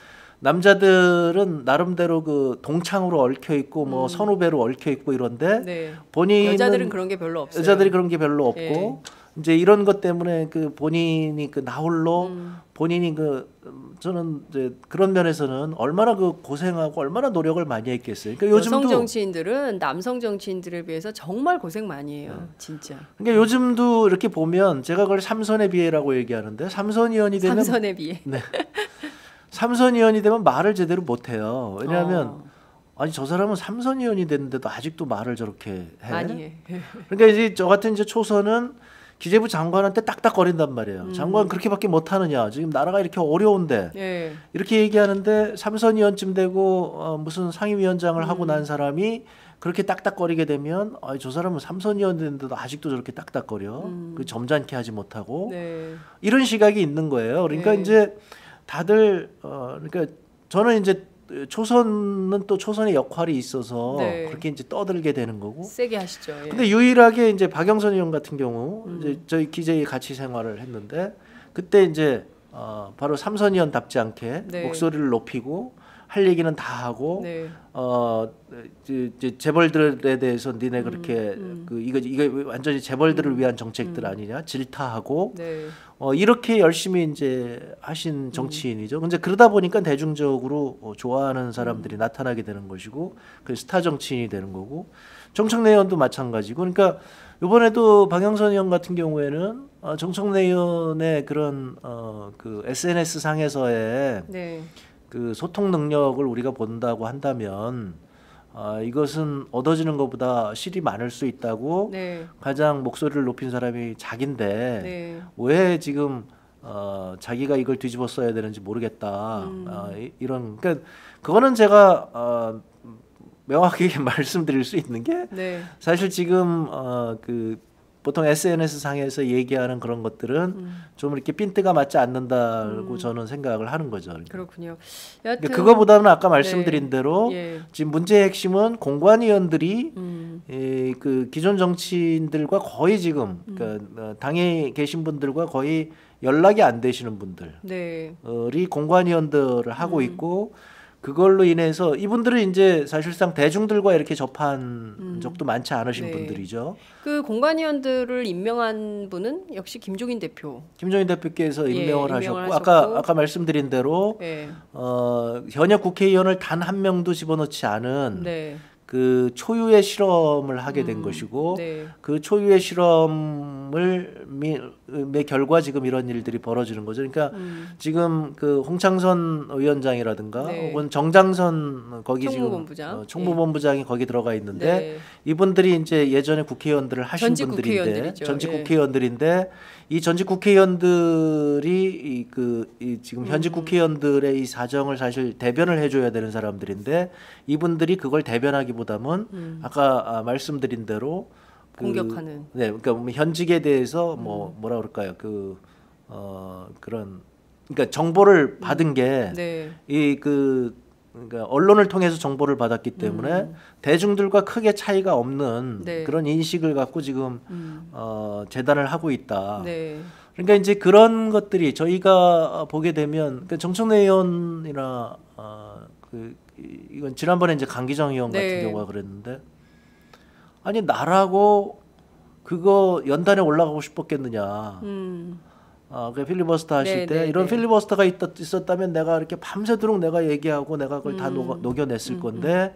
Speaker 5: 남자들은 나름대로 그 동창으로 얽혀 있고 뭐
Speaker 6: 음.
Speaker 5: 선후배로 얽혀 있고 이런데
Speaker 6: 네.
Speaker 5: 본인은
Speaker 6: 여자들은 그런 게 별로 없어요.
Speaker 5: 여자들이 그런 게 별로 없고
Speaker 6: 예.
Speaker 5: 이제 이런 것 때문에 그 본인이 그 나홀로
Speaker 6: 음.
Speaker 5: 본인이 그 음, 저는 이제 그런 면에서는 얼마나 그 고생하고 얼마나 노력을 많이 했겠어요. 그러니까 요즘도
Speaker 6: 여성 정치인들은 남성 정치인들에 비해서 정말 고생 많이 해요.
Speaker 5: 네.
Speaker 6: 진짜.
Speaker 5: 그러니까 요즘도 이렇게 보면 제가 그걸 삼선의 비애라고 얘기하는데 삼선 의원이 되면
Speaker 6: 삼선에 비해.
Speaker 5: 네. 삼선 의원이 되면 말을 제대로 못 해요. 왜냐하면
Speaker 6: 어,
Speaker 5: 아니 저 사람은 삼선 의원이 됐는데도 아직도 말을 저렇게 해.
Speaker 6: 많이 해.
Speaker 5: 그러니까 이제 저 같은 이제 초선은 기재부 장관한테 딱딱거린단 말이에요.
Speaker 6: 음.
Speaker 5: 장관 그렇게밖에 못 하느냐. 지금 나라가 이렇게 어려운데.
Speaker 6: 예.
Speaker 5: 이렇게 얘기하는데 삼선 의원쯤 되고 어, 무슨 상임위원장을
Speaker 6: 음.
Speaker 5: 하고 난 사람이 그렇게 딱딱거리게 되면 아, 저 사람은 삼선 의원 됐는데도 아직도 저렇게 딱딱거려.
Speaker 6: 음.
Speaker 5: 그 점잖게 하지 못하고
Speaker 6: 네.
Speaker 5: 이런 시각이 있는 거예요. 그러니까
Speaker 6: 네.
Speaker 5: 이제 다들 어 그러니까 저는 이제 초선은 또 초선의 역할이 있어서
Speaker 6: 네.
Speaker 5: 그렇게 이제 떠들게 되는 거고.
Speaker 6: 세게 하시죠. 예.
Speaker 5: 근데 유일하게 이제 박영선 의원 같은 경우
Speaker 6: 음.
Speaker 5: 이제 저희 기재위 같이 생활을 했는데 그때 이제 어 바로 삼선 의원답지 않게
Speaker 6: 네.
Speaker 5: 목소리를 높이고 할 얘기는 다 하고
Speaker 6: 네.
Speaker 5: 어 이제 이제 재벌들에 대해서 니네 그렇게
Speaker 6: 음.
Speaker 5: 그 이거 이거 완전히 재벌들을
Speaker 6: 음.
Speaker 5: 위한 정책들
Speaker 6: 음.
Speaker 5: 아니냐 질타하고
Speaker 6: 네.
Speaker 5: 어 이렇게 열심히 이제
Speaker 6: 음.
Speaker 5: 하신 정치인이죠. 근데 그러다 보니까 대중적으로 어, 좋아하는 사람들이
Speaker 6: 음.
Speaker 5: 나타나게 되는 것이고 그 스타 정치인이 되는 거고 정청래 의원도 마찬가지고 그러니까 이번에도 박영선 의원 같은 경우에는 어, 정청래 의원의 그런 어, 그 에스엔에스 상에서의
Speaker 6: 네.
Speaker 5: 그 소통 능력을 우리가 본다고 한다면 아, 이것은 얻어지는 것보다 실이 많을 수 있다고
Speaker 6: 네.
Speaker 5: 가장 목소리를 높인 사람이 자기인데
Speaker 6: 네.
Speaker 5: 왜 지금 어, 자기가 이걸 뒤집어 써야 되는지 모르겠다.
Speaker 6: 음.
Speaker 5: 어, 이, 이런 그러니까 그거는 제가 어, 명확하게 말씀드릴 수 있는 게
Speaker 6: 네.
Speaker 5: 사실 지금 어, 그 보통 에스엔에스 상에서 얘기하는 그런 것들은
Speaker 6: 음.
Speaker 5: 좀 이렇게 핀트가 맞지 않는다고
Speaker 6: 음.
Speaker 5: 저는 생각을 하는 거죠. 그러니까.
Speaker 6: 그렇군요. 여하튼
Speaker 5: 그러니까 그거보다는 아까 말씀드린
Speaker 6: 네.
Speaker 5: 대로
Speaker 6: 예.
Speaker 5: 지금 문제의 핵심은 공관위원들이
Speaker 6: 음.
Speaker 5: 이, 그 기존 정치인들과 거의 지금
Speaker 6: 음.
Speaker 5: 그러니까 어, 당에 계신 분들과 거의 연락이 안 되시는 분들이
Speaker 6: 네.
Speaker 5: 공관위원들을 하고
Speaker 6: 음.
Speaker 5: 있고 그걸로 인해서 이분들은 이제 사실상 대중들과 이렇게 접한
Speaker 6: 음.
Speaker 5: 적도 많지 않으신
Speaker 6: 네.
Speaker 5: 분들이죠.
Speaker 6: 그 공관위원들을 임명한 분은 역시 김종인 대표.
Speaker 5: 김종인 대표께서
Speaker 6: 예,
Speaker 5: 임명을
Speaker 6: 임명을
Speaker 5: 하셨고
Speaker 6: 하셨고.
Speaker 5: 아까 아까 말씀드린 대로
Speaker 6: 예.
Speaker 5: 어, 현역 국회의원을 단 한 명도 집어넣지 않은
Speaker 6: 네.
Speaker 5: 그 초유의 실험을 하게 된
Speaker 6: 음.
Speaker 5: 것이고
Speaker 6: 네.
Speaker 5: 그 초유의 실험을 의 결과 지금 이런 일들이 벌어지는 거죠. 그러니까
Speaker 6: 음.
Speaker 5: 지금 그 홍창선 위원장이라든가
Speaker 6: 네.
Speaker 5: 혹은 정장선 거기
Speaker 6: 총무본부장.
Speaker 5: 지금 어, 총무본부장이 거기 들어가 있는데
Speaker 6: 네.
Speaker 5: 이분들이 이제 예전에 국회의원들을 하신
Speaker 6: 전직
Speaker 5: 분들인데
Speaker 6: 국회의원들이죠.
Speaker 5: 전직
Speaker 6: 예.
Speaker 5: 국회의원들인데 이 전직 국회의원들이 이 그 이 지금 현직
Speaker 6: 음.
Speaker 5: 국회의원들의 이 사정을 사실 대변을 해줘야 되는 사람들인데 이분들이 그걸 대변하기보다는
Speaker 6: 음.
Speaker 5: 아까 아, 말씀드린 대로 그,
Speaker 6: 공격하는.
Speaker 5: 네, 그러니까 뭐 현직에 대해서 뭐
Speaker 6: 음.
Speaker 5: 뭐라 그럴까요? 그 어, 그런 그러니까 정보를 받은 게
Speaker 6: 네.
Speaker 5: 이 그 그러니까 언론을 통해서 정보를 받았기 때문에
Speaker 6: 음.
Speaker 5: 대중들과 크게 차이가 없는
Speaker 6: 네.
Speaker 5: 그런 인식을 갖고 지금
Speaker 6: 음.
Speaker 5: 어, 재단을 하고 있다.
Speaker 6: 네.
Speaker 5: 그러니까 이제 그런 것들이 저희가 보게 되면 그러니까 정청래 의원이나 어, 그 이- 이건 지난번에 이제 강기정 의원
Speaker 6: 네.
Speaker 5: 같은 경우가 그랬는데 아니 나라고 그거 연단에 올라가고 싶었겠느냐.
Speaker 6: 음.
Speaker 5: 어, 그 필리버스터 하실
Speaker 6: 네,
Speaker 5: 때
Speaker 6: 네,
Speaker 5: 이런
Speaker 6: 네.
Speaker 5: 필리버스터가 있, 있었다면 내가 이렇게 밤새도록 내가 얘기하고 내가 그걸 다
Speaker 6: 음.
Speaker 5: 녹여, 녹여냈을
Speaker 6: 음,
Speaker 5: 건데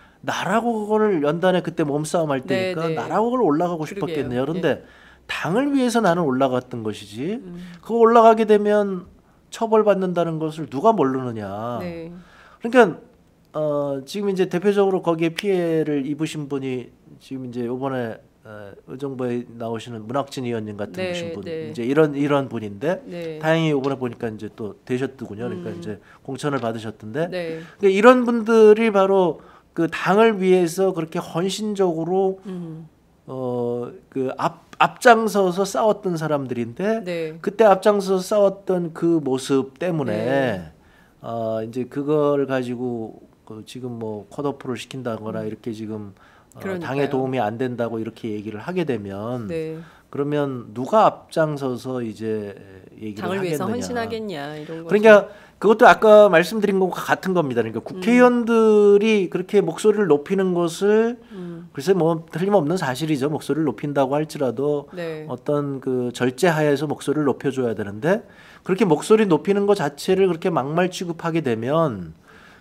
Speaker 5: 나라고 그거를 연단에 그때 몸싸움 할
Speaker 6: 네,
Speaker 5: 때니까
Speaker 6: 네.
Speaker 5: 나라고 그걸 올라가고
Speaker 6: 그러게요.
Speaker 5: 싶었겠네요. 그런데 당을 위해서 나는 올라갔던 것이지
Speaker 6: 음.
Speaker 5: 그거 올라가게 되면 처벌받는다는 것을 누가 모르느냐.
Speaker 6: 네.
Speaker 5: 그러니까 어, 지금 이제 대표적으로 거기에 피해를 입으신 분이 지금 이제 이번에 어, 의정부에 나오시는 문학진 의원님 같은
Speaker 6: 네,
Speaker 5: 분
Speaker 6: 네.
Speaker 5: 이제 이런 이런 분인데
Speaker 6: 네.
Speaker 5: 다행히 이번에 보니까 이제 또 되셨더군요. 그러니까
Speaker 6: 음.
Speaker 5: 이제 공천을 받으셨던데
Speaker 6: 네.
Speaker 5: 그러니까 이런 분들이 바로 그 당을 위해서 그렇게 헌신적으로
Speaker 6: 음.
Speaker 5: 어 그 앞 앞장서서 싸웠던 사람들인데
Speaker 6: 네.
Speaker 5: 그때 앞장서서 싸웠던 그 모습 때문에
Speaker 6: 네.
Speaker 5: 어 이제 그걸 가지고 그 지금 뭐 컷오프를 시킨다거나 이렇게 지금 어,
Speaker 6: 그러니까요.
Speaker 5: 당에 도움이 안 된다고 이렇게 얘기를 하게 되면
Speaker 6: 네.
Speaker 5: 그러면 누가 앞장서서 이제 얘기를
Speaker 6: 당을 위해서
Speaker 5: 하겠느냐.
Speaker 6: 헌신하겠냐 이런 거.
Speaker 5: 그러니까 그것도 아까 말씀드린 것과 같은 겁니다. 그러니까 국회의원들이 그렇게 목소리를 높이는 것을
Speaker 6: 음.
Speaker 5: 글쎄 뭐 틀림없는 사실이죠. 목소리를 높인다고 할지라도
Speaker 6: 네.
Speaker 5: 어떤 그 절제하에서 목소리를 높여줘야 되는데 그렇게 목소리 높이는 것 자체를 그렇게 막말 취급하게 되면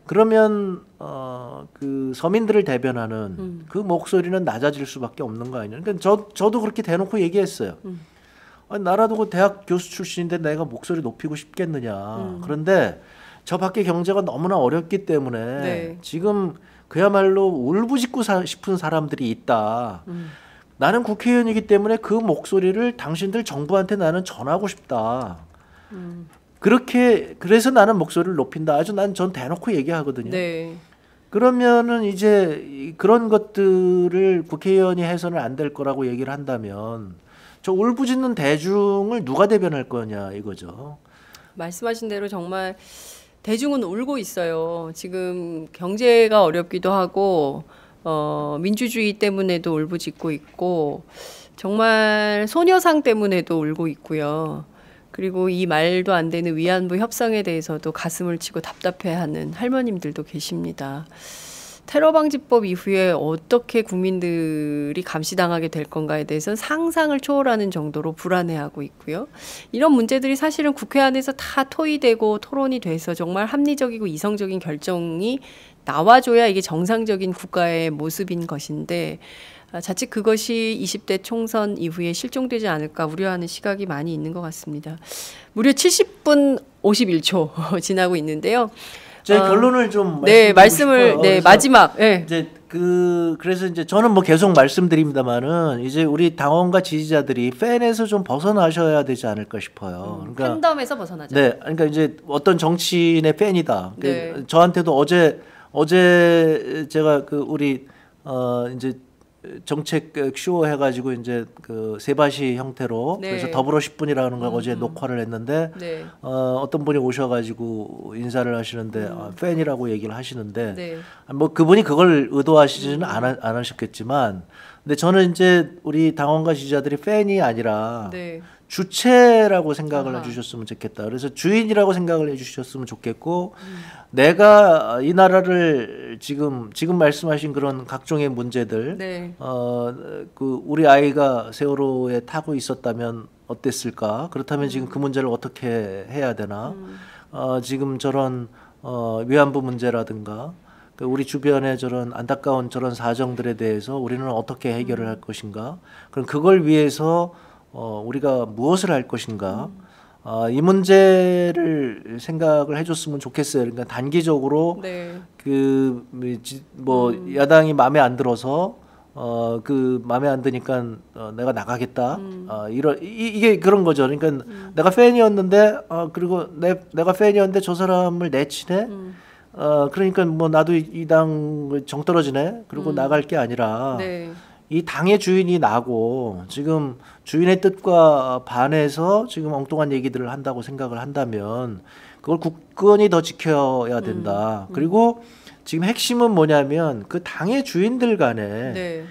Speaker 5: 그러면 어 그 서민들을 대변하는
Speaker 6: 음.
Speaker 5: 그 목소리는 낮아질 수밖에 없는 거 아니에요. 그러니까 저 저도 그렇게 대놓고 얘기했어요.
Speaker 6: 음.
Speaker 5: 아니, 나라도 그 대학 교수 출신인데 내가 목소리 높이고 싶겠느냐.
Speaker 6: 음.
Speaker 5: 그런데 저 밖에 경제가 너무나 어렵기 때문에
Speaker 6: 네.
Speaker 5: 지금 그야말로 울부짖고 사, 싶은 사람들이 있다.
Speaker 6: 음.
Speaker 5: 나는 국회의원이기 때문에 그 목소리를 당신들 정부한테 나는 전하고 싶다.
Speaker 6: 음.
Speaker 5: 그렇게 그래서 나는 목소리를 높인다. 아주 난 전 대놓고 얘기하거든요.
Speaker 6: 네.
Speaker 5: 그러면은 이제 이- 그런 것들을 국회의원이 해서는 안 될 거라고 얘기를 한다면 저 울부짖는 대중을 누가 대변할 거냐 이거죠.
Speaker 6: 말씀하신 대로 정말 대중은 울고 있어요. 지금 경제가 어렵기도 하고 어, 민주주의 때문에도 울부짖고 있고 정말 소녀상 때문에도 울고 있고요. 그리고 이 말도 안 되는 위안부 협상에 대해서도 가슴을 치고 답답해하는 할머님들도 계십니다. 테러방지법 이후에 어떻게 국민들이 감시당하게 될 건가에 대해서는 상상을 초월하는 정도로 불안해하고 있고요. 이런 문제들이 사실은 국회 안에서 다 토의되고 토론이 돼서 정말 합리적이고 이성적인 결정이 나와줘야 이게 정상적인 국가의 모습인 것인데 자칫 그것이 이십 대 총선 이후에 실종되지 않을까 우려하는 시각이 많이 있는 것 같습니다. 무려 칠십 분 오십일 초 지나고 있는데요.
Speaker 5: 제
Speaker 6: 어,
Speaker 5: 결론을 좀
Speaker 6: 네,
Speaker 5: 말씀드리고
Speaker 6: 말씀을
Speaker 5: 싶어요.
Speaker 6: 네,
Speaker 5: 그래서
Speaker 6: 마지막. 네.
Speaker 5: 이제 그 그래서 이제 저는 뭐 계속 말씀드립니다만은 이제 우리 당원과 지지자들이 팬에서 좀 벗어나셔야 되지 않을까 싶어요.
Speaker 6: 음,
Speaker 5: 그러니까
Speaker 6: 팬덤에서 벗어나자.
Speaker 5: 네, 그러니까 이제 어떤 정치인의 팬이다.
Speaker 6: 네.
Speaker 5: 그 저한테도 어제 어제 제가 그 우리 어 이제 정책 쇼 해가지고 이제 그 세바시 형태로
Speaker 6: 네.
Speaker 5: 그래서 더불어 십 분이라는 걸
Speaker 6: 음,
Speaker 5: 어제
Speaker 6: 음.
Speaker 5: 녹화를 했는데
Speaker 6: 네.
Speaker 5: 어 어떤 분이 오셔가지고 인사를 하시는데
Speaker 6: 음.
Speaker 5: 아, 팬이라고 얘기를 하시는데
Speaker 6: 네.
Speaker 5: 뭐 그분이 그걸 의도하시지는 않, 안 하셨겠지만 근데 저는 이제 우리 당원과 지지자들이 팬이 아니라
Speaker 6: 네.
Speaker 5: 주체라고 생각을
Speaker 6: 아하.
Speaker 5: 해주셨으면 좋겠다. 그래서 주인이라고 생각을 해주셨으면 좋겠고 음. 내가 이 나라를 지금 지금 말씀하신 그런 각종의 문제들
Speaker 6: 네.
Speaker 5: 어 그 우리 아이가 세월호에 타고 있었다면 어땠을까? 그렇다면
Speaker 6: 음.
Speaker 5: 지금 그 문제를 어떻게 해야 되나?
Speaker 6: 음.
Speaker 5: 어 지금 저런 어 위안부 문제라든가 그 우리 주변의 저런 안타까운 저런 사정들에 대해서 우리는 어떻게 해결을 할 것인가? 그럼 그걸 위해서 어, 우리가 무엇을 할 것인가?
Speaker 6: 음.
Speaker 5: 어, 이 문제를 생각을 해줬으면 좋겠어요. 그러니까 단기적으로
Speaker 6: 네.
Speaker 5: 그 뭐
Speaker 6: 음.
Speaker 5: 야당이 마음에 안 들어서 어, 그 마음에 안 드니까 어, 내가 나가겠다.
Speaker 6: 음.
Speaker 5: 어, 이런 이, 이게 그런 거죠. 그러니까
Speaker 6: 음.
Speaker 5: 내가 팬이었는데 어, 그리고 내 내가 팬이었는데 저 사람을 내치네.
Speaker 6: 음.
Speaker 5: 어, 그러니까 뭐 나도 이 당 정 떨어지네. 그리고
Speaker 6: 음.
Speaker 5: 나갈 게 아니라.
Speaker 6: 네.
Speaker 5: 이 당의 주인이 나고 지금 주인의 뜻과 반해서 지금 엉뚱한 얘기들을 한다고 생각을 한다면 그걸 국권이 더 지켜야 된다. 음, 음. 그리고 지금 핵심은 뭐냐면 그 당의 주인들 간에 네.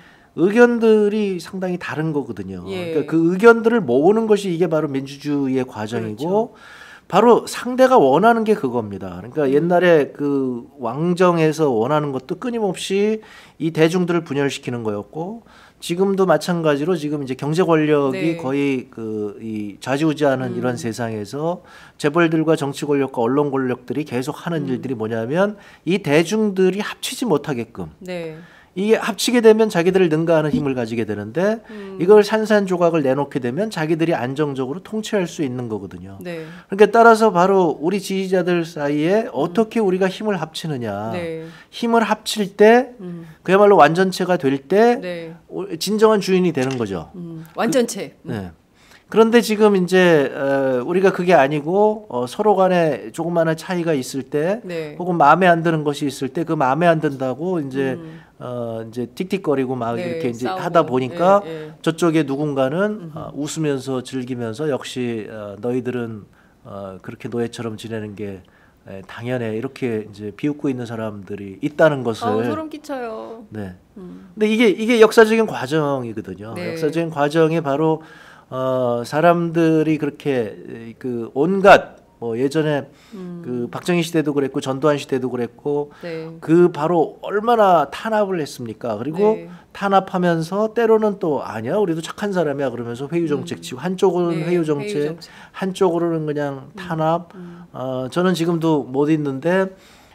Speaker 5: 의견들이 상당히 다른 거거든요. 예. 그러니까 그 의견들을 모으는 것이 이게 바로 민주주의의 과정이고 그렇죠. 바로 상대가 원하는 게 그겁니다. 그러니까 음. 옛날에 그 왕정에서 원하는 것도 끊임없이 이 대중들을 분열시키는 거였고 지금도 마찬가지로 지금 이제 경제 권력이 네. 거의 그 이 좌지우지하는 음. 이런 세상에서 재벌들과 정치 권력과 언론 권력들이 계속 하는 음. 일들이 뭐냐면 이 대중들이 합치지 못하게끔 네. 이게 합치게 되면 자기들을 능가하는 힘을 가지게 되는데 음. 이걸 산산조각을 내놓게 되면 자기들이 안정적으로 통치할 수 있는 거거든요. 네. 그러니까 따라서 바로 우리 지지자들 사이에 어떻게 음. 우리가 힘을 합치느냐. 네. 힘을 합칠 때 음. 그야말로 완전체가 될 때 네. 진정한 주인이 되는 거죠.
Speaker 6: 음. 완전체.
Speaker 5: 그, 네. 그런데 지금 이제 어, 우리가 그게 아니고 어, 서로 간에 조그마한 차이가 있을 때 네. 혹은 마음에 안 드는 것이 있을 때 그 마음에 안 든다고 이제 음. 어, 이제 틱틱거리고 막 네, 이렇게 이제 싸우고. 하다 보니까 네, 네. 저쪽에 누군가는 어, 웃으면서 즐기면서 역시 어, 너희들은 어, 그렇게 노예처럼 지내는 게 에, 당연해 이렇게 이제 비웃고 있는 사람들이 있다는 것을
Speaker 6: 아, 소름 끼쳐요.
Speaker 5: 네. 음. 근데 이게 이게 역사적인 과정이거든요. 네. 역사적인 과정이 바로 어, 사람들이 그렇게 그 온갖 뭐 예전에 음. 그 박정희 시대도 그랬고 전두환 시대도 그랬고 네. 그 바로 얼마나 탄압을 했습니까? 그리고 네. 탄압하면서 때로는 또 아니야 우리도 착한 사람이야 그러면서 회유 정책 치고 음. 한쪽으로는 네. 회유 정책, 회유 정책 한쪽으로는 그냥 탄압. 음. 어, 저는 지금도 못 있는데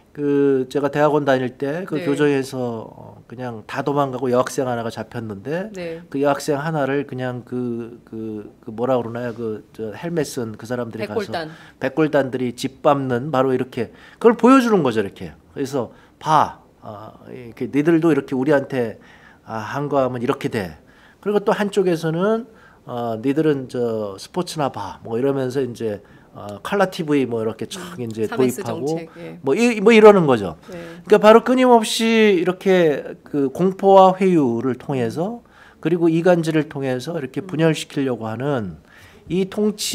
Speaker 5: 그 제가 대학원 다닐 때 그 네. 교정에서 그냥 다 도망가고 여학생 하나가 잡혔는데 네. 그 여학생 하나를 그냥 그 그 그 뭐라 그러나요 그 저 헬멧 쓴 그 사람들이
Speaker 6: 백골단.
Speaker 5: 가서 백골단들이 짓밟는 바로 이렇게 그걸 보여주는 거죠 이렇게. 그래서 봐 아, 이렇게 니들도 이렇게 우리한테 아, 한 거 하면 이렇게 돼. 그리고 또 한쪽에서는 어, 니들은 저 스포츠나 봐 뭐 이러면서 이제 어, 칼라 티비 뭐 이렇게 촥 음, 이제 도입하고 정책, 예. 뭐, 이, 뭐 이러는 거죠. 네. 그러니까 바로 끊임없이 이렇게 그 공포와 회유를 통해서 그리고 이간질을 통해서 이렇게 분열시키려고 하는 이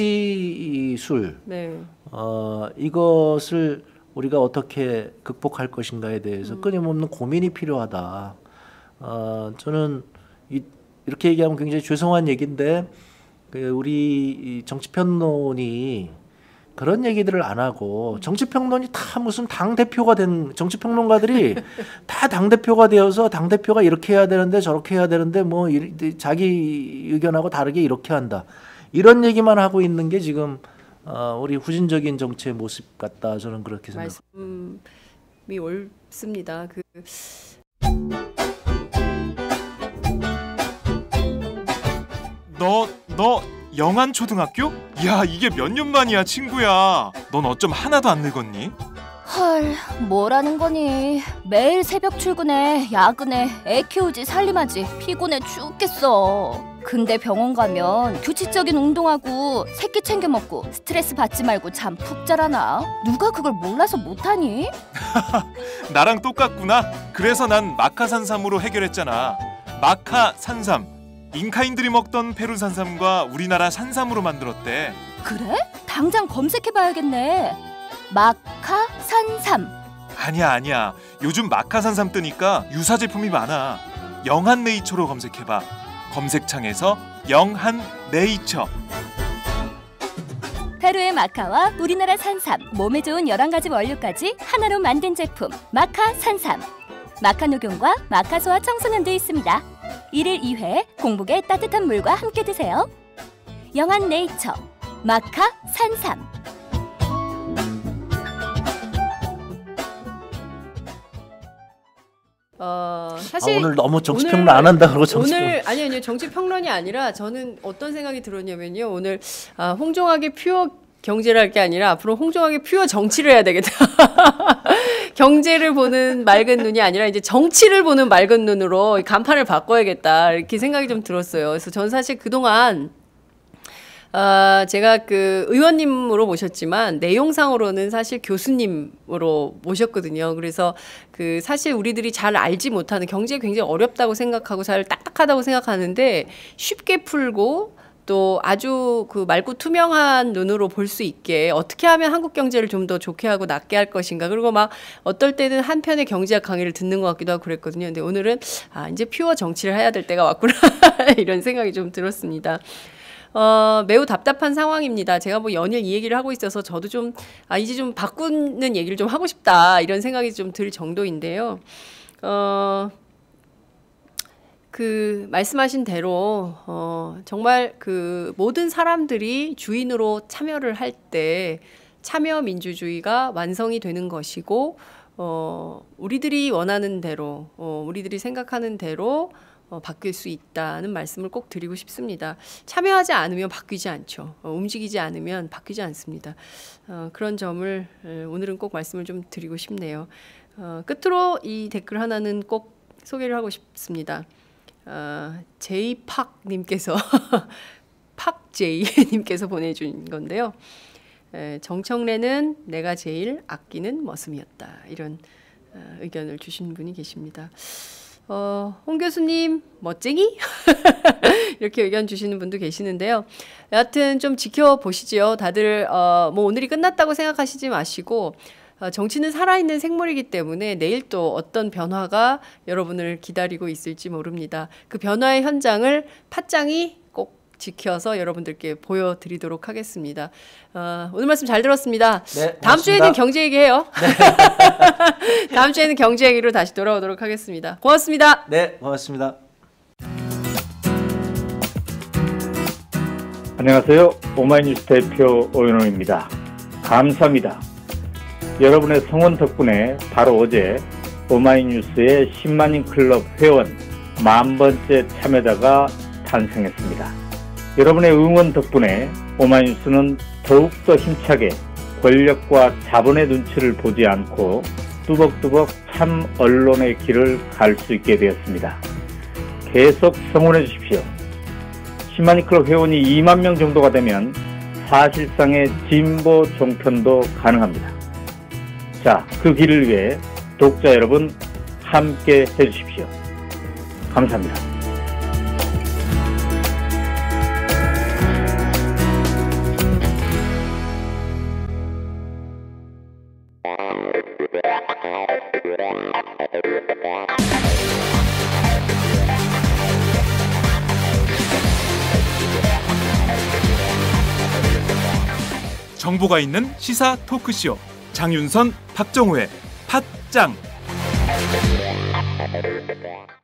Speaker 5: 통치술 네. 어, 이것을 우리가 어떻게 극복할 것인가에 대해서 음. 끊임없는 고민이 필요하다. 어, 저는 이, 이렇게 얘기하면 굉장히 죄송한 얘기인데 그 우리 정치평론이 그런 얘기들을 안 하고 정치평론이 다 무슨 당대표가 된 정치평론가들이 다 당대표가 되어서 당대표가 이렇게 해야 되는데 저렇게 해야 되는데 뭐 자기 의견하고 다르게 이렇게 한다. 이런 얘기만 하고 있는 게 지금 어, 우리 후진적인 정치의 모습 같다. 저는 그렇게 생각합니다.
Speaker 6: 말씀이 옳습니다. 그
Speaker 1: 너, 너 영안초등학교? 야 이게 몇 년 만이야 친구야. 넌 어쩜 하나도 안 늙었니?
Speaker 3: 헐, 뭐라는 거니. 매일 새벽 출근해, 야근해, 애 키우지 살림하지 피곤해 죽겠어. 근데 병원 가면 규칙적인 운동하고 새끼 챙겨 먹고 스트레스 받지 말고 잠 푹 자라나? 누가 그걸 몰라서 못하니?
Speaker 1: 나랑 똑같구나. 그래서 난 마카산삼으로 해결했잖아. 마카산삼. 잉카인들이 먹던 페루 산삼과 우리나라 산삼으로 만들었대.
Speaker 3: 그래? 당장 검색해봐야겠네. 마카산삼.
Speaker 1: 아니야 아니야. 요즘 마카산삼 뜨니까 유사 제품이 많아. 영한네이처로 검색해봐. 검색창에서 영한네이처.
Speaker 3: 페루의 마카와 우리나라 산삼, 몸에 좋은 열한 가지 원료까지 하나로 만든 제품 마카산삼. 마카 녹용과 마카 소화 청소년도 있습니다. 일일 이 회 공복에 따뜻한 물과 함께 드세요. 영한네이처 마카산삼.
Speaker 6: 어, 사실
Speaker 5: 아, 오늘 너무 정치평론 오늘, 안 한다 그러고 정치평론.
Speaker 6: 오늘 아니 아니요 정치평론이 아니라 저는 어떤 생각이 들었냐면요. 오늘 아, 홍종학의 퓨어 경제를 할 게 아니라 앞으로 홍종학의 퓨어 정치를 해야 되겠다. 경제를 보는 맑은 눈이 아니라 이제 정치를 보는 맑은 눈으로 간판을 바꿔야겠다 이렇게 생각이 좀 들었어요. 그래서 전 사실 그동안 아, 제가 그 의원님으로 모셨지만 내용상으로는 사실 교수님으로 모셨거든요. 그래서 그 사실 우리들이 잘 알지 못하는 경제 굉장히 어렵다고 생각하고 잘 딱딱하다고 생각하는데 쉽게 풀고 또 아주 그 맑고 투명한 눈으로 볼 수 있게 어떻게 하면 한국 경제를 좀 더 좋게 하고 낫게 할 것인가. 그리고 막 어떨 때는 한편의 경제학 강의를 듣는 것 같기도 하고 그랬거든요. 근데 오늘은 아, 이제 퓨어 정치를 해야 될 때가 왔구나 이런 생각이 좀 들었습니다. 어, 매우 답답한 상황입니다. 제가 뭐 연일 이 얘기를 하고 있어서 저도 좀 아, 이제 좀 바꾸는 얘기를 좀 하고 싶다 이런 생각이 좀 들 정도인데요. 어, 그 말씀하신 대로 어, 정말 그 모든 사람들이 주인으로 참여를 할 때 참여 민주주의가 완성이 되는 것이고 어, 우리들이 원하는 대로 어, 우리들이 생각하는 대로 어, 바뀔 수 있다는 말씀을 꼭 드리고 싶습니다. 참여하지 않으면 바뀌지 않죠. 어, 움직이지 않으면 바뀌지 않습니다. 어, 그런 점을 에, 오늘은 꼭 말씀을 좀 드리고 싶네요. 어, 끝으로 이 댓글 하나는 꼭 소개를 하고 싶습니다. 어, 제이팍님께서 팍제이님께서 보내준 건데요. 에, 정청래는 내가 제일 아끼는 머슴이었다. 이런 어, 의견을 주신 분이 계십니다. 어, 홍 교수님 멋쟁이? 이렇게 의견 주시는 분도 계시는데요. 여하튼 좀 지켜보시죠. 다들 어, 뭐 오늘이 끝났다고 생각하시지 마시고 어, 정치는 살아있는 생물이기 때문에 내일 또 어떤 변화가 여러분을 기다리고 있을지 모릅니다. 그 변화의 현장을 팟짱이 꼭 지켜서 여러분들께 보여드리도록 하겠습니다. 어, 오늘 말씀 잘 들었습니다.
Speaker 5: 네,
Speaker 6: 다음
Speaker 5: 고맙습니다.
Speaker 6: 주에는 경제 얘기해요. 네. 다음 주에는 경제 얘기로 다시 돌아오도록 하겠습니다. 고맙습니다.
Speaker 5: 네, 고맙습니다.
Speaker 8: 안녕하세요. 오마이뉴스 대표 오연호입니다. 감사합니다. 여러분의 성원 덕분에 바로 어제 오마이뉴스의 십만인 클럽 회원 만 번째 참여자가 탄생했습니다. 여러분의 응원 덕분에 오마이뉴스는 더욱더 힘차게 권력과 자본의 눈치를 보지 않고 뚜벅뚜벅 참 언론의 길을 갈 수 있게 되었습니다. 계속 성원해 주십시오. 십만인 클럽 회원이 이만 명 정도가 되면 사실상의 진보 종편도 가능합니다. 자, 그 길을 위해 독자 여러분 함께 해주십시오. 감사합니다.
Speaker 1: 정보가 있는 시사 토크쇼 장윤선, 박정호의 팟짱.